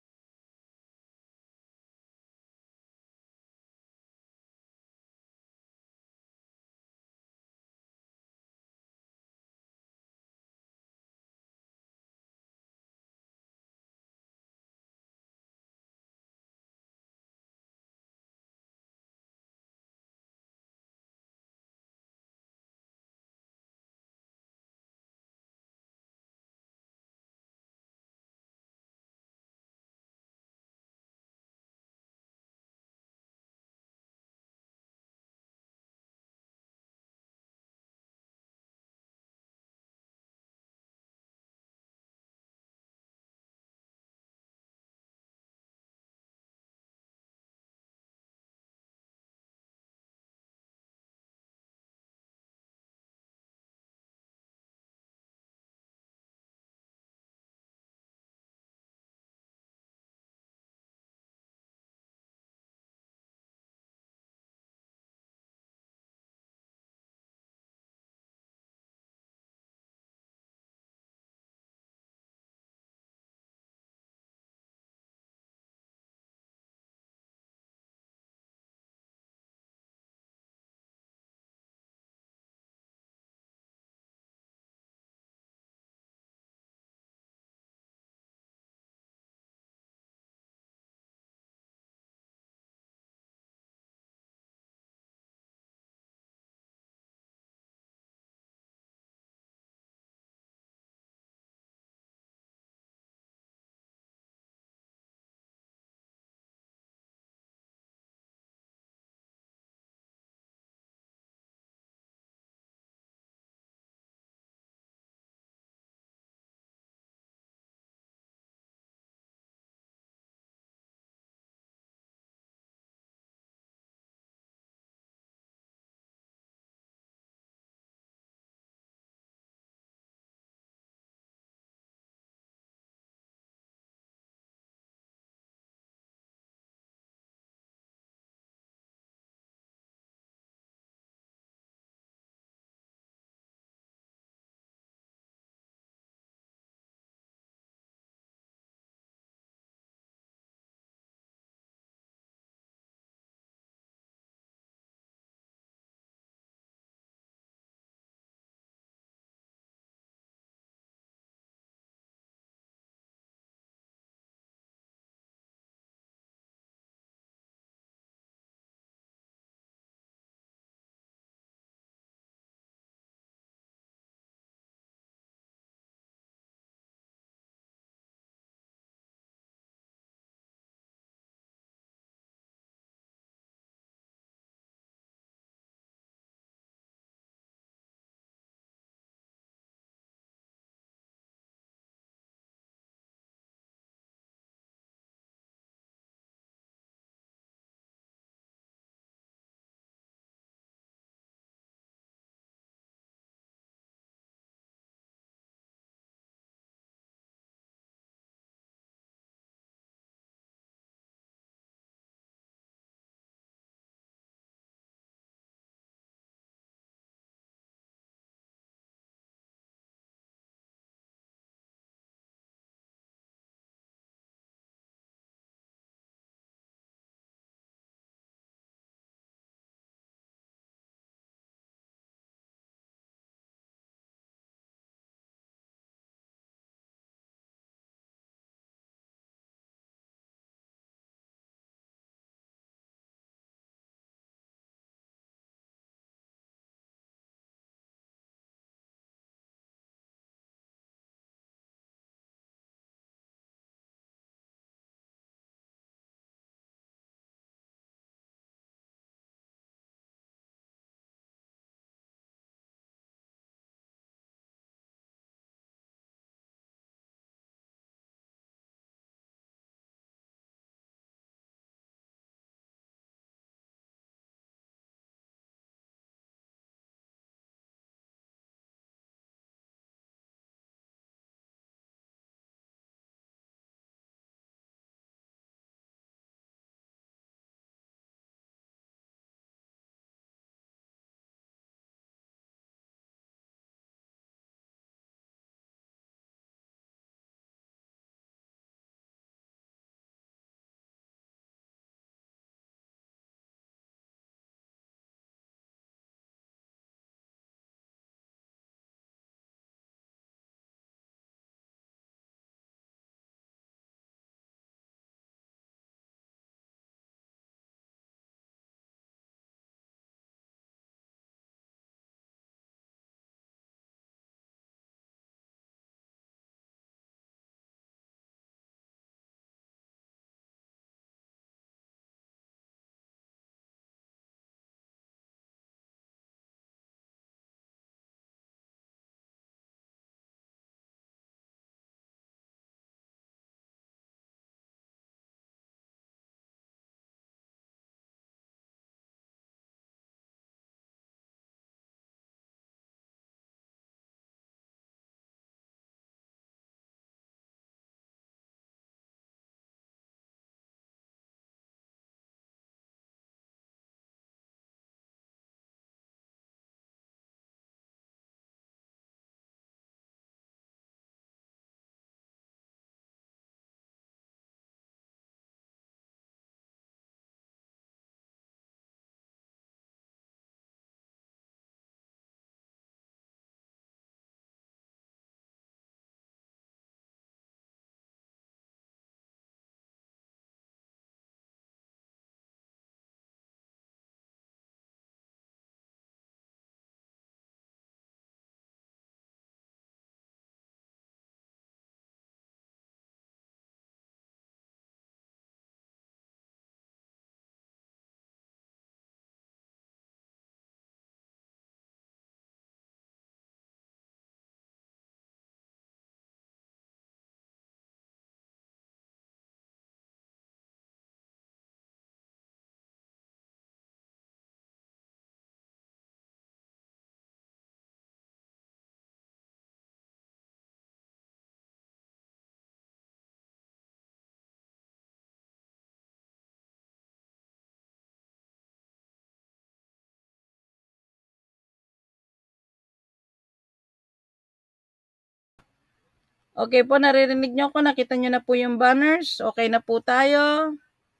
Okay po, naririnig nyo ako. Nakita nyo na po yung banners. Okay na po tayo.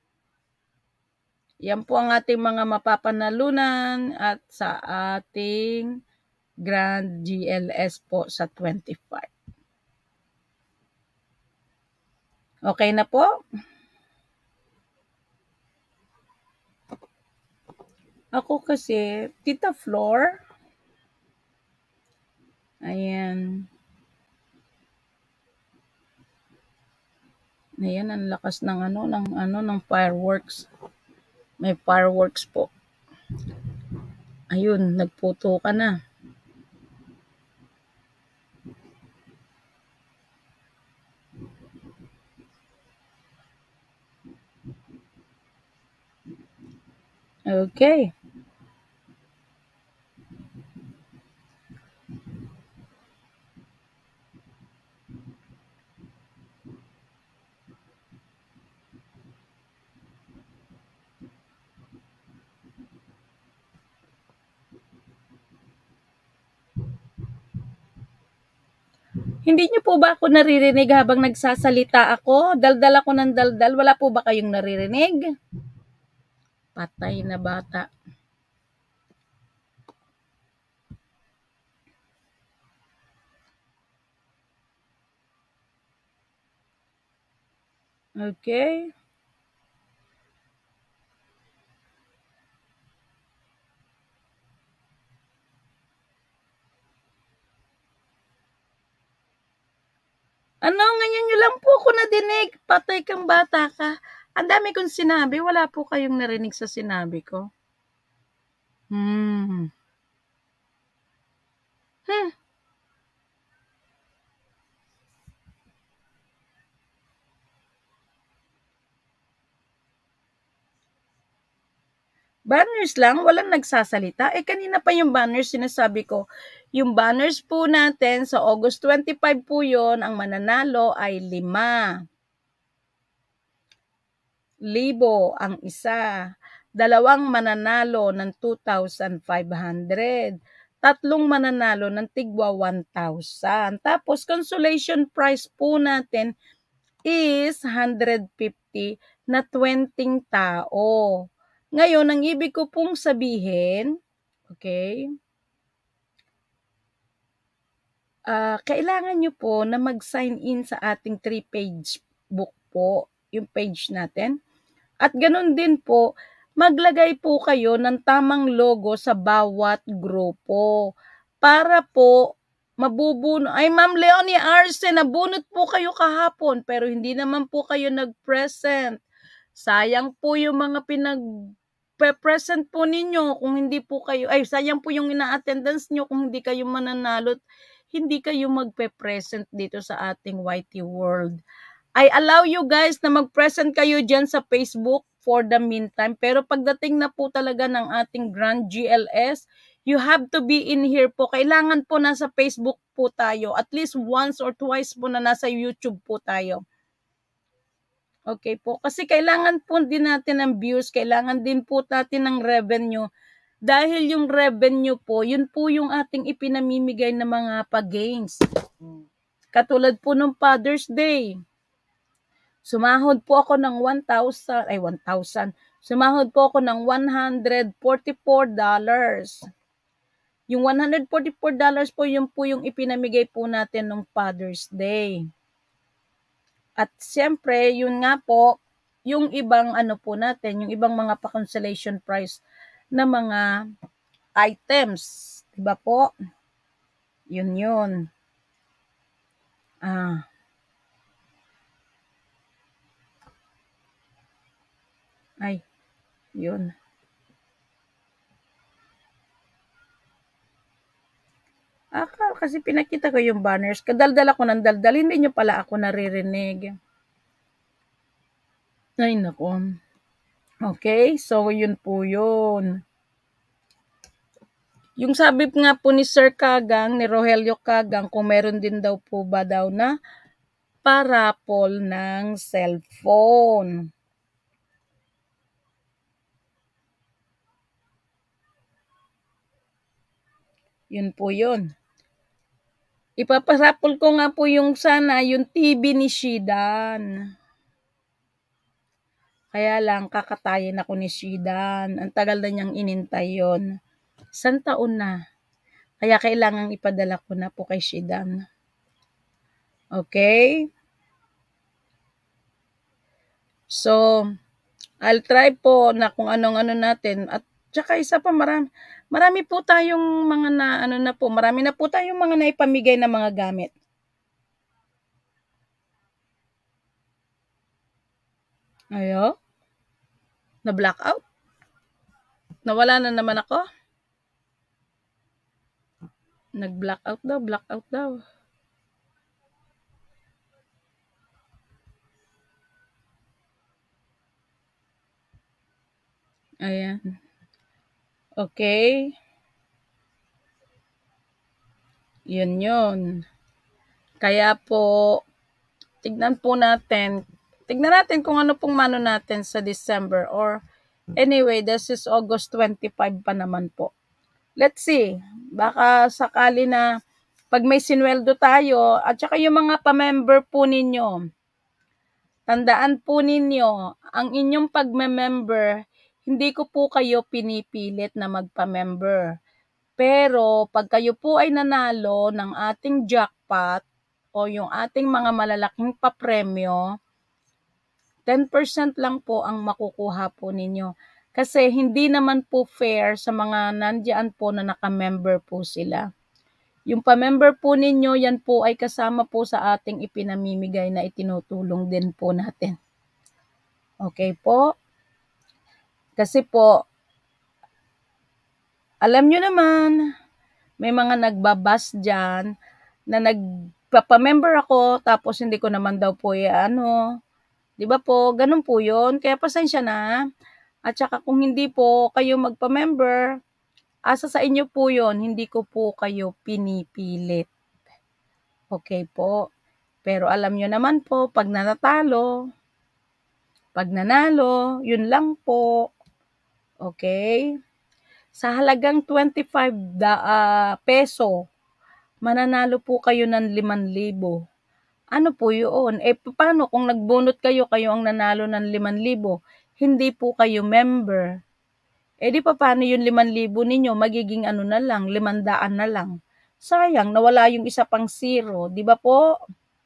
Yan po ang ating mga mapapanalunan at sa ating Grand GLS po sa 25. Okay na po? Ako kasi, Tita Flor. Ayan. Ayan, ang lakas ng ng fireworks. May fireworks po. Ayun, nagputo ka na. Okay. Hindi niyo po ba ako naririnig habang nagsasalita ako? Daldal ako ng daldal. Wala po ba kayong naririnig? Patay na bata. Okay. Ano, ngayon nyo lang po ako nadinig. Patay kang bata ka. Ang dami kong sinabi. Wala po kayong narinig sa sinabi ko. Banners lang, walang nagsasalita. Kanina pa yung banners, sinasabi ko. Yung banners po natin, sa August 25 po yun, ang mananalo ay 5,000 ang isa. 2 mananalo ng 2,500. 3 mananalo ng tigwa 1,000. Tapos, consolation prize po natin is 150 na 20 tao. Ngayon, ang ibig ko pong sabihin, okay, kailangan nyo po na mag-sign in sa ating 3-page book po, yung page natin. At ganun din po, maglagay po kayo ng tamang logo sa bawat grupo para po mabubuno. Ay, Ma'am Leonie Arce, nabunot po kayo kahapon pero hindi naman po kayo nag-present. Sayang po yung mga present po ninyo kung hindi po kayo, sayang po yung ina-attendance nyo kung hindi kayo mananalo, hindi kayo magpe-present dito sa ating YT World. I allow you guys na mag-present kayo dyan sa Facebook for the meantime, pero pagdating na po talaga ng ating Grand GLS, you have to be in here po. Kailangan po nasa Facebook po tayo, at least once or twice po na nasa YouTube po tayo. Okay po, kasi kailangan po din natin ng views, kailangan din po natin ng revenue. Dahil yung revenue po, yun po yung ating ipinamimigay na mga pag-gains. Katulad po ng Father's Day. Sumahod po ako ng 1,000. Sumahod po ako ng $144. Yung $144 po, yun po yung ipinamigay po natin ng Father's Day. At siyempre, yun nga po, yung ibang po natin, yung ibang mga pa-consolation prize na mga items. Diba po? Yun. Yun. Kasi pinakita ko yung banners. Kadaldal ako ng daldal. Hindi nyo pala ako naririnig. Ay, naku. Okay, so yun po yun. Yung sabi nga po ni Sir Kagang, ni Rogelio Kagang, kung meron din daw po ba daw na parapol ng cellphone. Yun po yun. Ipapasapol ko nga po yung sana, yung TV ni Shidan. Kaya lang, kakatayin ako ni Shidan. Ang tagal na niyang inintay yon. 1 taon na. Kaya kailangan ipadala ko na po kay Shidan. Okay? So, I'll try po na kung anong-ano natin. At saka isa pa, marami po tayong mga marami na po tayong mga naipamigay na mga gamit. Ayo? Na-blackout? Nawala na naman ako? Nag-blackout daw. Ayan. Okay. Yun. Kaya po, tignan natin kung ano pong mano natin sa December or anyway, this is August 25 pa naman po. Let's see. Baka sakali na pag may sinweldo tayo at saka yung mga pa-member po ninyo, tandaan po ninyo, ang inyong pag-member, hindi ko po kayo pinipilit na magpa-member. Pero pag kayo po ay nanalo ng ating jackpot o yung ating mga malalaking papremyo, 10% lang po ang makukuha po ninyo. Kasi hindi naman po fair sa mga nandiyan po na naka-member po sila. Yung pa-member po ninyo, yan po ay kasama po sa ating ipinamimigay na itinutulong din po natin. Okay po? Kasi po, alam nyo naman, may mga nagbabas dyan na nagpapa-member ako tapos hindi ko naman daw po di ba po, ganun po yun. Kaya pasensya na. At saka kung hindi po kayo magpa-member, asa sa inyo po yun, hindi ko po kayo pinipilit. Okay po. Pero alam nyo naman po, pag nanalo, yun lang po. Okay? Sa halagang 25 peso, mananalo po kayo ng 5,000. Ano po yun? Paano kung nagbunot kayo ang nanalo ng 5,000? Hindi po kayo member. Di paano yung 5,000 ninyo? Magiging na lang, 500 na lang. Sayang, nawala yung isa pang 0. Di ba po?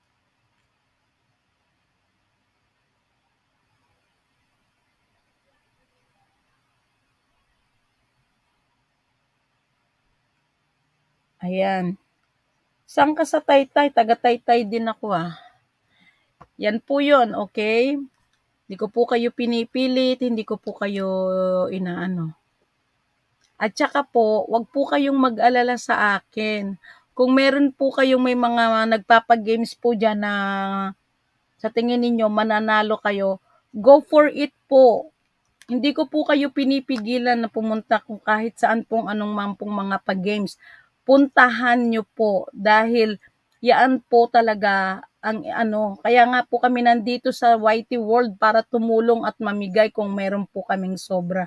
Ayan. Saan ka sa Taytay? Taga-Taytay din ako Yan po yun, okay? Hindi ko po kayo pinipilit, hindi ko po kayo inaano. At saka po, wag po kayong mag-alala sa akin. Kung meron po kayong may mga nagpapagames po dyan na sa tingin ninyo mananalo kayo, go for it po. Hindi ko po kayo pinipigilan na pumunta kung kahit saan pong mga pag-games. Puntahan nyo po dahil yan po talaga ang kaya nga po kami nandito sa YT World para tumulong at mamigay kung meron po kaming sobra.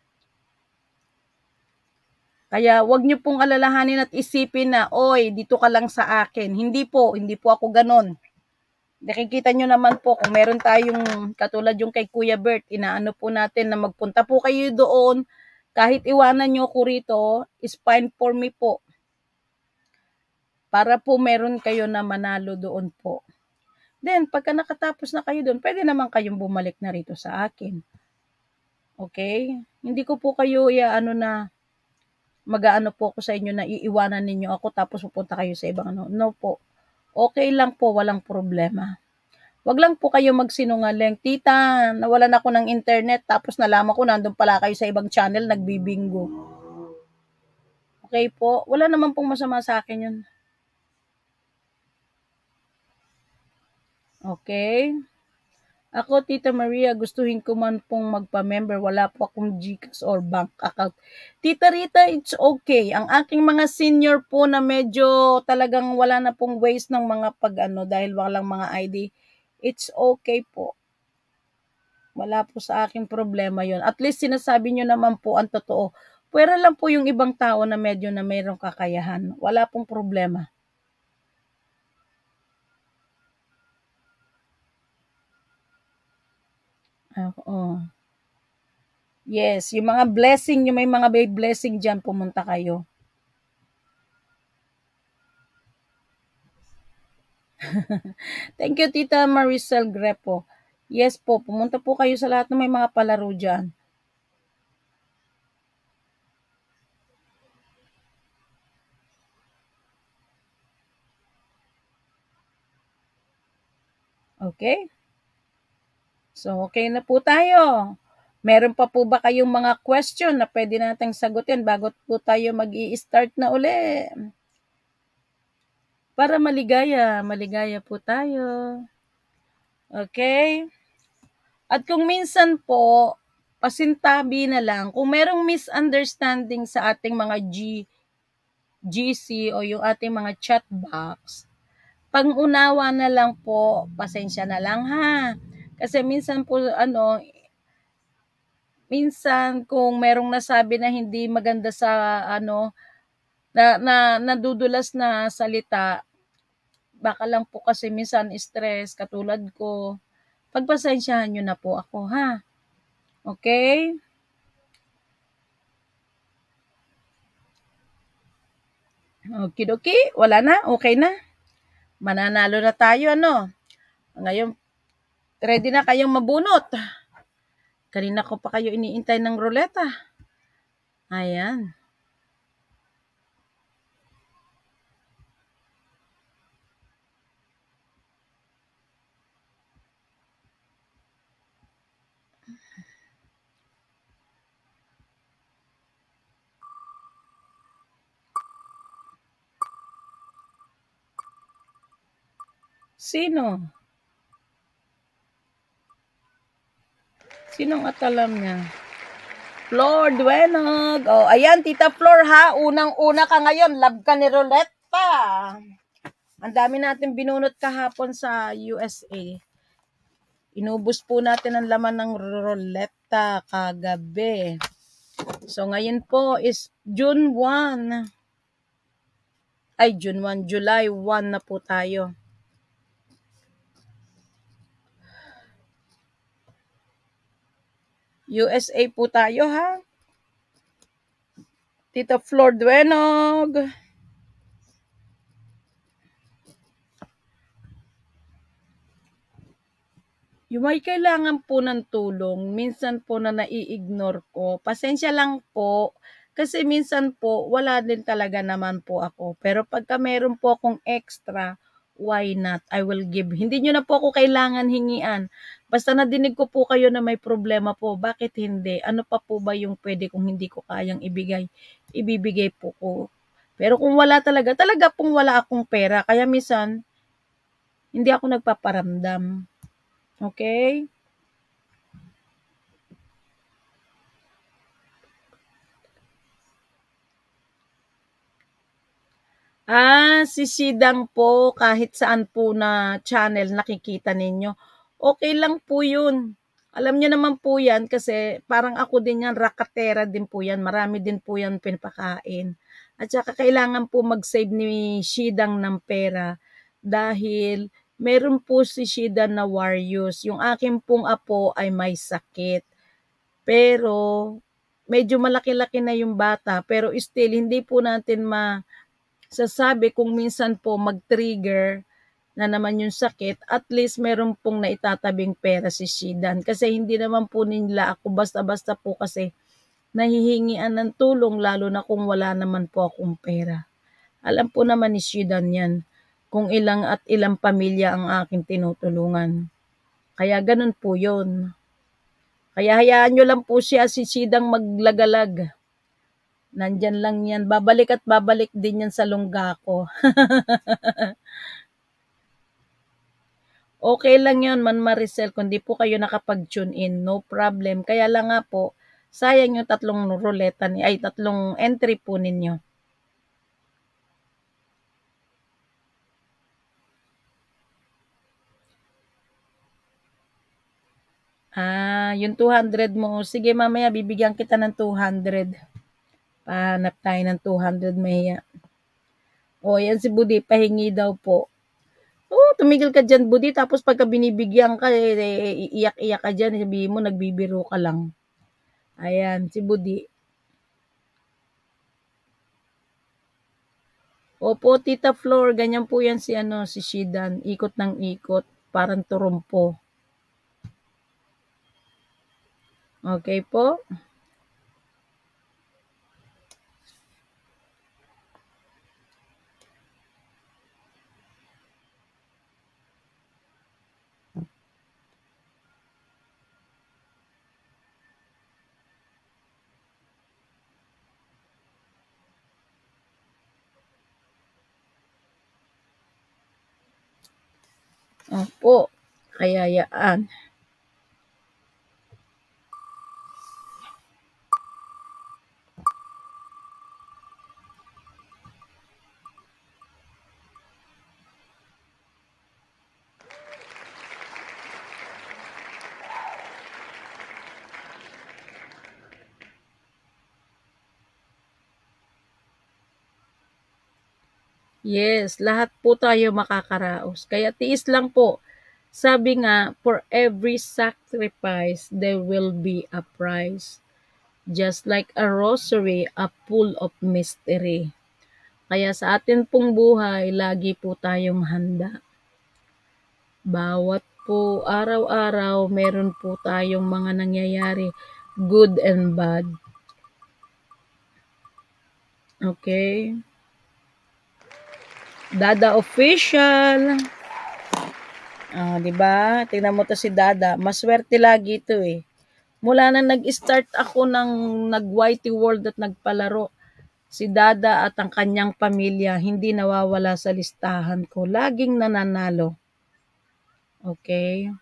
Kaya wag nyo pong alalahanin at isipin na, oy, dito ka lang sa akin. Hindi po ako ganon. Nakikita nyo naman po kung meron tayong katulad yung kay Kuya Bert, inaano po natin na magpunta po kayo doon. Kahit iwanan nyo ko rito, is fine for me po. Para po meron kayo na manalo doon po. Then, pagka nakatapos na kayo doon, pwede naman kayong bumalik na rito sa akin. Okay? Hindi ko po kayo mag-aano po ako sa inyo na iiwanan ninyo ako tapos pupunta kayo sa ibang No po. Okay lang po, walang problema. Wag lang po kayo magsinungaling. Tita, nawalan ako ng internet tapos nalaman ko nandun pala kayo sa ibang channel nagbibingo. Okay po? Wala naman pong masama sa akin yun. Okay? Ako, Tita Maria, gustuhin ko man pong magpa-member. Wala po akong GCash or bank account. Tita Rita, it's okay. Ang aking mga senior po na medyo talagang wala na pong ways ng mga dahil walang mga ID, it's okay po. Wala po sa aking problema yon. At least sinasabi nyo naman po ang totoo. Pwera lang po yung ibang tao na medyo na mayroong kakayahan. Wala pong problema. Oo. Yes, yung mga blessing, yung may mga blessing dyan, pumunta kayo. Thank you, Tita Maricel Grepo. Yes po, pumunta po kayo sa lahat ng may mga palaro dyan. Okay? So, okay na po tayo. Meron pa po ba kayong mga question na pwede nating sagutin bago po tayo mag-i-start na uli? Para maligaya po tayo. Okay? At kung minsan po, pasintabi na lang, kung merong misunderstanding sa ating mga GC o yung ating mga chat box, pang-unawa na lang po, pasensya na lang ha. Kasi minsan po, minsan kung merong nasabi na hindi maganda sa, na nadudulas na salita, baka lang po kasi minsan stress, katulad ko, pagpasensyahan nyo na po ako, ha? Okay? Okidoki, wala na, okay na. Mananalo na tayo, Ngayon, ready na kayong mabunot. Kanina ko pa kayo iniintay ng ruleta. Ayan. Sino? Sinong at alam niya? Flor Duenog. Oh, ayan, Tita Flor ha. Unang-una ka ngayon. Love ka ni Roletta. Ang dami natin binunot kahapon sa USA. Inubos po natin ang laman ng Roletta kagabi. So, ngayon po is June 1. Ay, June 1. July 1 na po tayo. USA po tayo, ha? Tita Flor Duenog. Yung may kailangan po ng tulong, minsan po na nai-ignore ko. Pasensya lang po. Kasi minsan po, wala din talaga naman po ako. Pero pagka meron po akong extra, why not? I will give. Hindi nyo na po ako kailangan hingian. Basta nadinig ko po kayo na may problema po. Bakit hindi? Ano pa po ba yung pwede kung hindi ko kayang ibigay? Ibibigay po ko. Pero kung wala talaga pong wala akong pera. Kaya minsan, hindi ako nagpaparamdam. Okay? Si Sidang po, kahit saan po na channel nakikita ninyo. Okay lang po yun. Alam niyo naman po yan kasi parang ako din yan, rakatera din po yan. Marami din po yan pinapakain. At saka kailangan po mag-save ni Sidang ng pera dahil meron po si Sidang na Warriors. Yung akin pong apo ay may sakit. Pero medyo malaki-laki na yung bata. Pero still, hindi po natin sasabi kung minsan po mag-trigger na naman yung sakit, at least meron pong naitatabing pera si Shidan. Kasi hindi naman po nila ako basta-basta po kasi nahihingian ng tulong lalo na kung wala naman po akong pera. Alam po naman ni Shidan yan kung ilang at ilang pamilya ang aking tinutulungan. Kaya ganun po yun. Kaya hayaan nyo lang po siya si Shidang maglagalag. Nandyan lang yan. Babalik at babalik din yan sa lungga ko. Okay lang yun, Man Maricel, kung di po kayo nakapag-tune in, no problem. Kaya lang nga po, sayang yung tatlong entry po ninyo. Yung 200 mo. Sige, mamaya bibigyan kita ng 200. Pahanap tayo ng 200 maya. Yan si Budi, pahingi daw po. tumigil ka dyan, Budi. Tapos pagka binibigyan ka, iiyak-iyak ka dyan. Sabihin mo, nagbibiro ka lang. Ayan, si Budi. Opo, Tita Flor, ganyan po yan si Shidan. Ikot ng ikot, parang turumpo. Okay po? Opo, kayayaan. Yes, lahat po tayo makakaraos. Kaya tiis lang po. Sabi nga, for every sacrifice, there will be a price. Just like a rosary, a full of mystery. Kaya sa atin pong buhay, lagi po tayong handa. Bawat po araw-araw, meron po tayong mga nangyayari, good and bad. Okay? Dada official. Di ba? Tingnan mo to si Dada. Maswerte lagi ito eh. Mula nang nag-start ako ng nag-YT World at nagpalaro, si Dada at ang kanyang pamilya hindi nawawala sa listahan ko. Laging nananalo. Okay?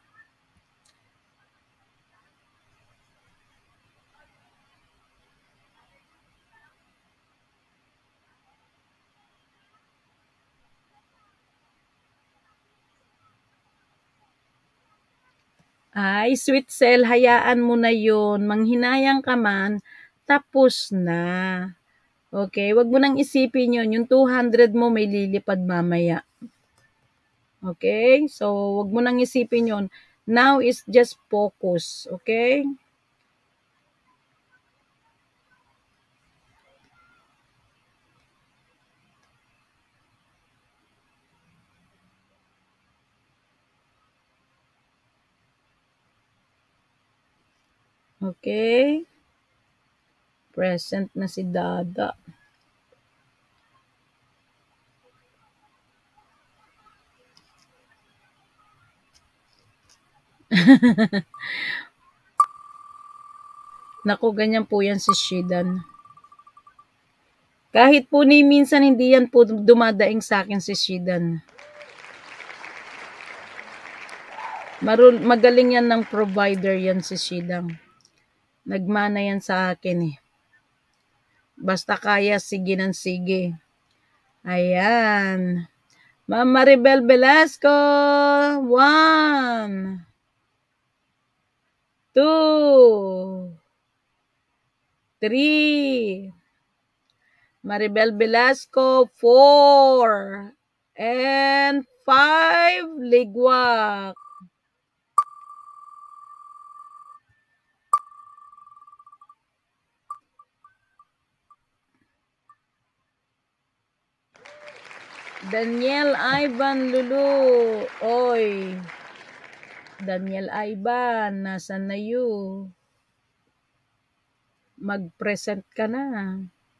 Ay, sweet cell, hayaan mo na yun. Manghinayang ka man, tapos na. Okay? Wag mo nang isipin yun. Yung 200 mo may lilipad mamaya. Okay? So, wag mo nang isipin yun. Now is just focus. Okay? Okay? Present na si Dada. Naku, ganyan po yan si Shidan. Kahit po ni minsan hindi yan po dumadaing sa akin si Shidan. Magaling yan ng provider yan si Shidang. Nagmana yan sa akin eh. Basta kaya, sige ng sige. Ayan. Ma'am Maribel Velasco. 1, 2, 3. Maribel Velasco, 4. And 5. Ligwak. Daniel Ivan Lulu. Oy. Daniel Ivan, nasan na you? Mag-present ka na.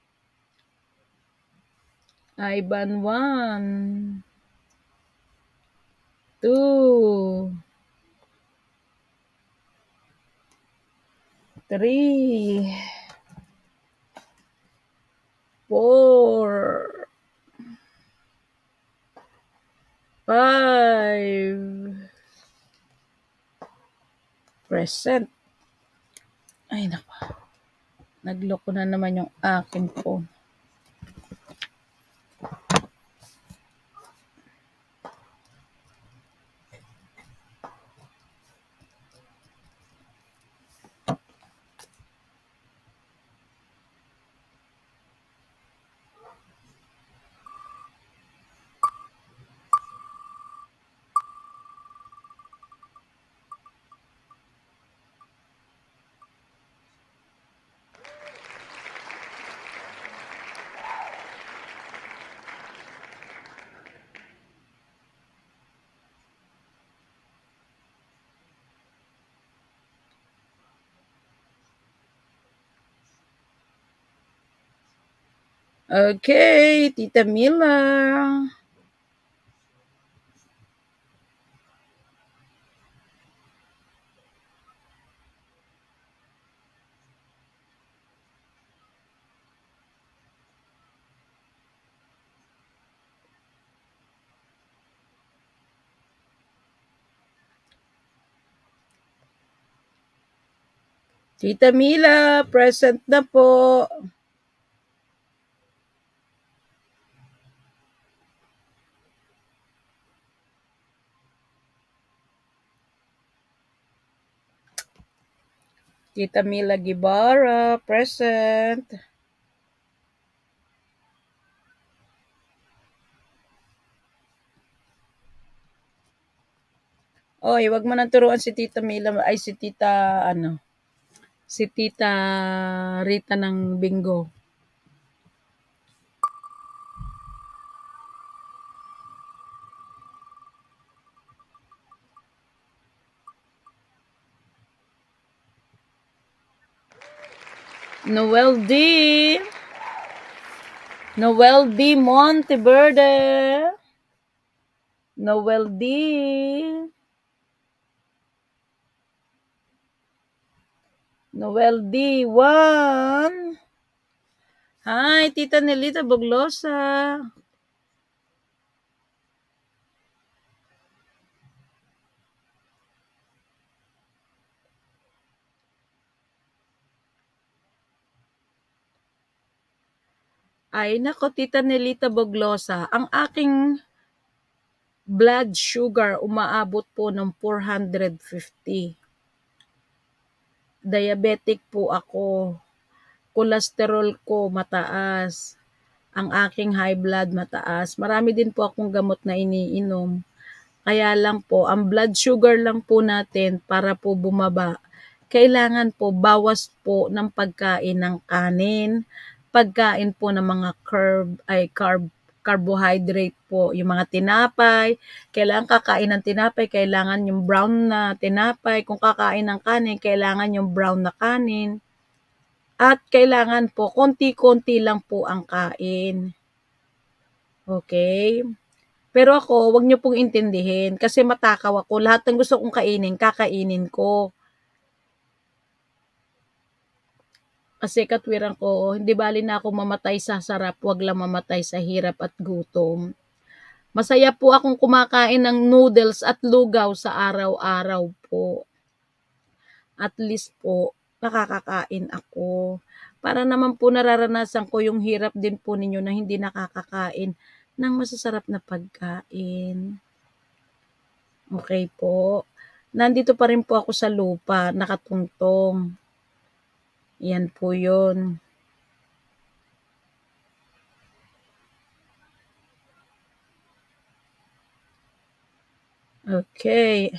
Ivan 1, 2, 3, 4, 5. Present. Ay, naku. Nagloko na naman yung akin phone. Okay, Tita Mila. Tita Mila, present na po. Tita Mila Gibara, present. Oy, wag mo nang turuan si Tita Mila, ay si Tita, si Tita Rita ng bingo. Noel D. Noel D. Monteverde. Noel D. Noel D1. Hi, Tita Nelita Boglosa. Ay, nako, Tita Nelita Boglosa. Ang aking blood sugar umaabot po ng 450. Diabetic po ako. Cholesterol ko mataas. Ang aking high blood mataas. Marami din po akong gamot na iniinom. Kaya lang po, ang blood sugar lang po natin para po bumaba. Kailangan po bawas po ng pagkain ng kanin, pagkain po ng mga carbohydrate po, yung mga tinapay, kailangan kakain ng tinapay, kailangan yung brown na tinapay, kung kakain ng kanin, kailangan yung brown na kanin, at kailangan po, konti-konti lang po ang kain. Okay? Pero ako, wag niyo pong intindihin, kasi matakaw ako, lahat ng gusto kong kainin, kakainin ko. Kasi katwiran ko, hindi bali na ako mamatay sa sarap, wag lang mamatay sa hirap at gutom. Masaya po akong kumakain ng noodles at lugaw sa araw-araw po. At least po, nakakakain ako. Para naman po nararanasan ko yung hirap din po ninyo na hindi nakakakain ng masasarap na pagkain. Okay po. Nandito pa rin po ako sa lupa, nakatungtong. Yan po yun. Okay.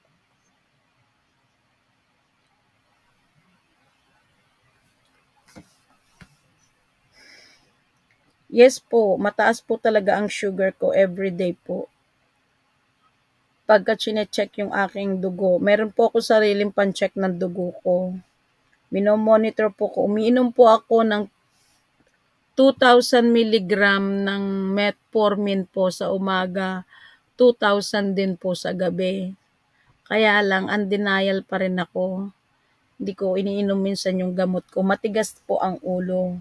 Yes po, mataas po talaga ang sugar ko everyday po. Pagka chine-check yung aking dugo, meron po ako sariling pan-check ng dugo ko. Minomonitor po ko. Umiinom po ako ng 2,000 mg ng metformin po sa umaga, 2,000 din po sa gabi. Kaya lang, undenial pa rin ako. Hindi ko iniinom minsan yung gamot ko. Matigas po ang ulo.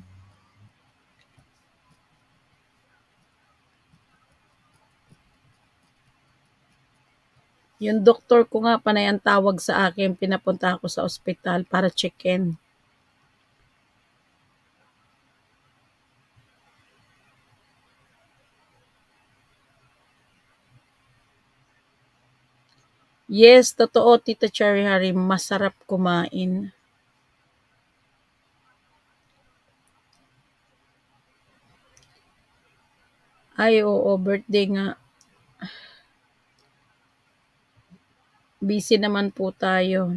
Yung doktor ko nga, panay ang tawag sa akin, pinapunta ako sa ospital para check-in. Yes, totoo, Tita Cherry Harry, masarap kumain. Ay, oo, birthday nga. Busy naman po tayo.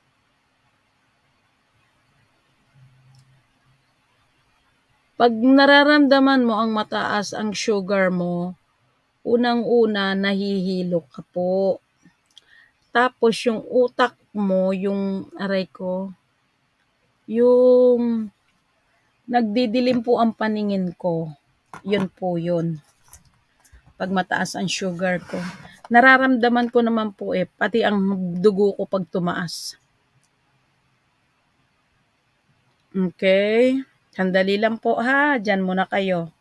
Pag nararamdaman mo ang mataas ang sugar mo, unang-una, nahihilo ka po. Tapos yung utak mo, yung aray ko, yung Nagdidilim po ang paningin ko. Yun po yun. Pag mataas ang sugar ko. Nararamdaman ko naman po pati ang dugo ko pag tumaas. Okay? Sandali lang po ha. Diyan muna kayo.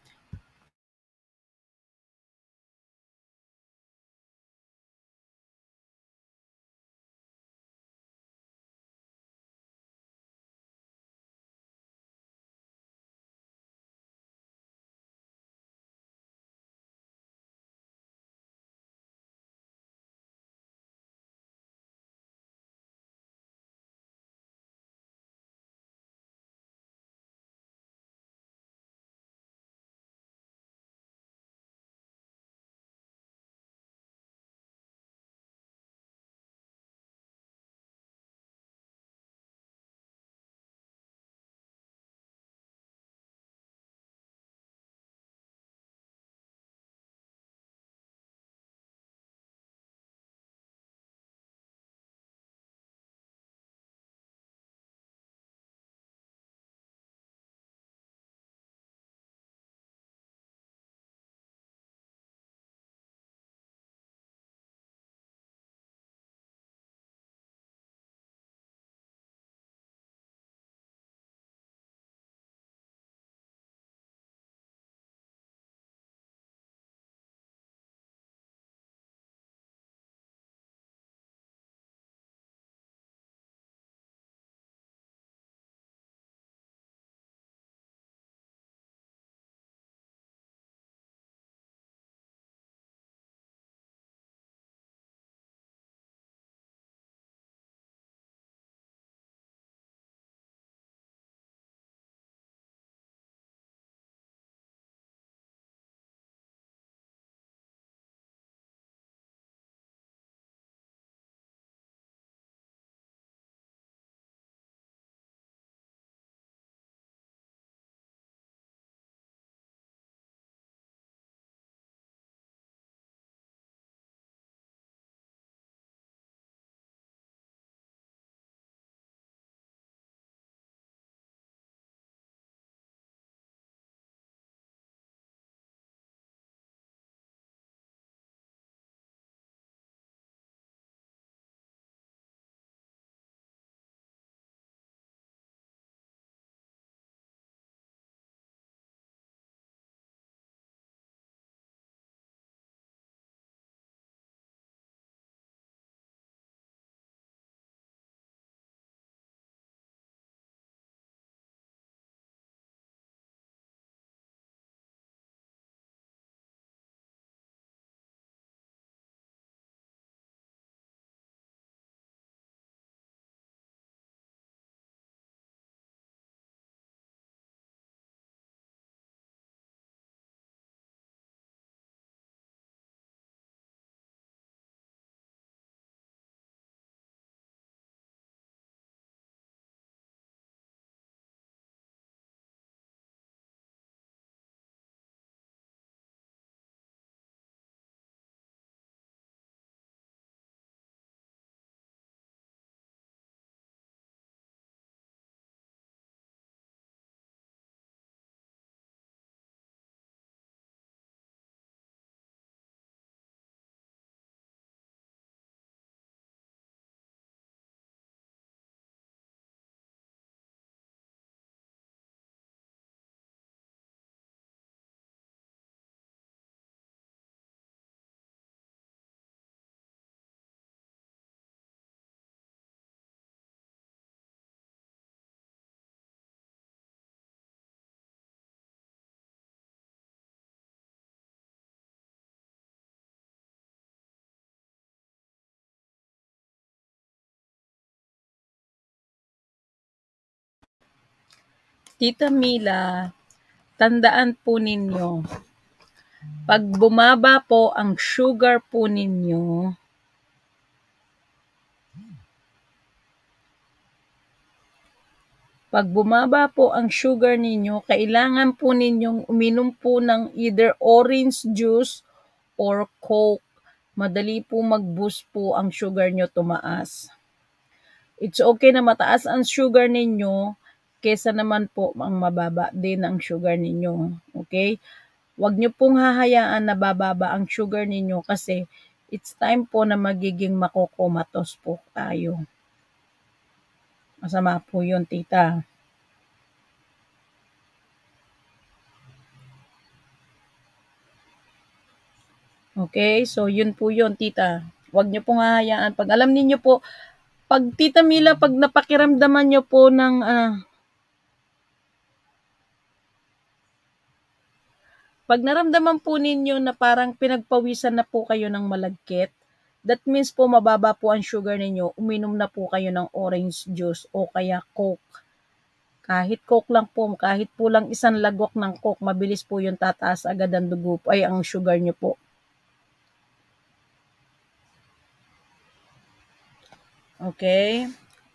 Tita Mila, tandaan po ninyo, pag bumaba po ang sugar po ninyo, kailangan po ninyong uminom po ng either orange juice or Coke. Madali po mag-boost po ang sugar nyo tumaas. It's okay na mataas ang sugar ninyo, kesa naman po ang mababa din ang sugar ninyo. Okay? Huwag nyo pong hahayaan na bababa ang sugar ninyo kasi it's time po na magiging makokomatos po tayo. Masama po yun, tita. Okay? So, yun po yun, tita. Huwag nyo pong hahayaan. Pag alam niyo po, pag Tita Mila, pag napakiramdaman nyo po ng pag naramdaman po ninyo na parang pinagpawisan na po kayo ng malagkit, that means po mababa po ang sugar ninyo, uminom na po kayo ng orange juice o kaya Coke. Kahit Coke lang po, kahit po lang isang lagok ng Coke, mabilis po yung tataas agad ang dugo po, ay ang sugar nyo po. Okay?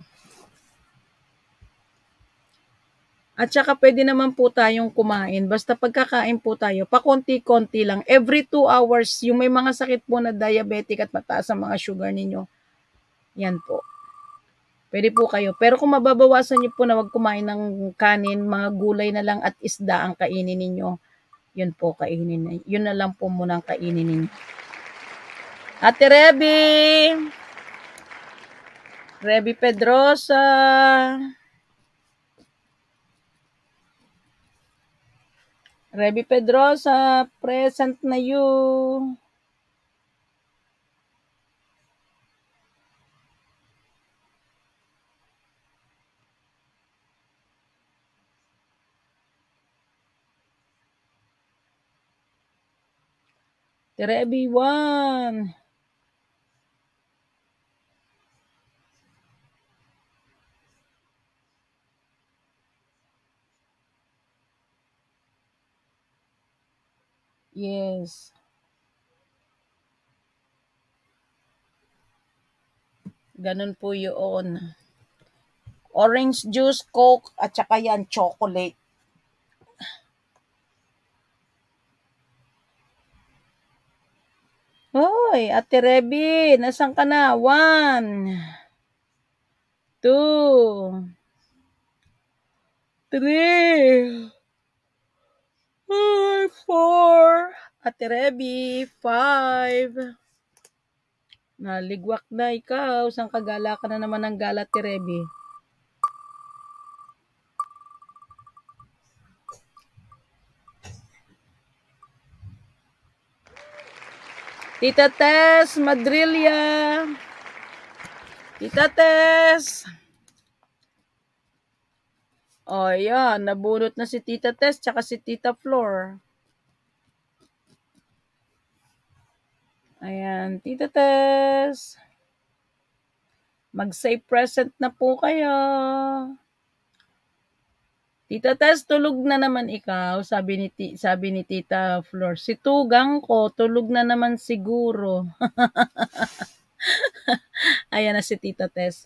At saka pwede naman po tayong kumain. Basta pagkakain po tayo, pakonti-konti lang. Every 2 hours, yung may mga sakit po na diabetic at mataas ang mga sugar ninyo, yan po. Pwede po kayo. Pero kung mababawasan nyo po na wag kumain ng kanin, mga gulay na lang at isda ang kainin ninyo, yun po kainin. Yun na lang po muna ang kainin ninyo. Ate Reby Pedrosa. Reby Pedrosa, present na you. Reby 1. Yes. Ganun po yun. Orange juice, Coke, at saka yan, chocolate. Hoy, Ate Reby, nasan ka na? 1, 2, 3, 4. Ate Reby, 5. Naligwak na ikaw. Saan ka gala ka na naman ng gala, Ate Reby? Tita Tess, Madrilia. Tita Tess. O, yan. Nabunot na si Tita Tess tsaka si Tita Flor. Ayan. Tita Tess. Mag-say present na po kayo. Tita Tess, tulog na naman ikaw, sabi ni Tita Flor. Si Tugang ko, tulog na naman siguro. Ayan na si Tita Tess.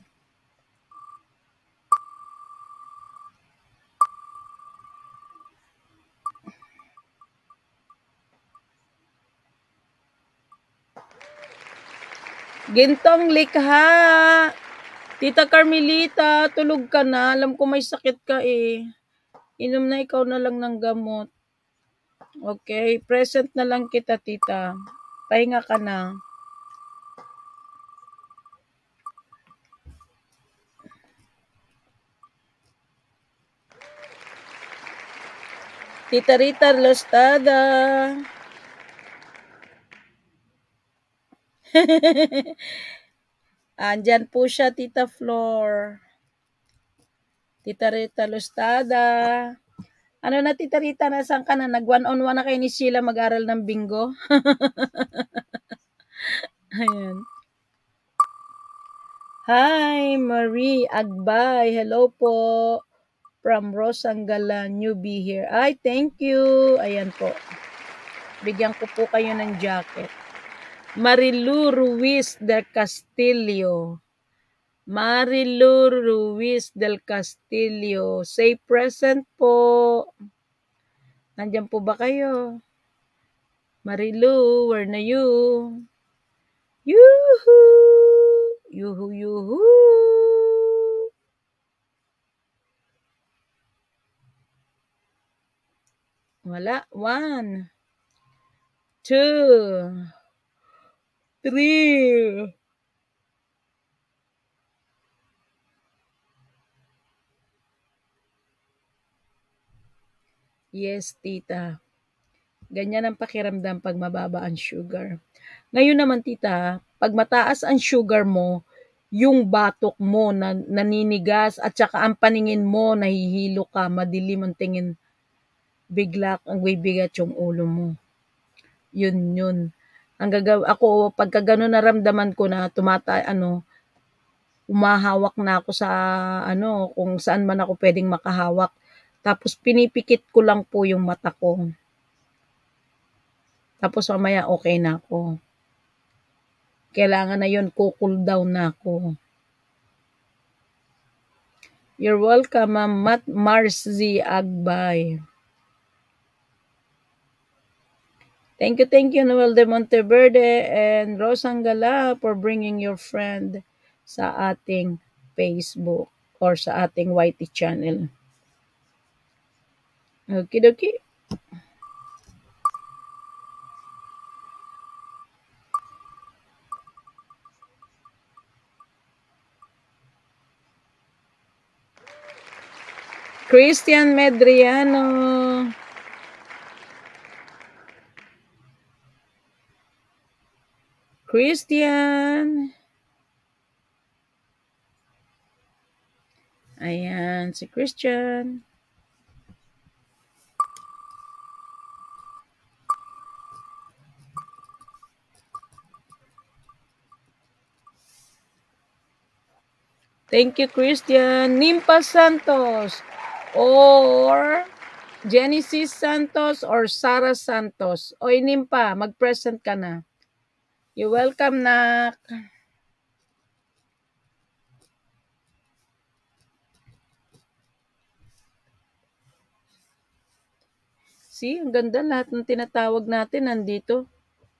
Gintong likha. Tita Carmelita, tulog ka na. Alam ko may sakit ka eh. Inom na ikaw na lang ng gamot. Okay, present na lang kita, tita. Pahinga ka na. Tita Rita Lostada. Andyan po siya, Tita Flor. Tita Rita Lostada. Ano na, Tita Rita, nasaan ka na? Nag-1-on-1 na kayo ni Sheila mag-aral ng bingo? Ayan. Hi, Marie Agbay. Hello po. From Rosangala, newbie here. Ay, thank you. Ayan po. Bigyan ko po kayo ng jacket. Marilu Ruiz del Castillo. Marilu Ruiz del Castillo. Say present po. Nandiyan po ba kayo? Marilu, where na you? Yuhu! Yuhu, yuhu! Wala. 1, 2, 3. Yes, tita. Ganyan ang pakiramdam pag mababa ang sugar. Ngayon naman, tita, pag mataas ang sugar mo, yung batok mo na naninigas at saka ang paningin mo, nahihilo ka, madilim ang tingin, bigla ang bibigat yung ulo mo. Yun. Ang ako, pagka gano'n naramdaman ko na umahawak na ako sa kung saan man ako pwedeng makahawak. Tapos pinipikit ko lang po yung mata ko. Tapos mamaya okay na ako. Kailangan na yun, cool down na ako. You're welcome, Ma'am Marcy Agbay. Thank you, Noel de Monteverde and Rosangala for bringing your friend sa ating Facebook or sa ating YT channel. Okie. Christian Medriano. Christian. Ayan, si Christian. Thank you, Christian. Nimpa Santos or Genesis Santos or Sarah Santos. Oy, Nimpa, mag-present ka na. You're welcome, Nak. See, ang ganda, lahat ng tinatawag natin nandito.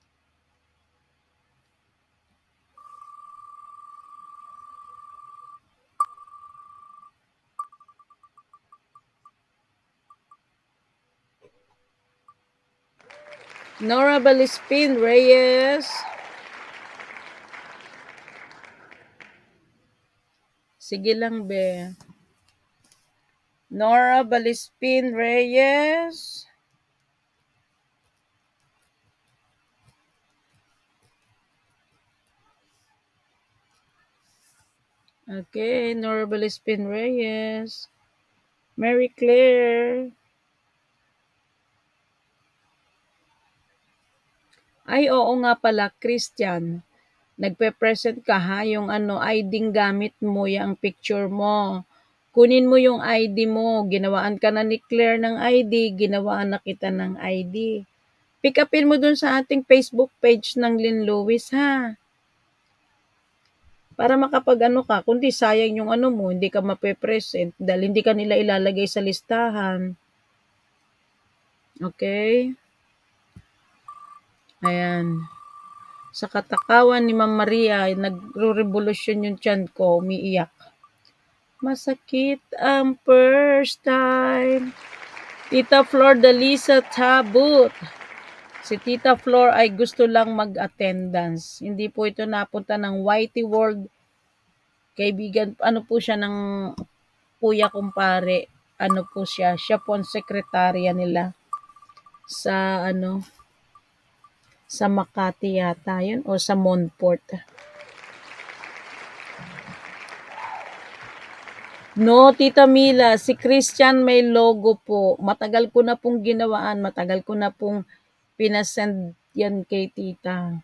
Nora Balispin Reyes. Sige lang, be. Nora Balispin Reyes. Okay, Nora Balispin Reyes. Mary Claire. Ay, oo nga pala, Christian. Nagpe-present ka ha, yung ID gamit mo, yung picture mo. Kunin mo yung ID mo. Ginawaan ka na ni Claire ng ID, ginawaan na kita ng ID. Pick upin mo dun sa ating Facebook page ng Lynn Lewis, ha? Para makapag ka, kundi sayang yung mo, hindi ka mape-present dahil hindi ka nila ilalagay sa listahan. Okay? Ayan. Sa katakawan ni Ma'am Maria, nagro-revolusyon yung tiyan ko, umiiyak. Masakit ang first time. Tita Flor Dalisa Tabut. Si Tita Flor ay gusto lang mag-attendance. Hindi po ito napunta ng YT World. Kaibigan, po siya ng kuya kumpare. Po siya? Siya po ang sekretarya nila sa sa Makati yata yun o sa Monport. No, Tita Mila, si Christian may logo po. Matagal ko na pong ginawaan, matagal ko na pong pinasend yan kay Tita.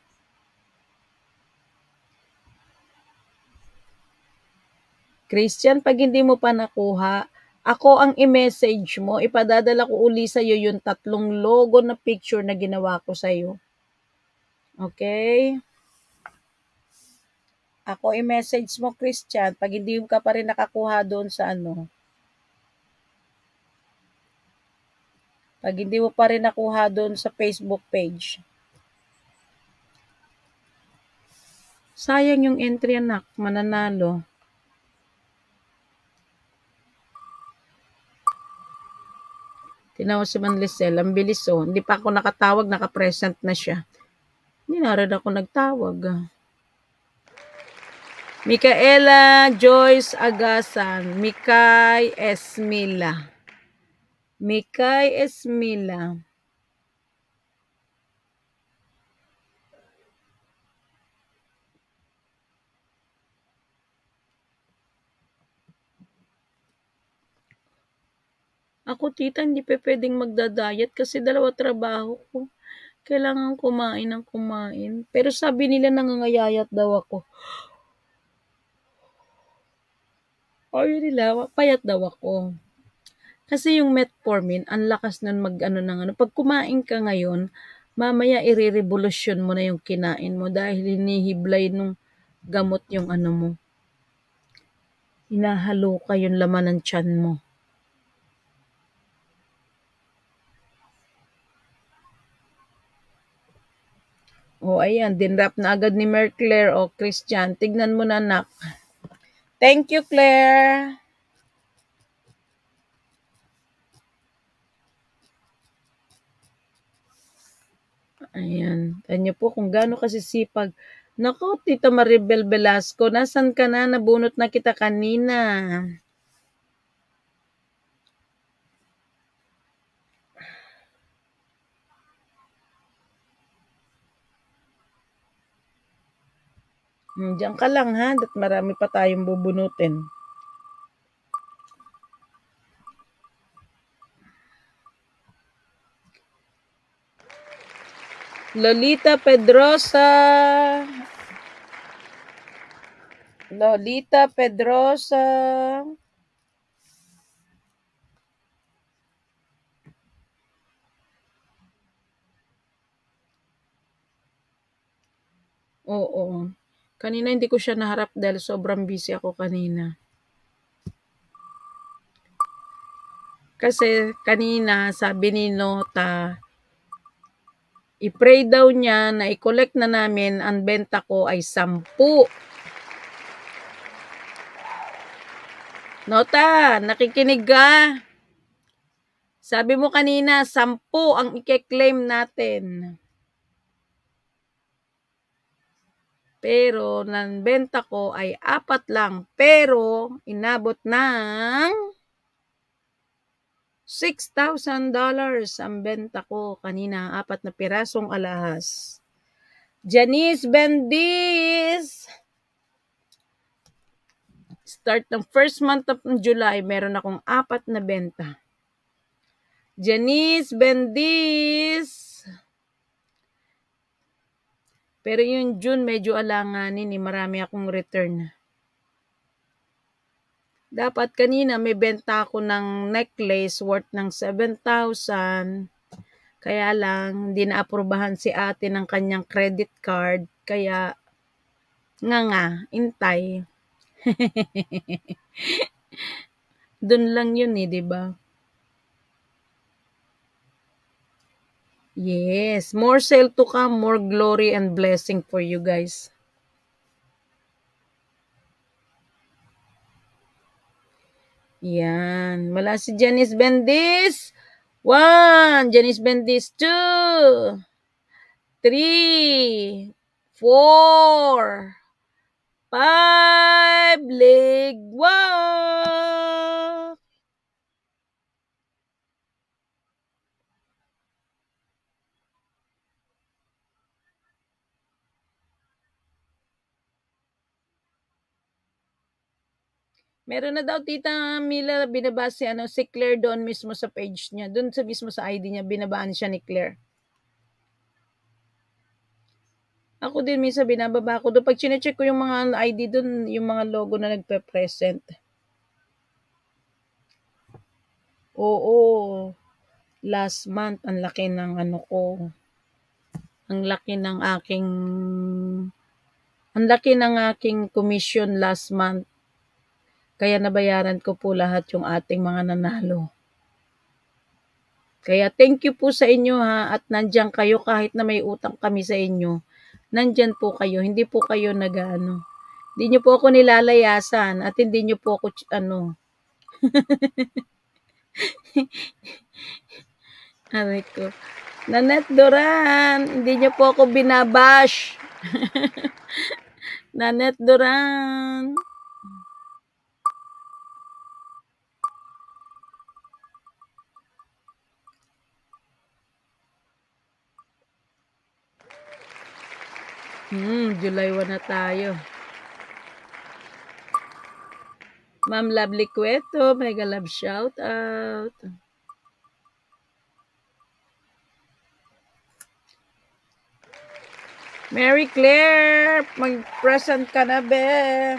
Christian, pag hindi mo pa nakuha, ako ang i-message mo, ipadadala ko uli sa'yo yung 3 logo na picture na ginawa ko sa'yo. Okay? Ako i-message mo, Christian, pag hindi ka pa rin nakakuha doon sa pag hindi mo pa rin nakuha doon sa Facebook page. Sayang yung entry, anak, mananalo. Tinawag si Manlisel. Ang bilis oh. Hindi pa ako nakatawag, nakapresent na siya. Hindi na rin ako nagtawag. Micaela Joyce Agasan. Mikay Esmila. Mikay Esmila. Ako, tita, hindi pa pwedeng magda-diet kasi 2 trabaho ko. Kailangan kumain ng kumain. Pero sabi nila nangangayayat daw ako. Ayaw nila, payat daw ako. Kasi yung metformin, ang lakas nun mag-ano ng ano. Pag kumain ka ngayon, mamaya i-revolution mo na yung kinain mo dahil hinihiblay nung gamot yung ano mo. Hinahalo ka yung laman ng tiyan mo. O, ayan, dinrap na agad ni Mary Claire o Christian. Tignan mo na, anak. Thank you, Claire. Ayan. Tanyo po kung gaano kasisipag. Naku, Tita Maribel Velasco, nasan ka na? Nabunot na kita kanina. Diyan ka lang ha, at marami pa tayong bubunutin. Lolita Pedrosa. Lolita Pedrosa. Oo. Kanina hindi ko siya naharap dahil sobrang busy ako kanina. Kasi kanina sabi ni Nota, i-pray daw niya na i-collect na namin ang benta ko ay 10. Nota, nakikinig ka? Sabi mo kanina, 10 ang i-claim natin. Pero, ng benta ko ay 4 lang. Pero, inabot ng $6,000 ang benta ko kanina. 4 na pirasong alahas. Janice Bendis. Start ng first month of July, meron akong 4 na benta. Janice Bendis. Pero yung June, medyo alanganin. Marami akong return. Dapat kanina may benta ako ng necklace worth ng 7,000. Kaya lang, hindi na-aprobahan si ate ng kanyang credit card. Kaya, intay. Doon lang yun diba? Yes, more sale to come, more glory and blessing for you guys. Yan, wala si Janice Bendis. 1, Janice Bendis 2, 3, 4, 5, leg walk. Meron na daw Tita Mila binaba si Claire doon mismo sa page niya. Doon sa mismo sa ID niya, binabaan siya ni Claire. Ako din minsan binababa ko doon. Pag chinecheck ko yung mga ID doon, yung mga logo na nagpe-present. Oo. Last month, ang laki ng ko. Ang laki ng aking commission last month. Kaya nabayaran ko po lahat yung ating mga nanalo. Kaya thank you po sa inyo ha, at nandiyan kayo kahit na may utang kami sa inyo. Nandiyan po kayo, hindi po kayo hindi nyo po ako nilalayasan at hindi nyo po ako Aray ko. Nanette Duran, hindi niyo po ako binabash. Nanette Duran. July 1 na tayo. Ma'am Lovely Cueto, mega love shout out. Mary Claire, mag-present ka na, be.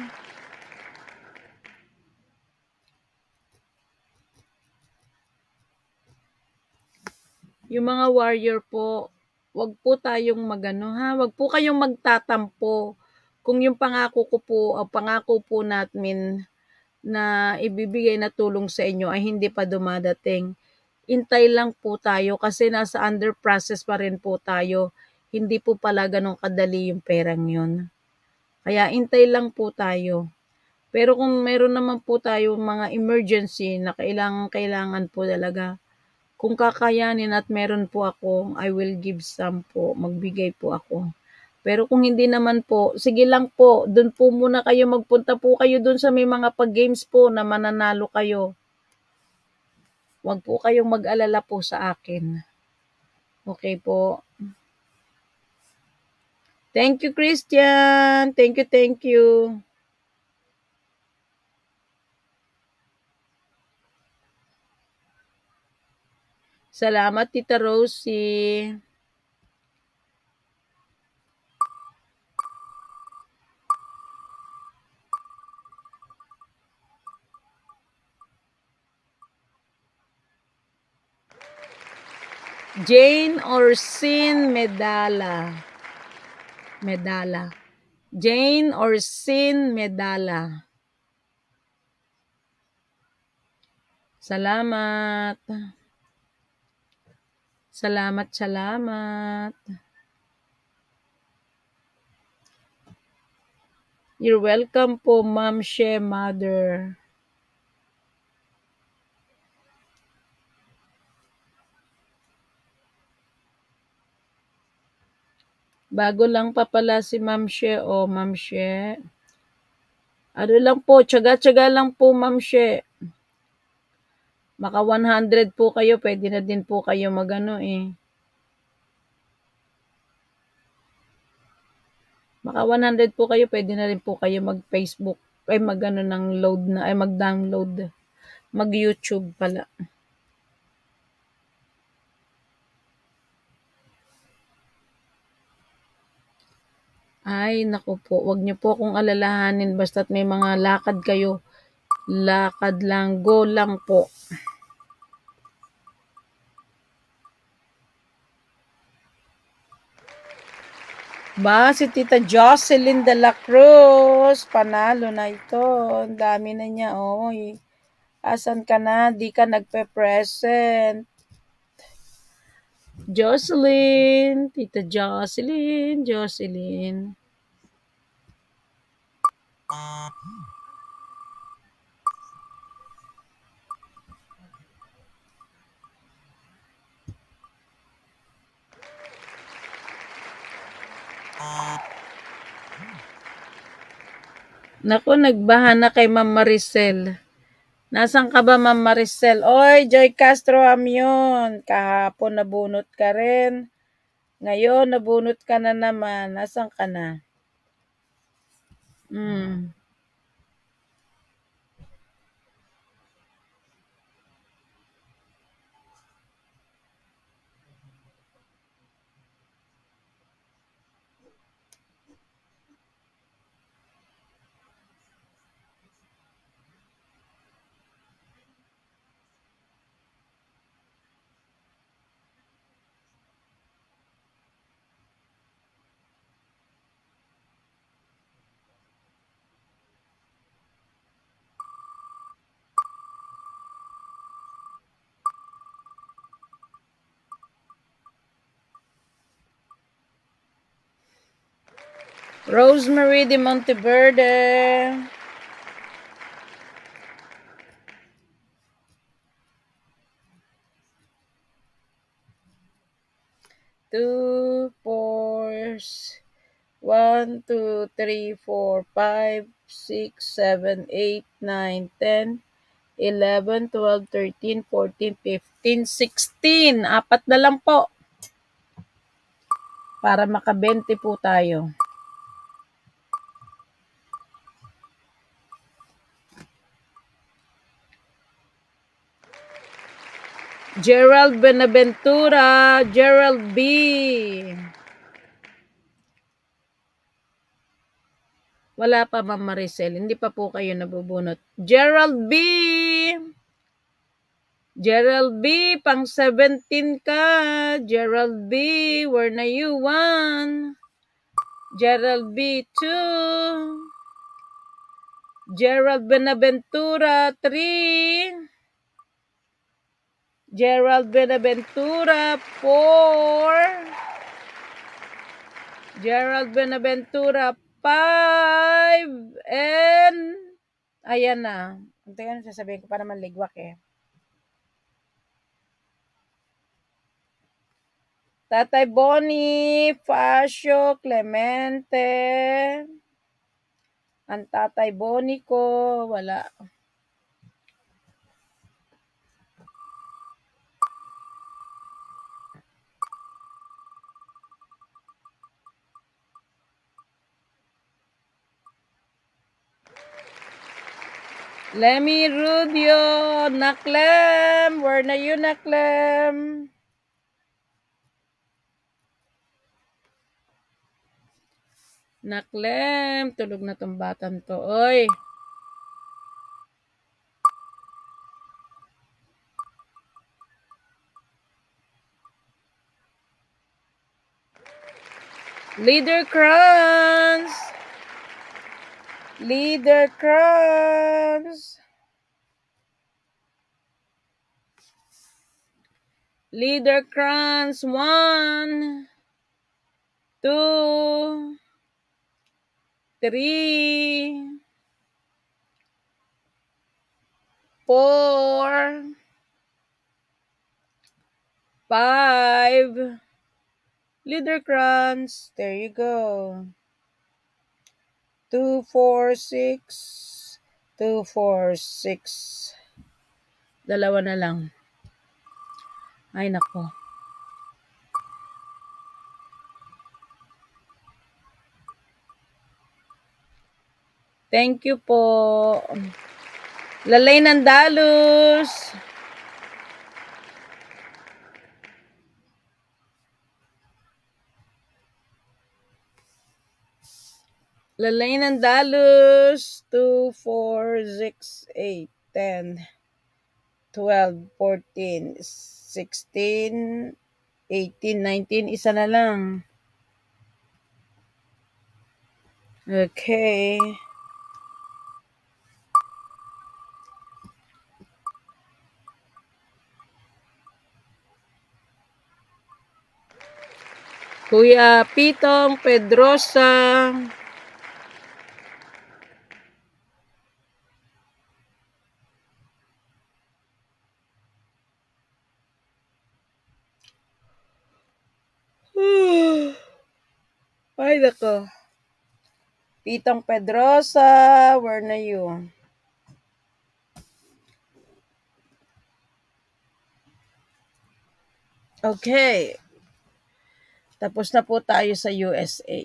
Yung mga warrior po, wag po tayong magano ha, wag po kayong magtatampo. Kung yung pangako ko po, o pangako po natin na ibibigay na tulong sa inyo ay hindi pa dumadating. Intay lang po tayo kasi nasa under process pa rin po tayo. Hindi po pala ganun kadali yung perang yun. Kaya intay lang po tayo. Pero kung meron naman po tayo mga emergency na kailangan po talaga, kung kakayanin at meron po ako, I will give some po, magbigay po ako. Pero kung hindi naman po, sige lang po, dun po muna kayo, magpunta po kayo dun sa may mga pag-games po na mananalo kayo. Huwag po kayong mag-alala po sa akin. Okay po. Thank you, Christian. Thank you, thank you. Salamat, Tita Rosie. Jane Orsin Medala. Jane Orsin Medala. Salamat. Salamat. You're welcome po, Ma'am She Mother. Bago lang pa pala si Ma'am She. Ma'am She. Ano lang po, tsaga-tsaga lang po, Ma'am She. Maka 100 po kayo, pwede na din po kayo magano eh. Maka 100 po kayo, pwede na rin po kayo mag-Facebook, ay magano ng load na, ay mag-download. Mag-YouTube pala. Ay, naku po, wag niyo po akong alalahanin basta't may mga lakad kayo. Lakad lang, go lang po. Ba, si Tita Jocelyn de la Cruz, panalo na ito. Ang dami na niya, oy. Asan ka na? Di ka nagpe-present. Jocelyn, Tita Jocelyn. Naku, nagbaha na kay Ma'am Maricel. Nasaan ka ba, Ma'am Maricel? Oy, Joy Castro yun. Kahapon nabunot ka rin. Ngayon, nabunot ka na naman. Nasaan ka na? Rosemary de Monteverde. 2 4s 1 2 3 4 5 6 7 8 9 10 11 12 13 14 15 16. Apat na lang po para maka-20 po tayo. Gerald Benaventura, Gerald B. Wala pa, Ma'am Maricel. Hindi pa po kayo nabubunot. Gerald B. Gerald B. Pang 17 ka. Gerald B. Where na you? 1. Gerald B. 2. Gerald Benaventura. 3. Gerald Benaventura, 4. Gerald Benaventura, 5. And, ayan na. Ito yan, sasabihin ko para maligwak eh. Tatay Bonnie, Fascio, Clemente. Ang Tatay Bonnie ko, wala. Lemmy Rudio, Naklem. Where na you, Naklem? Naklem. Tulog na tong batang to. Oy. Leader Crans. Leader Crans. Leader Crans. 1, 2, 3, 4, 5. Leader Crans. There you go. 2, 4, 6. 2, 4, 6. Dalawa na lang. Ay, nako. Thank you po. Lalay Nandalus. Lalay Nandalus. 2, 4, 6, 8, 10, 12, 14, 16, 18, 19. Isa na lang. Okay. Kuya Pitong Pedrosa. Ay, nako. Pitong Pedrosa, where na you? Okay. Tapos na po tayo sa USA.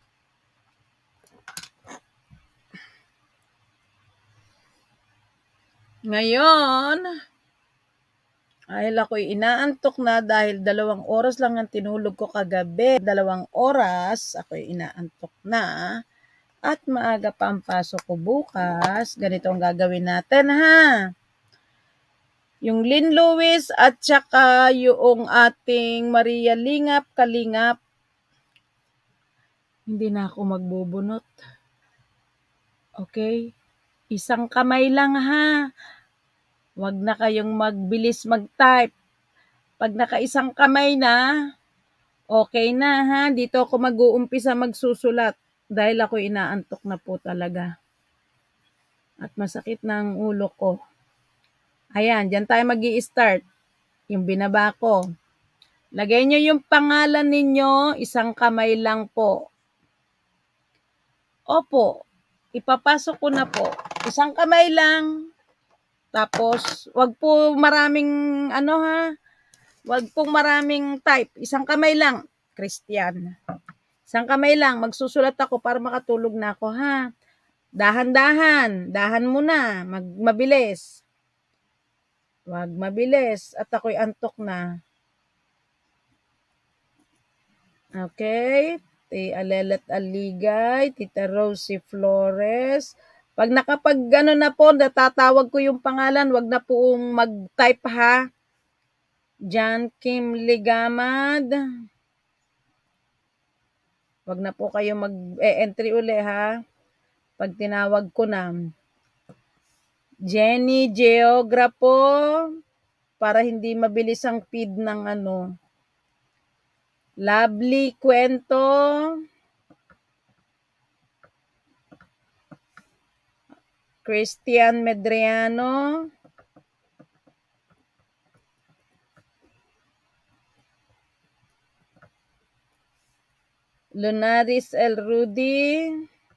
Ngayon, ay ako'y inaantok na dahil 2 oras lang ang tinulog ko kagabi. 2 oras, ako'y inaantok na. At maaga pa ang pasok ko bukas. Ganito ang gagawin natin, ha? Yung Lynn Lewis at saka yung ating Maria Lingap, Kalingap. Hindi na ako magbubunot. Okay? Isang kamay lang, ha? Huwag na kayong magbilis mag-type. Pag naka-isang kamay na, okay na, ha? Dito ako mag-uumpisa magsusulat dahil ako inaantok na po talaga. At masakit na ang ulo ko. Ayan, dyan tayo mag-i-start. Yung binaba ko. Lagay nyo yung pangalan ninyo, isang kamay lang po. Opo, ipapasok ko na po. Isang kamay lang. Tapos, wag po maraming, wag pong maraming type. Isang kamay lang, Christian. Isang kamay lang, magsusulat ako para makatulog na ako, ha? Dahan-dahan, dahan muna, mabilis. Wag mabilis, at ako'y antok na. Okay, Alelet Aligay, Tita Rosie Flores. Pag na po, natatawag ko yung pangalan, wag na poong mag-type, ha? John Kim Ligamad. Wag na po kayo mag-entry uli, ha? Pag tinawag ko na. Jenny Geograpo, para hindi mabilis ang feed ng Lovely Kwento. Christian Medriano. Lunaris El Rudy.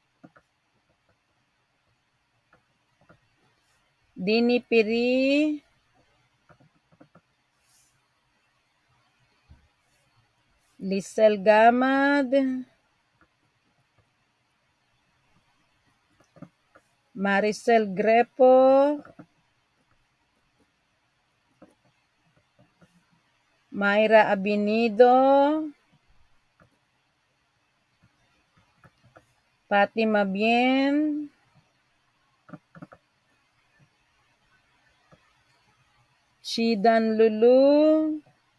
Dini Piri. Lisel Gamad. Maricel Grepo. Mayra Abinido. Fatima Bien. Chidan Lulu.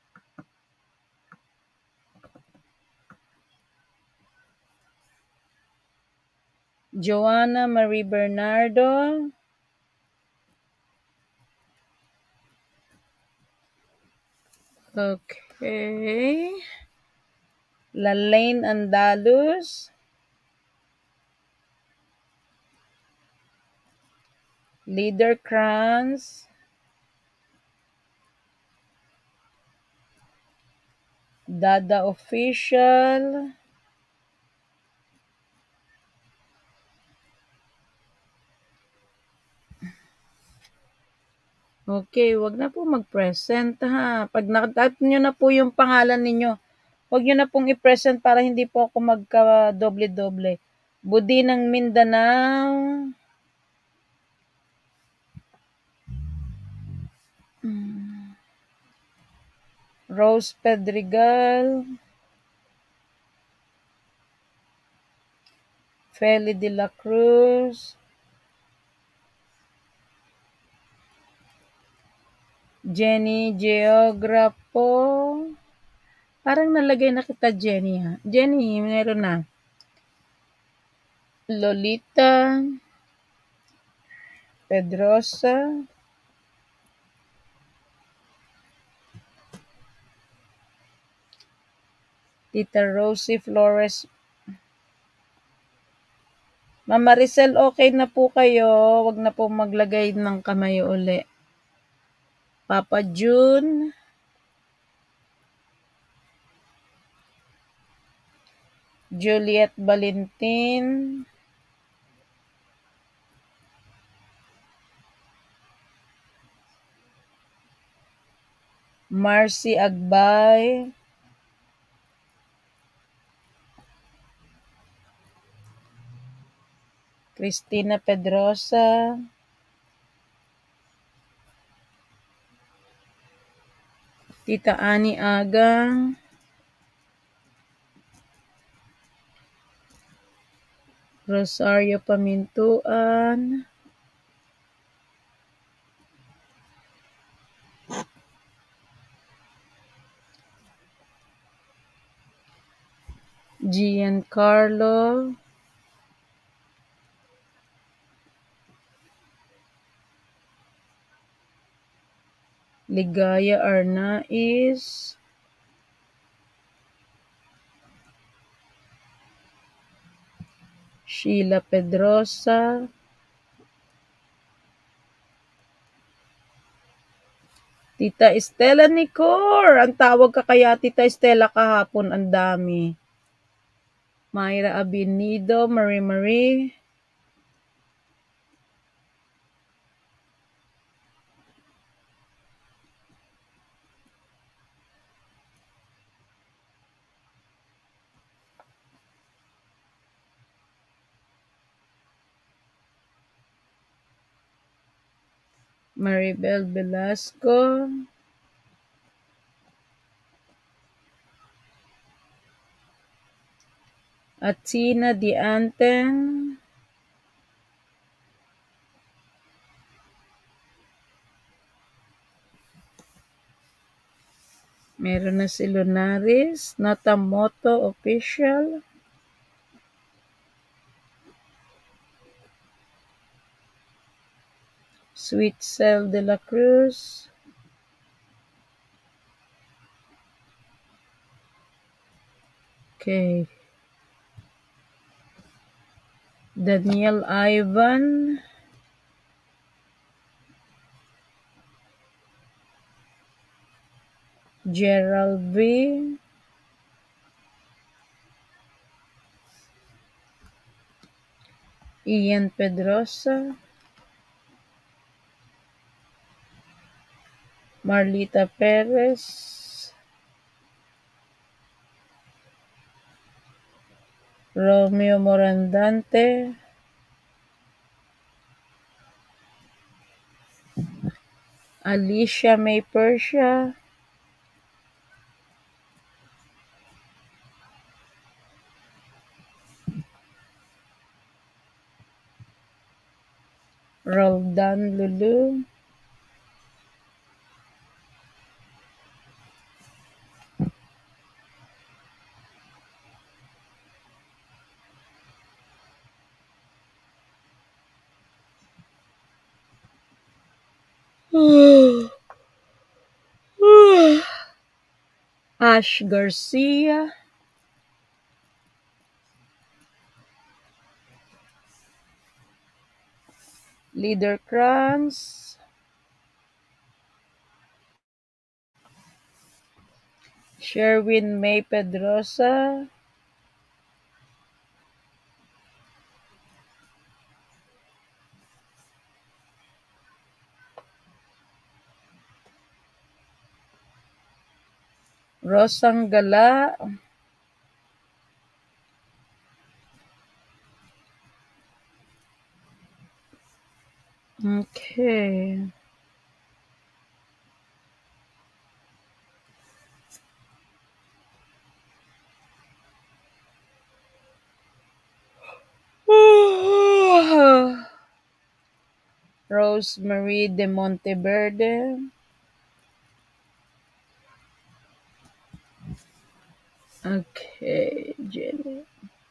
Joanna Marie Bernardo. Okay. Lalaine Andalus. Leader Kranz. Dada Official. Okay, wag na po mag-present, ha. Pag nakatype nyo na po yung pangalan ninyo, wag nyo na pong i-present para hindi po ako magka-doble-doble. Budi ng Mindanao. Rose Pedregal. Feli de la Cruz. Jenny Geograpo. Parang nalagay na kita, Jenny, ha? Jenny, meron na. Lolita Pedrosa. Tita Rosie Flores. Mama Maricel, okay na po kayo. Wag na po maglagay ng kamay uli. Papa June. Juliet Valentin. Marcy Agbay. Cristina Pedrosa. Tita Ani Agang. Rosario Pamintuan. Giancarlo. Ligaya Arnaiz. Sheila Pedrosa. Tita Estela Nicor. Ang tawag ka kaya Tita Estela kahapon. Ang dami. Mayra Abinido. Marie Marie. Maribel Velasco. Atina Dianten. Meron na si Lunaris. Natamoto Official. Sweet Cell de la Cruz. Okay. Daniel Ivan. Gerald V. Ian Pedrosa. Marlita Perez. Romeo Morandante. Alicia May Persia. Roldan Lulu. Ash Garcia. Leader Kranz. Sherwin May Pedrosa. Rosang Gala. Okay. Rosemary de Monteverde. Okay, Jenny.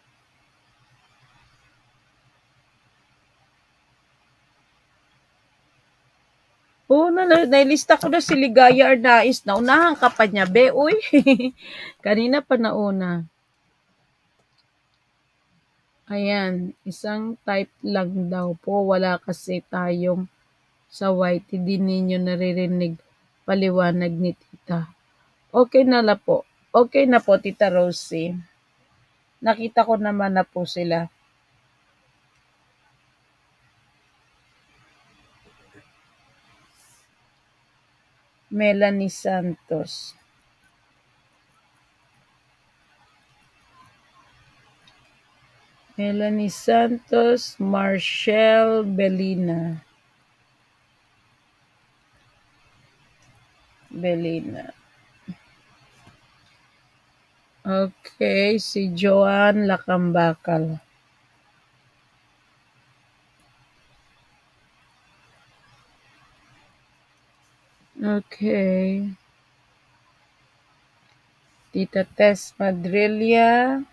Nailista ko na si Ligaya Arnaiz. Naunahan ka pa niya, be. Uy, kanina pa nauna. Ayan, isang type lang daw po. Wala kasi tayong sa white. Hindi ninyo naririnig paliwanag ni tita. Okay na po. Okay na po, Tita Rosie. Nakita ko naman na po sila. Melanie Santos. Melanie Santos, Marshall Belina. Okay, si Joan Lacambakal. Okay. Tita Tess Madrilia.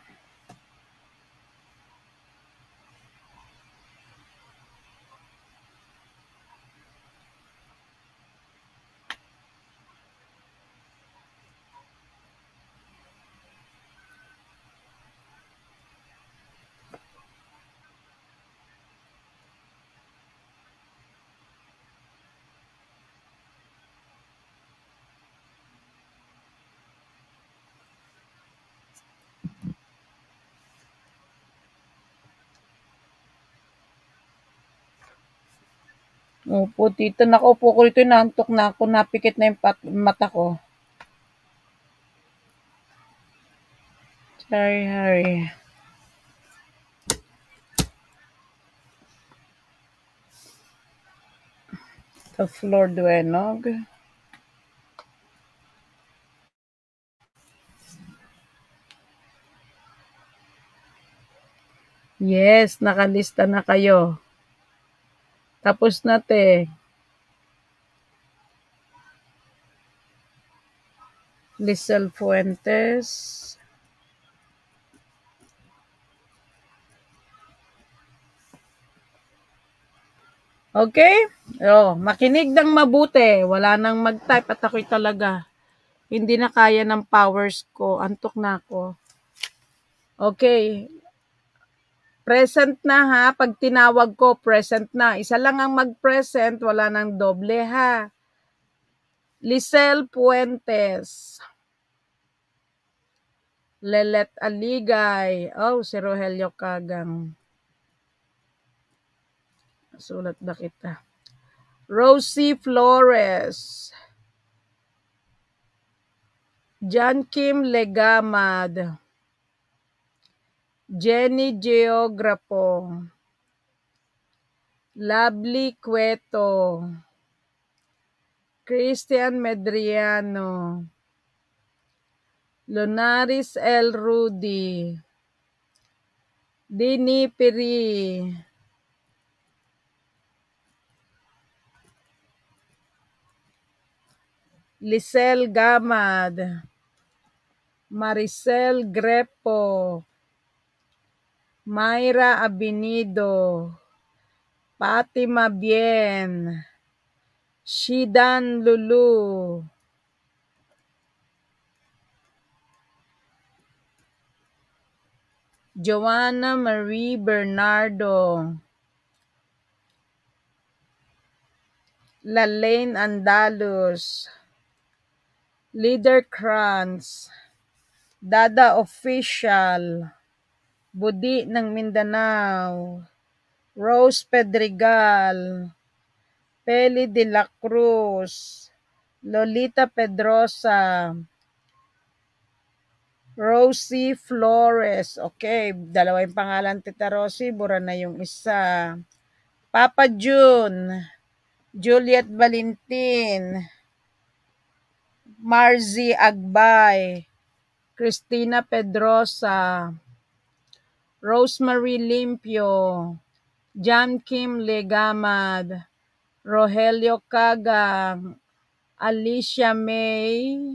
Opo, tita. Nakaupo ko rito, inaantok na ako. Napikit na yung mata ko. Sorry, Harry. The floor duenog. Yes, nakalista na kayo. Tapos na, te. Lisel Fuentes. Okay? Makinig ng mabuti. Wala nang mag-type at ako'y talaga. Hindi na kaya ng powers ko. Antok na ako. Okay. Present na ha. Pag tinawag ko, present na. Isa lang ang mag-present. Wala nang doble ha. Lisel Puentes. Lelet Aligay. Si Rogelio Kagang. Sulat ba kita? Rosie Flores. John Kim Legamad. Jenny Geograpo. Lovely Cueto. Christian Medriano. Lunaris L. Rudy. Dini Piri. Lisel Gamad. Maricel Grepo. Mayra Abinido. Fatima Bien. Shidan Lulu. Joanna Marie Bernardo. Lalaine Andalus. Leader Kranz. Dada Official. Budi ng Mindanao. Rose Pedregal. Peli de la Cruz. Lolita Pedrosa. Rosie Flores. Okay, dalawa yung pangalan, Tita Rosie. Bura na yung isa. Papa June. Juliet Valentin. Marzi Agbay. Cristina Pedrosa. Rosemary Limpio. John Kim Legamad. Rogelio Kagang. Alicia May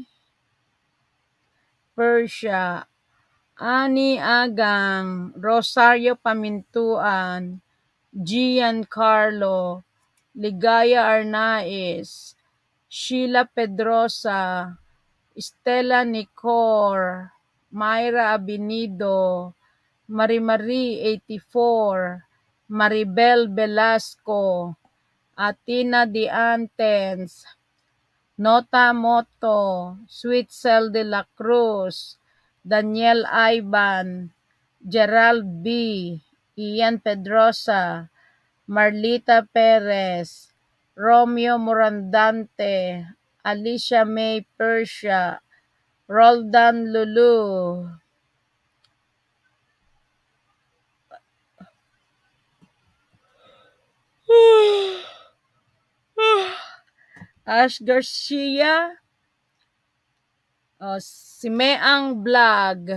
Persia. Ani Agang. Rosario Pamintuan. Giancarlo. Ligaya Arnaiz. Sheila Pedrosa. Stella Nicor. Myra Abinido. Marie 84. Maribel Velasco. Atina Diantens. Nota Moto. Sweet Cel de la Cruz. Daniel Ivan. Gerald B. Ian Pedrosa. Marlita Perez. Romeo Morandante. Alicia May Persia. Roldan Lulu. Ash Garcia. Si Meang Vlog.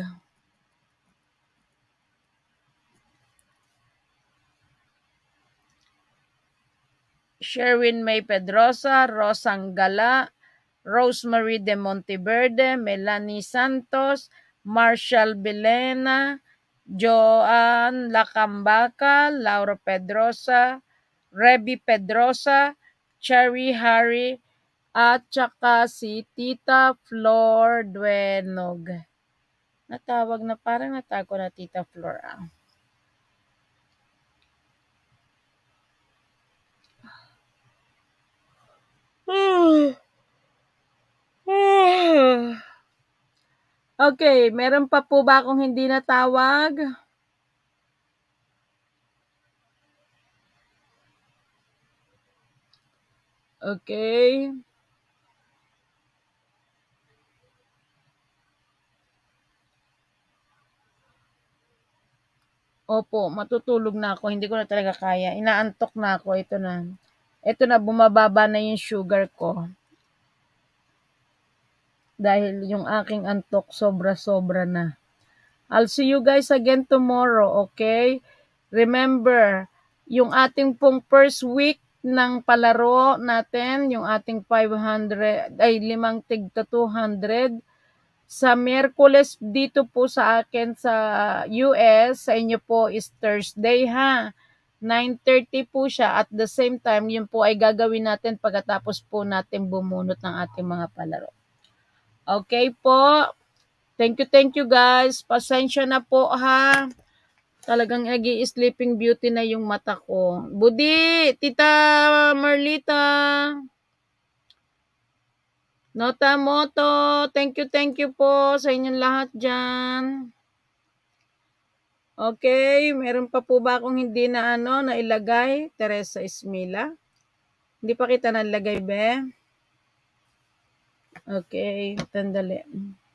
Sherwin May Pedrosa. Rosang Gala. Rosemary de Monteverde. Melanie Santos. Marshall Belena. Joan Lacambaca. Laura Pedrosa. Reby Pedrosa. Cherry Harry. At saka si Tita Flor Duenog. Natawag na, parang natago na Tita Flor. Okay, meron pa po ba akong hindi natawag? Okay. Opo, matutulog na ako. Hindi ko na talaga kaya. Inaantok na ako. Ito na. Ito na, bumababa na yung sugar ko. Dahil yung aking antok sobra-sobra na. I'll see you guys again tomorrow, okay? Remember, yung ating pong first week ng palaro natin, yung ating 500, ay 5 tigta 200, sa Miyerkules dito po sa akin sa US, sa inyo po is Thursday ha. 9:30 po siya. At the same time, yun po ay gagawin natin pagkatapos po natin bumunot ng ating mga palaro. Okay po. Thank you guys. Pasensya na po ha. Talagang nag-i-sleeping beauty na yung mata ko. Budi, Tita Merlita. Nota Moto, thank you po sa inyong lahat dyan. Okay, meron pa po ba akong hindi na nailagay? Teresa Ismila. Hindi pa kita nalagay, be? Okay, tandali.